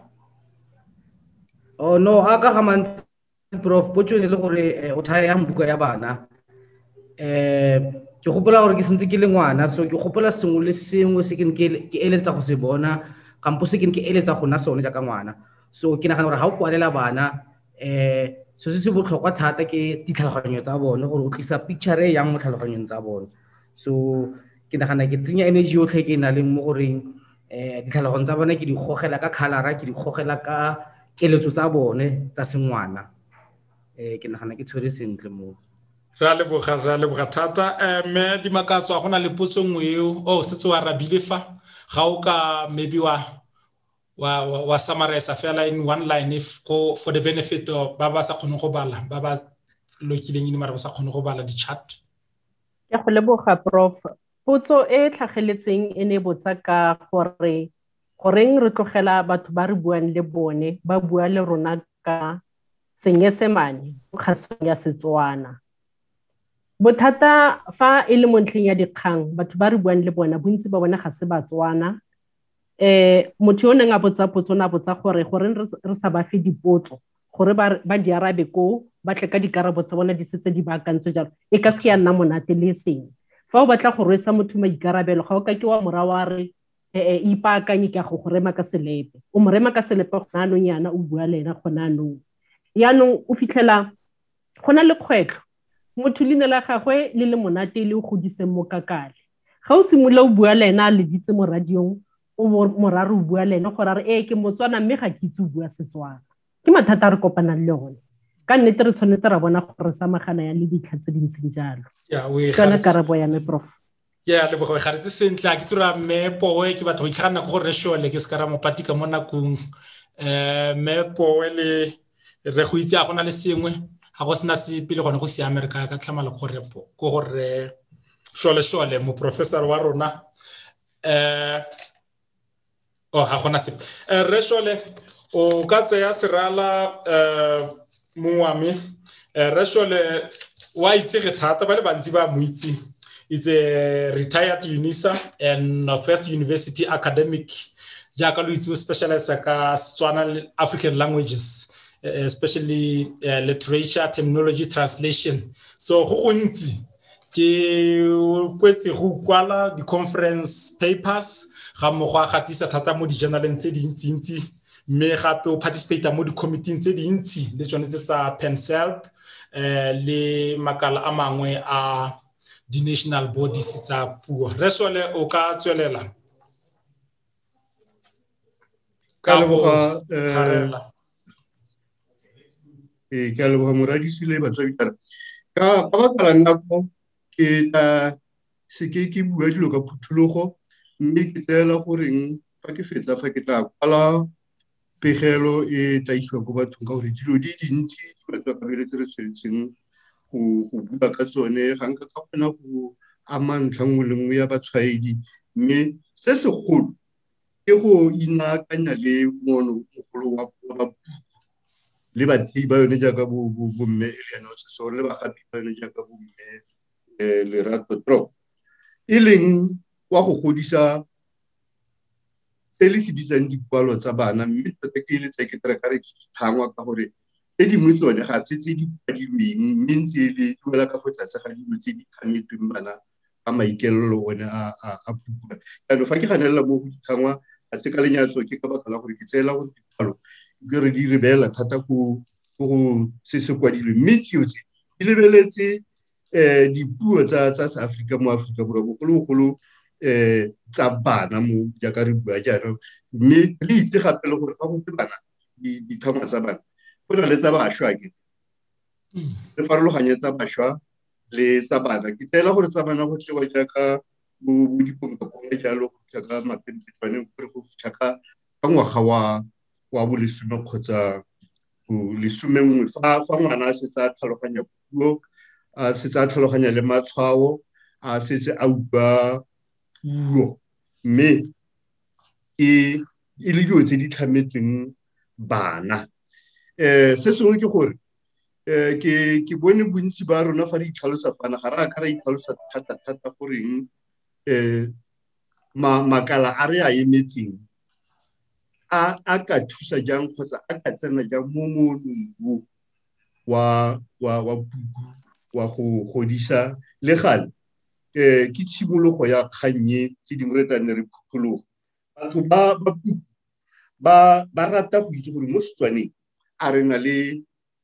oh no aka ga mantsi prof potso le gore o thaya ya mbuka ya bana eh ke gopola gore ke sentse ke le ngwana so ke gopola sengwe le sengwe se ke ke eletsa go se bona kampo se ke ke eletsa go na sone ja ka ngwana so ke nagana gore ha o kwalela bana eh so se se botlhokwa thata ke ditlhaloganyo tsa bone gore o tlisa picture e yang mo tlhaloganyong tsa bone so ke nagana ke tsenya energy yotlhe ke na le mo goreng eh ditlhaloganyo tsa bone ke di gogela ka color ke di gogela ka keletso tsa bone tsa sengwana eh ke nagana ke tshwere sentle mo ra le boga ra le boga thata mme di makatso a gona le potso ngwe o se tse wa rabile fa ga o ka maybe wa wa wa summarize fela in one line if go for the benefit of ba ba sa khone go bala ba ba lokileng ni mara ba sa khone go bala di chat ke go leboga prof potso e tlhageletseng e ne botsa ka gore goreng re tlogela batho ba re buang le bone ba bua le rona ka Senyesemane kgasong ya Setswana bothata fa e le mo ntlheng ya dikgang batho ba re buang le bona bontsi ba bona ga se Batswana eh motho yo neng a botsa potso na botsa gore gore re sa ba fe dipotso gore ba ba di arabe ko ba tle ka dikarabo tsa bona di setse di baakantse jalo e ka se ya nna monate le seng fa o batla go rwesa motho maikarabelo ga o ka ke wa morawa re eh ipaakanye ka go rema ka selepe o mo rema ka selepe gona no nyana o bua le ena gona no yaanong o fitlhela gona le kgwetlo motho le ne la gagwe le le monate le go diseng mo kakale ga o simola o bua le ena le ditse mo radiong o moraro o bua le ena gore re e ke Motswana mme ga ke itse o bua Setswana ke mathata re kopana le one ka nnete re tshwanetse ra bona gore samagana ya le ditlha tse dintseng jalo ya we kana karabo ya me prof ya le bogo ga re tse sentle a ke tsura mepo we ke batho go itlhagana go re shole ke se ka ra mopatika mo nakong eh mepo we le re go itse a gona le sengwe ga go sena se pele gone go se America ka tlhamala go re po go gore shole shole mo professor wa rona eh oh ha gona se re shole o ka tseya serala eh muami re shole wa itse ge thata ba le bantsi ba mo itse is a retired UNISA and First University academic ja ka lo itse specialize ka Setswana African languages especially uh, literature terminology translation so go gontsi ke kwetse go kwala di conference papers ga mo go gatisa thata mo di journaleng tse dintsi ntsi me gape o participate mo di committee tse dintsi le tsone tse sa PenSelp eh le makala a mangwe a di national bodies tsa puo re sole o ka tswelela ka go kharela e ke a leboga moradisi le batswabitana ka ba baka la nako ke ta se ke ke bua dilo ka phuthulogo mme ke tsela goreng fa ke fetsa fa ke tla kwala pegelo e taiswa go bathong ka gore dilo di dintsi batho ba beletse re tshwentseng go go bua ka tsone ga nka ka kgona go amantla ngwe le ngwe ya batshwaedi mme se se golo ke go inakanya le mono mogolo wa ba le batho ba yone jaaka bo bo mme Eliana so le ba gape ba yone jaaka bo mme eh Lerato Trop e leng wa go godisa se le se disang dikwalo tsa bana mme tota ke ile tsa ke tra ka re thangwa ka gore e dingwe tsone ga se tse di kwadilweng mme ntse le duela ka go tlase ga dilo tse di tshwanetseng bana ka maikelelo one a a pupa ya no fa ke ganela mo go thangwa a se ka lenyatso ke ka baka la gore ke tsela go dikwalo ke re di rebela thata go go se se kwadilwe mme tse di lebeletse eh dipuo tsa tsa South Africa mo Africa borwa bogolo bogolo eh tsa bana mo ja ka re bua jana mme le itse gape le gore fa go ke bana di dithama tsa bana go na le tsa bašwa ke le farologanya tsa bašwa le tsa bana ke tsela gore tsa bana go tsewa jaaka bo dipompa go jalo go tsaka mapentane gore go tsaka ka ngwaga wa wa bo lesome kgotsa go lesome nngwe fa fa ngwana se tsa tlhaloganya puo a se tsa tlhaloganya le matshwao a se se a utlwa puo mme e e le dio tse di tlhametsweng bana eh se sengwe ke gore eh ke ke bone bontsi ba rona fa di tlhalosa fana ga ra ka ra itlhalosa thata thata goreng eh ma makala a re a emetseng a a ka thusa jang kgotsa a ka tsena jang mo monong wa wa wa wa go godisa le gale eh ke tshimologo ya kgannye tse dingwe re tla ne re phuthulogo batho ba ba ba rata go itse gore mo Setswaneng a re na le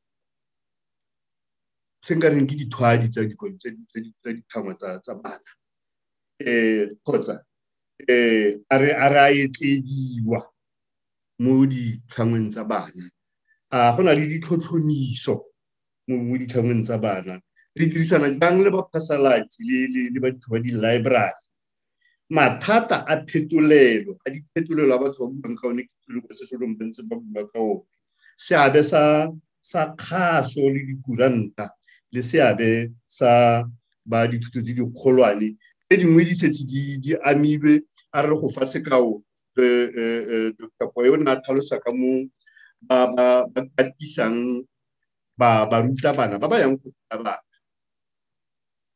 sengareng ke dithwadi tsa dikontse tsa dithama tsa tsa bana eh kgotsa eh a re a re a etlediwa mo di tlhangweng tsa bana a gona le ditlhotlhoniso mo di tlhangweng tsa bana re dirisana jang le ba phasalatsi le le batho ba di library mathata a phetolelo a diphetolelo a batho ba buang ka one ke le go se se leng bentse ba bua ka one seabe sa sa kgaso le dikuranta le seabe sa ba dithuto tse di kgolwane tse dingwe di setse di di amilwe a re go fa sekao eh eh Doctor Poyo na tlhalosa ka mo ba ba ba tisang ba ba ruta bana ba ba yang go ruta bana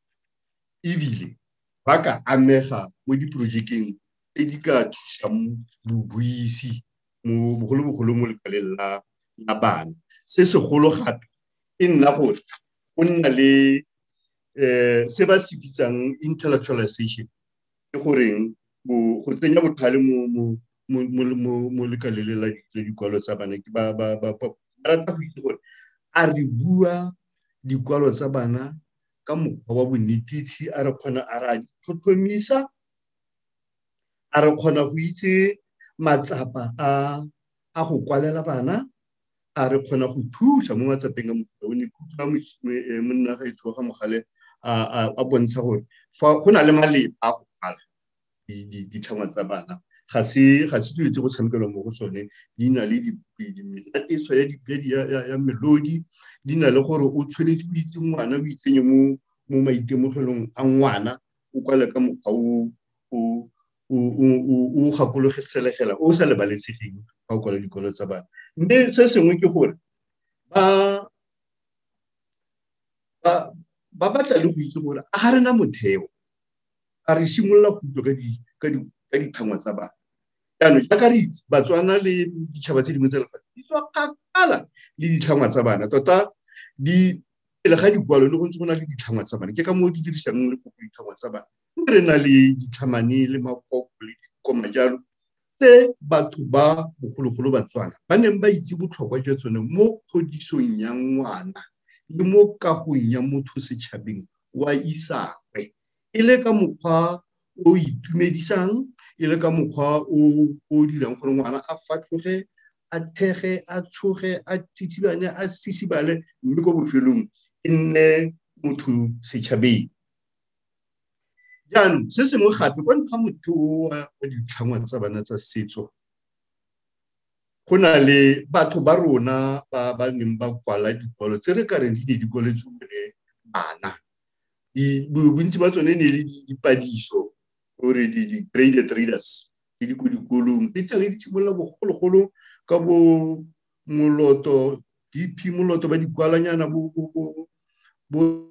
ebile ba ka amega mo diporojekeng tse di ka thusang bobuisi mo bogolo-bogolo mo lekaleng la la bana. Se segolo gape e nna gore go nna le eh se ba se bitsang intellectualization ke goreng go tsenya botlhale mo mo mo mo lekaleng la dikwalo tsa bana ke ba ba ba rata go itse gore a re bua dikwalo tsa bana ka mokgwa wa bonnetisi, a re kgona a ra di tlhotlhomisa, a re kgona go itse matsapa a a go kwalela bana, a re kgona go thusa mo matsapeng a mofuta o ne kutlwa monna ga itse ga mogale a a bontsha gore fa go na le maleba a go kwala ditlhangwa tsa bana ga se ga se tswetse go tshamekelwa mo go tsone di na le menatiso ya melodi, di na le gore o tshwanetse go itse ngwana o itsenye mo mo maitemogelong a ngwana o kwale ka mokgwa o o o gakologeselegela o sa lebalesegeng ga o kwala dikwalo tsa bana. Mme se sengwe ke gore ba ba ba batla le go itse gore a ga rena motheo a re simolola go utlwa ka ditlhangwa tsa bana. Jaanong jaaka re itse Batswana le ditšhaba tse dingwe tsa lefatshe di tswa kgakala le ditlhangwa tsa bana, tota di pele ga dikwalo le go ntse go na le ditlhangwa tsa bana ke ka moo di dirisang lefoko ditlhangwa tsa bana. Mme re na le ditlhamane le makoko le dikoma jalo tse batho ba bogologolo Batswana ba neng ba itse botlhokwa jwa tsone mo kgodisong ya ngwana le mo kagong ya motho setšhabeng wa isagwe, e le ka mokgwa o itumedisang, e le ka mokgwa o dirang gore ngwana a fatloge, a thege, a tshoge, a tsitsibane, a sisibale, mme ko bofelong e nne motho setšhabeng. Jaanong se sengwe gape kwa ntlha motho wa ditlhangwa tsa bana tsa setso go na le batho ba rona ba ba neng ba kwala dikwalo tse re ka reng di ne di kwaletswe bone bana. Bontsi ba tsone ne le dipadiso gore di-graded readers le di ko dikolong di tla le di tshimolola bogologolo ka bo moloto D P moloto ba dikwalanyana bo bo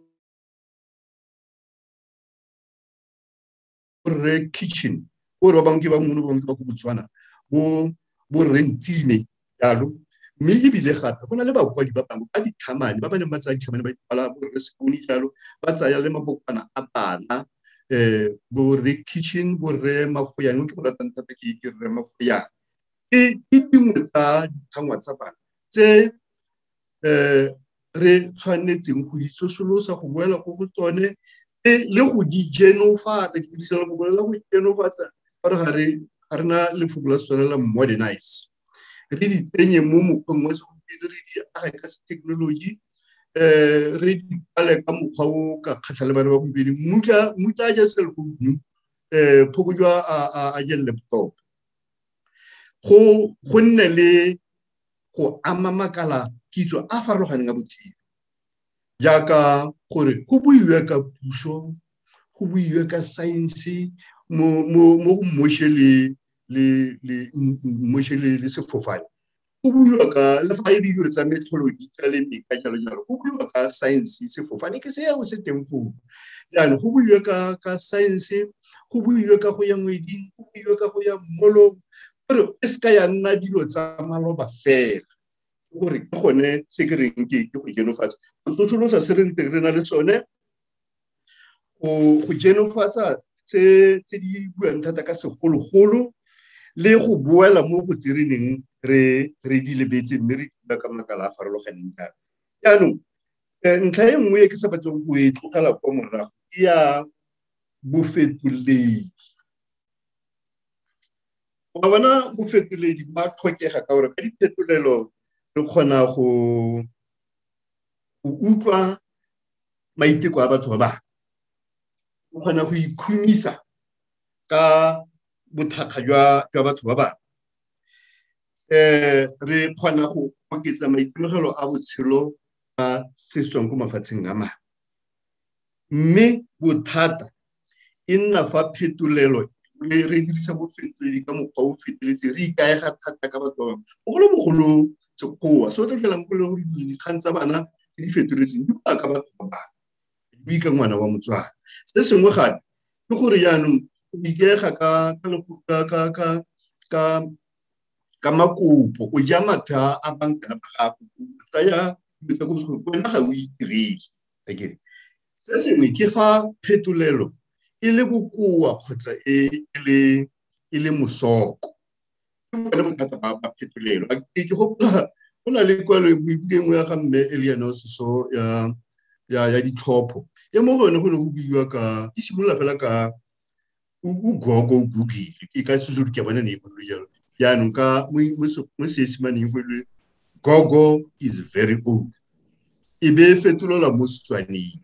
re kitchen gore ba bangwe ke ba mono ba bangwe ke ba go Botswana bo bo rentime jalo. Mme ebile gape go na le bakwadi ba bangwe ba ditlhamane ba ba neng ba tsaya ditlhamane ba dikwala bo re sekoni jalo ba tsaya le mabokwana a bana eh bo re kitchen bo re mafoyane o ke go ratang thata ke ke re mafoyane ke dingwe tsa ditlhangwa tsa bana tse eh re tshwanetseng go di tsosolosa go boela go go tsone le go di genofatsa. Ke dirisa lefoko la go genofatsa gore ga re ga rena lefoko la tsone la modernize, re di tsenye mo mokgweng wa segompieno, re di age ka technology, eh re di kwale ka mokgwa o ka kgatlha le bana ba gompieno mutla mutla ja cell phone eh phoko jwa a ja laptop go go nne le go ama makala kitso a farologaneng a botshelo jaaka gore go buiwe ka puso, go buiwe ka science mo mo mo mmoše le le le mmoše le sefofane, go buiwa ka le fa e di dilo tsa methodology ka le meka jalo jalo, go buiwa ka science sefofane ke seo se teng foo. Jaanong go buiwe ka ka science, go buiwe ka go ya ngweding, go buiwe ka go ya mmolong, gore e se ka ya nna dilo tsa maloba fela gore ke gone se ke reng ke go genofatsa go tsosolosa se re ntse re na le tsone go genofatsa tse tse di buang thata ka segologolo le go boela mo go tsireneng re re di lebetse mme re dira ka makala a farologaneng jalo. Jaanong ntlha e nngwe e ke sa batleng go e tlogela kwa morago ke ya bofetoledi. Wa bona bofetoledi ba tlhokega ka gore ka diphetolelo re kgona go utlwa maiteko a batho ba bangwe, re kgona go ikhumisa ka bothakga jwa batho ba bangwe, eh re kgona go oketsa maitemogelo a botshelo a seswang ko mafatsheng a mangwe. Mme bothata e nna fa phetolelo re dirisa bofetoledi ka mokgwa o feteletseng, re ikaega thata ka batho ba bangwe bogolo-bogolo sekgowa se o tla tlelang go le gore dikgang tsa bana tse di fetoletseng di bua ka batho ba bangwe, di bui ka ngwana wa motswana se sengwe gape ke gore yaanong o ikega ka ka ka ka ka makopo o ja matha a bankana ba gago o tsaya ditse go se wena ga o itirele akere se sengwe ke fa phetolelo e le bokoa kgotsa e le e le mosoko ke bona bothata ba phetolelo ke gopola go na le kwalo e buileng ya ga mme Eliana Soso ya ya ya ditlhopho e mo gone go ne go buiwa ka e simolola fela ka o gogo Google ke ka tsuzuru ke bona ne go le jalo yaanong ka mo seesimane go le gogo is very old e be fetolola mo Setswaneng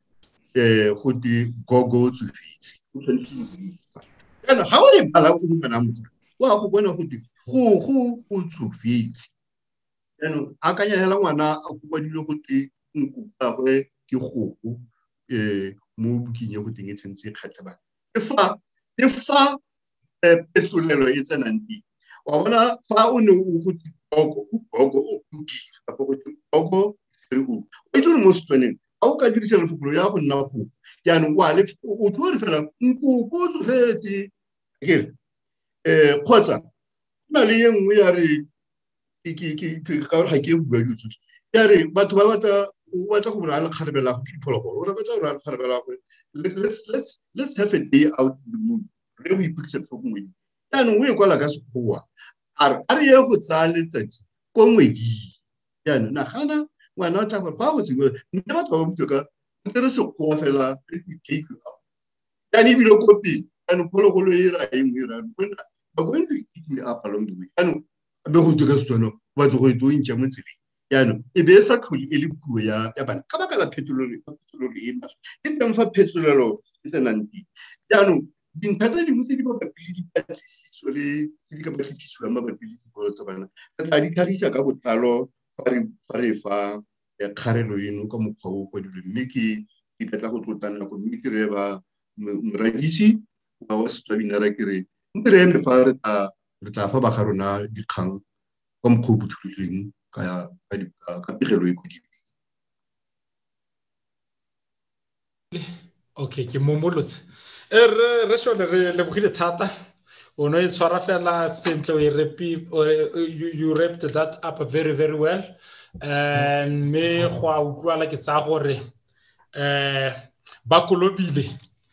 eh go di gogo tsufitse o tshwanetse yana ga o le bala go dumela motho wa go bona go di go go o tsufitse yana a kanya hela ngwana a go bodile go di nkupa gwe ke gogo eh mo bukinye go teng e tsentse kgatla ba e fa e fa petsolelo e tsenang di wa bona fa o ne o go di gogo o gogo o bukile ka go di gogo very old o itse mo Setswaneng a o ka dirisa lefokolo ya go nna go yaanong wa le o tlo re fela nku go tsofetse akere eh khotsa na le yengwe ya re ke ke ke ka ga ke bua ditso ya re batho ba batla o batla go bona le kgarebela go diphologolo o re batla go le kgarebela go let's let's let's have a day out in the moon re go ipikse tlhokomedi yaanong o e kwala ka sekgowa a re a re ye go tsaya letsatsi ko ngwedi yaanong nagana ngwana o tla go fa go tswe mme batho ba botse ka ntere sekgowa fela cake out yani ebile kopi yaanong phologolo e ra eng e ra bona ba go into eat me up along the way yaanong be go dira setswana ba tlo go ito intšha mo tseleng yaanong e be sa tlhole e le puo ya ya bana ka baka la phetolelo phetolelo e maswe e teng fa phetolelo e tsenang teng yaanong dintlha tse dingwe tse di mabapi le dipatlisiso le tse di ka patlisiso mabapi le dikolo tsa bana re tla di tlhagisa ka botlalo fa re fa re fa kgarelo eno ka mokgwa o kwadilweng mme ke ke tla go tlotla nako mme ke re ba moradisi wa wa Setswaneng ke re mme re eme fa re tla re tla fa ba ga rona dikgang ka mokgwa o botlhokileng ka ka pegelo e kwadilweng. Okay ke momolotse re re shole re le bogile thata o no e tshwara fela sentle o e repi you wrapped that up very very well and me go a utlwala ke tsa gore eh ba kolobile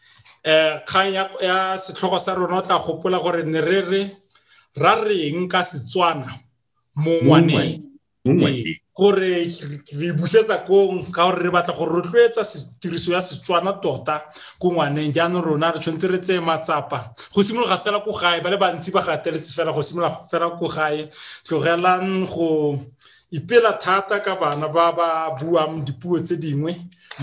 eh kganya ya setlhogo sa rona o tla gopola gore ne re re ra reng ka Setswana mo ngwaneng gore re busetsa kong ka gore re batla go rotloetsa tiriso ya Setswana tota go ngwaneng jaanong rona re tshwanetse re tseye matsapa go simologa fela go gae ba le bantsi ba gateletse fela go simologa fela go gae tlogelang go ipela thata ka bana ba ba buang dipuo tse dingwe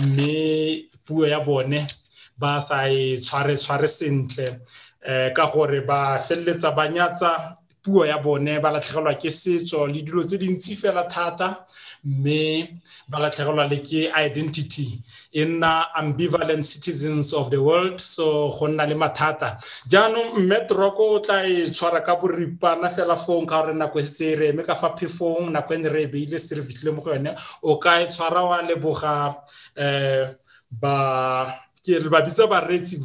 mme puo ya bone ba sa e tshware tshware sentle eh ka gore ba felletsa ba nyatsa puo ya bone ba latlhegelwa ke setso le dilo tse dintsi fela thata mme ba latlhegelwa le ke identity in ambivalent citizens of the world so go nna le mathata jaanong mme Troko o tla e tshwara ka boripana fela fong ka gore nako e se re eme ka fa phefong nako ene re beile se re fitlhile mo go yone o ka e tshwara wa leboga eh ba ke re ba bitsa ba retsi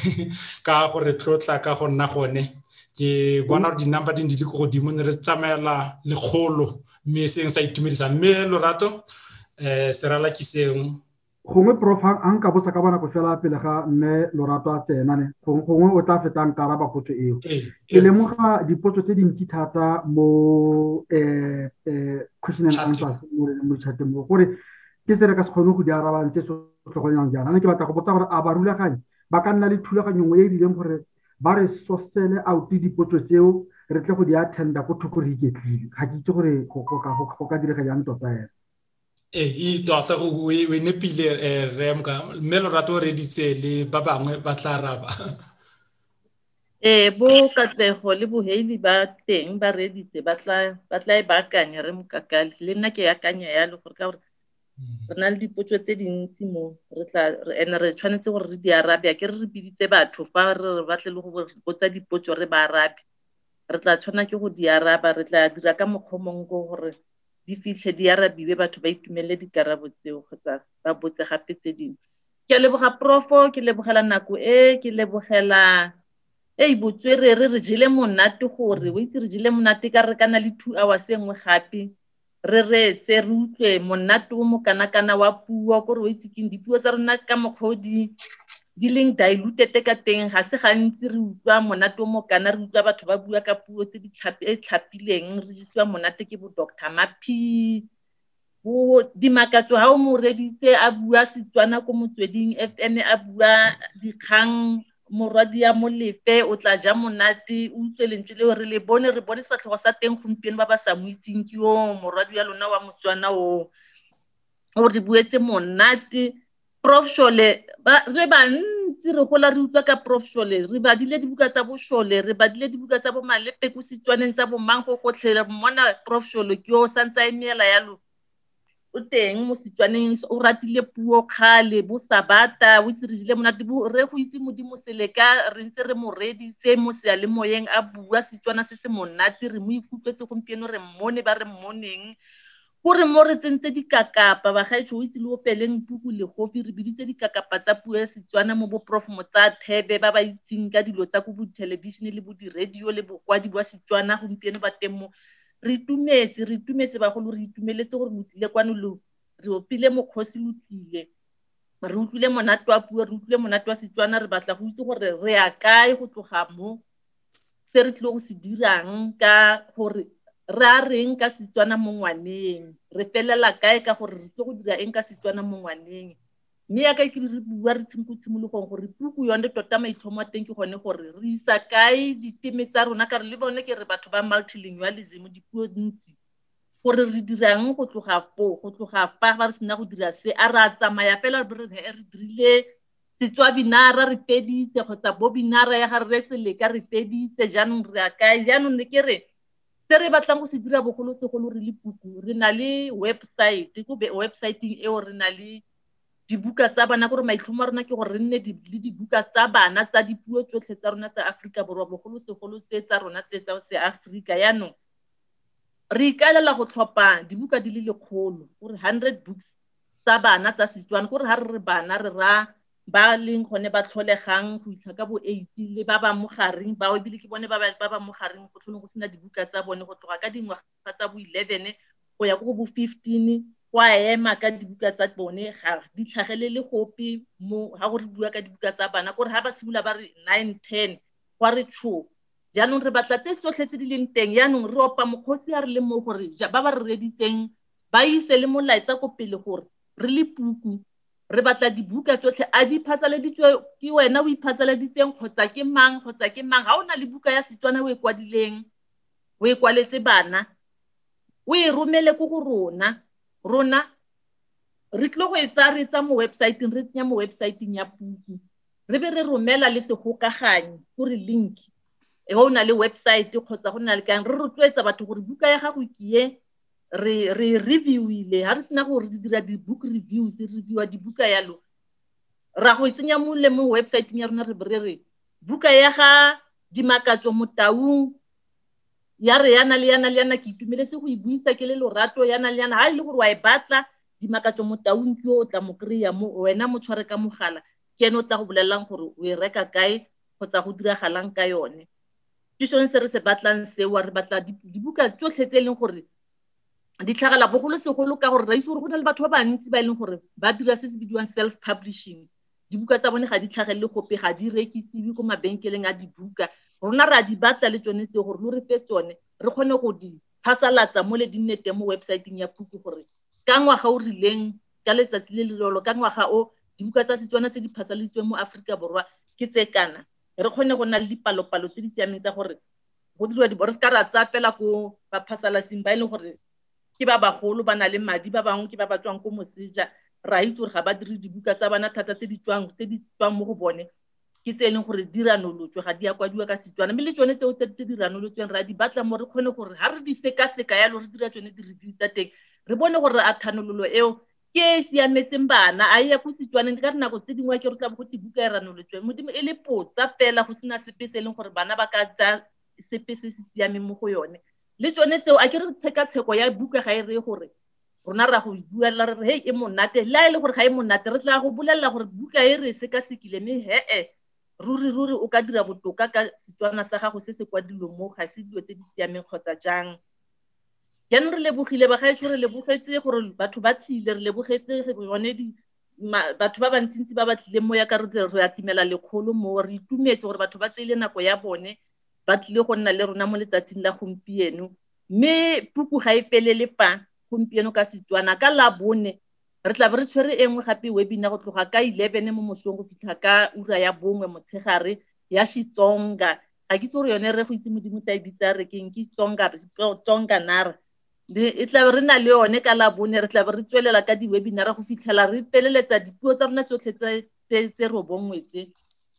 ka gore tlotla ka go nna gone ke bona di number di le go godimo ne re tsamaela le kgolo mme seng sa itumedisa mme Lorato eh serala ke seng gongwe prof a nka botsa ka bona go fela pele ga mme Lorato a tsena ne gongwe o tla fetang karaba potso eo ke lemoga dipotso tse dintsi thata mo eh question and answer mo chateng mo gore ke se re ka se kgone go di araba ntse so tlhogonyang jana ne ke batla go botsa gore a ba rulaganye ba ka nna le thulaganyo nngwe e dileng gore ba re sosele out dipotso tseo re tle go di attenda go thoko re iketlile ga ke itse gore go ka direga jang tota ena eh e tota go we ne pile rem ka mme Lorato re ditse le ba bangwe ba tla raba eh bo Katlego le Boheli ba teng ba reditse ba tla ba tla e baakanya re mokakale le nna ke yakanya ya le gore ka gore re na le dipotso tse dintsi mo re tla ene re tshwanetse gore re di arabe ke re re biditse batho fa re batle le go botsa dipotso re ba arabe re tla tshwana ke go di araba re tla dira ka mokgomong go gore di fitlhe di arabiwe batho ba itumelle dikarabo tseo kgotsa ba botse gape tse dingwe ke leboga profo ke lebogela nako e ke lebogela e botswere re re jile monate gore o itse re jile monate ka re kana le two hours engwe gape re re tse re utlwe monate o mo kana kana wa puo gore o itse ke dipuo tsa rona ka mokgodi di leng diluted ka teng ga se gantsi re utlwa monate o mo kana re utlwa batho ba bua ka puo tse di tlhapileng re jisiwa monate ke bo Doctor Mapi bo dimakatso ha o mo reditse a bua Setswana ko motsweding F M a bua dikgang moradi ya molefe o tla ja monate o utlwe lentswe le re le bone re bone sefatlhego sa teng gompieno ba ba sa mo itseng ke yo moradi ya lona wa Motswana o o re buetse monate Prof Shole ba re ba ntse re gola re utlwa ka Prof Shole re ba dile dibuka tsa bo Shole re ba dile dibuka tsa bo Malepe go Setswaneng tsa bo Mango gotlhela mona Prof Shole ke yo santsa emela yalo o teng mo Setswaneng o ratile puo khale bo Sabata o tsirile monate bo re go itse modimo seleka re ntse re mo reditse mo se le moyeng a bua Setswana se se monate re mo ikutlwetse gompieno re mmone ba re mmoneng gore mo re tsentse dikakapa ba gaetsho o itse le o peleng puku le gofi re biditse dikakapa tsa puo ya Setswana mo bo Prof Motsathebe ba ba itseng ka dilo tsa go bu television le bo di radio le bo kwadi bua Setswana gompieno ba teng mo re itumetse re itumetse ba go re itumeletse gore motlile kwano lo re opile mokhosi lotlile re utlwile monate wa puo re utlwile monate wa Setswana re batla go itse gore re a kae go tloga mo se re tlile go se dirang ka gore re a reng ka Setswana mo ngwaneng re felela kae ka gore re tle go dira eng ka Setswana mo ngwaneng mme ya ka ke re bua re tshimko tshimologong gore puku yone tota maitlhomo a teng ke gone gore re isa kae diteme tsa rona ka re le bone ke re batho ba multilingualism dipuo dintsi gore re dirang go tloga fo go tloga fa ba re sena go dira se a ra tsamaya fela re re dirile Setswabinara re feditse kgotsa bobinara ya ga re se le ka re feditse jaanong re a kae jaanong ne ke re se re batlang go se dira bogolo segolo re le puku re na le website go be website eo re na le dibuka tsa bana gore maitlhomo a rona ke gore re nne le dibuka tsa bana tsa dipuo tsotlhe tsa rona tsa Afrika Borwa bogolo segolo tse tsa rona tse tsa se Afrika yaanong re ikaelela go tlhopha dibuka di le lekgolo gore one hundred books tsa bana tsa Setswana gore ha re re bana re ra ba leng gone ba tlholegang go itlha ka bo eight le ba ba mogareng ba o bile ke bone ba ba ba mogareng go tlhole go sena dibuka tsa bone go tloga ka dingwaga tsa bo eleven go ya go bo fifteen kwa ema ka dibuka tsa bone ga di tlhagelele gope mo ha go re bua ka dibuka tsa bana gore ha ba simula ba re nine ten kwa re tsho jaanong re batla tse tsotlhe tse di leng teng yaanong re opa mokgosi a re le mo gore ba ba re reditseng ba ise le molaetsa ko pele gore re le puku re batla dibuka tsotlhe a di phasaladitswe ke wena o iphasaladitseng kgotsa ke mang kgotsa ke mang ha o na le buka ya Setswana o e kwadileng o e kwaletse bana o e romele go go rona rona re tlo go e tsaretsa mo website re tsenya mo website-eng ya puku re be re romela le segokaganyi gore link e ho na le website kgotsa go na le kang re rotloetsa batho gore buka ya gago ke re re reviewile ha re sena go re dira di book reviews re reviewa dibuka yalo ra go tsenya mo le mo website-eng ya rona re re re buka ya ga Dimakatso Motaung ya re yana le yana le yana ke itumeletse go e buisa ke le lorato yana le yana ha ile gore wa e batla Dimakatso Motaung ke o tla mo kreya mo wena mo tshware ka mogala ke ene o tla go bolelang gore o e reka kae kgotsa go diragalang ka yone ke sone se re se batlang se wa re batla dibuka tsotlhe tse leng gore di tlhagala bogolo segolo ka gore ra itse gore go na le batho ba bantsi ba leng gore ba dira se se bidiwang self publishing dibuka tsa bone ga di tlhagelle gope ga di rekisiwe ko mabenkeleng a dibuka rona ra di batla le tsone se gore lo re fe tsone re kgone go di phasalatsa mo le dinnete mo website-eng ya puku gore ka ngwaga o rileng ka letsatsi le le lolo ka ngwaga o dibuka tsa Setswana tse di phasaladitsweng mo Afrika Borwa ke tse kana re kgone go na le dipalopalo tse di siameng tsa gore go dirwa di borse ka ra tsa pela ko ba phasalasing ba ile gore ke ba bagolo ba na le madi ba bangwe ke ba ba tswang ko moseja ra itse gore ga ba dire dibuka tsa bana thata tse di tswang tse di tswang mo go bone ke tse leng gore di ranolotswe ga di ya kwadiwa ka Setswana mme le tsone tseo tse di ranolotsweng ra di batla mo re kgone gore ha re di seka-seka ya lo re dira tsone di-review tsa teng re bone gore a thanololo eo ke e siametseng bana a ya go Setswaneng ka dinako tse dingwe ke re tla bo go dibuka e ranolotsweng modimo e le potsa fela go sena sepe se leng gore bana ba ka tsa sepe se se siameng mo go yone le tsone tseo a ke re tsheka-tsheko ya buka ga e re gore rona ra go buela re hey e monate la ile gore ga e monate re tla go bolela gore buka e re se ka sekile me he e ruri ruri o ka dira botoka ka Setswana sa gago se se kwadilo mo ga se dilo tse di siameng kgotsa jang jaanong re lebogile ba gaetsho re lebogetse gore batho ba tlile re lebogetse re bone di batho ba bantsintsi ba ba tlile mo ya ka re re atimela lekgolo mo re itumetse gore batho ba tseile nako ya bone ba tlile go nna le rona mo letsatsing la gompieno mme puku ga e pelele pa gompieno ka Setswana ka la bone re tla be re tshwere engwe gape webinar go tloga ka eleven mo mosong go fitlha ka ura ya bongwe motshegare ya Xitsonga ga ke tsore yone re go itse modimo tla e bitsa re keng ke Xitsonga Xitsonga nara e tla be re na le yone ka la bone re tla be re tswelela ka di webinar go fitlhela re peleletsa dipuo tsa rona tsotlhe tse robongwe tse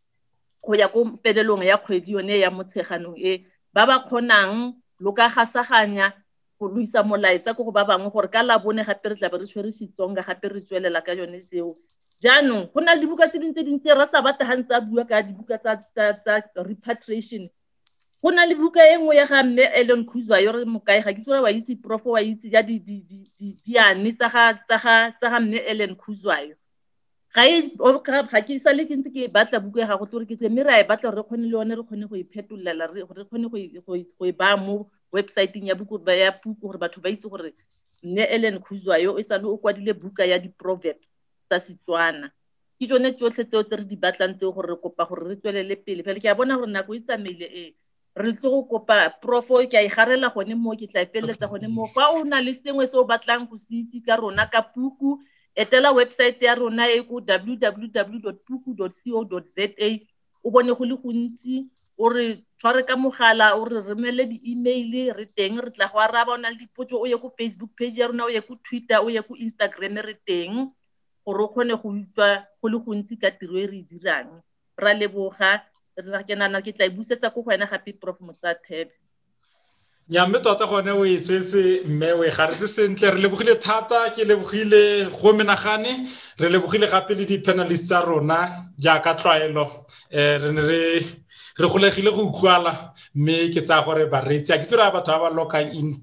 go ya go pelelong ya kgwedi yone ya motsheganong e ba ba kgonang lo ka gasaganya go luisa molaetsa go ba bangwe gore ka la bone gape re tla be re tshwere Xitsonga gape re tswelela ka yone seo jaanong go na le dibuka tse dintse dintse ra sa batla hantsa bua ka dibuka tsa tsa repatriation go na le buka e nngwe ya ga mme Ellen Khuzwayo re mokae ga ke tsore wa itse prof wa itse ya di di di di ane tsa ga tsa ga tsa ga mme Ellen Khuzwayo ga e ga ke sa le ke ntse ke batla buka ga go tlore ke mme ra e batla re kgone le yone re kgone go iphetolela re kgone go go ba mo website-eng ya buku ba ya puku gore batho ba itse gore mme Ellen Khuzwayo e sane o kwadile buka ya di-proverbs tsa Setswana ke tsone tsotlhe tseo tse re di batlang tseo gore re kopa gore re tswelele pele fela ke a bona gore nako e tsamaile e re tlo go kopa profo ke a igarela gone mo ke tla ipeletsa gone mo fa o na le sengwe se o batlang go se itse ka rona ka puku etela website ya rona e go w w w dot puku dot co dot za o bone go le gontsi o re tshware ka mogala o re remele di-email re teng re tla go araba o na le dipotso o ye go Facebook page ya rona o ye go Twitter o ye go Instagram re teng gore o kgone go utlwa go le gontsi ka tiro e re e dirang ra leboga re ke nana ke tla e busetsa go go wena gape Prof Motsathebe Nyamme tota gone o etsetse mme o e garetse sentle re lebogile thata ke lebogile go menagane re lebogile gape le di-panelists tsa rona jaaka tlwaelo eh re ne re re golegile go utlwala mme ke tsa gore bareetsi a ke tsere batho ba ba lokang in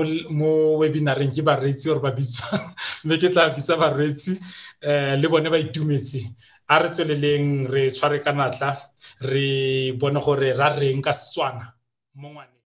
mo webinareng ke bareetsi gore ba bitswa mme ke tla bitsa bareetsi eh le bone ba itumetse a re tsweleleng re tshware ka natla re bone gore ra reng ka Setswana mo ngwane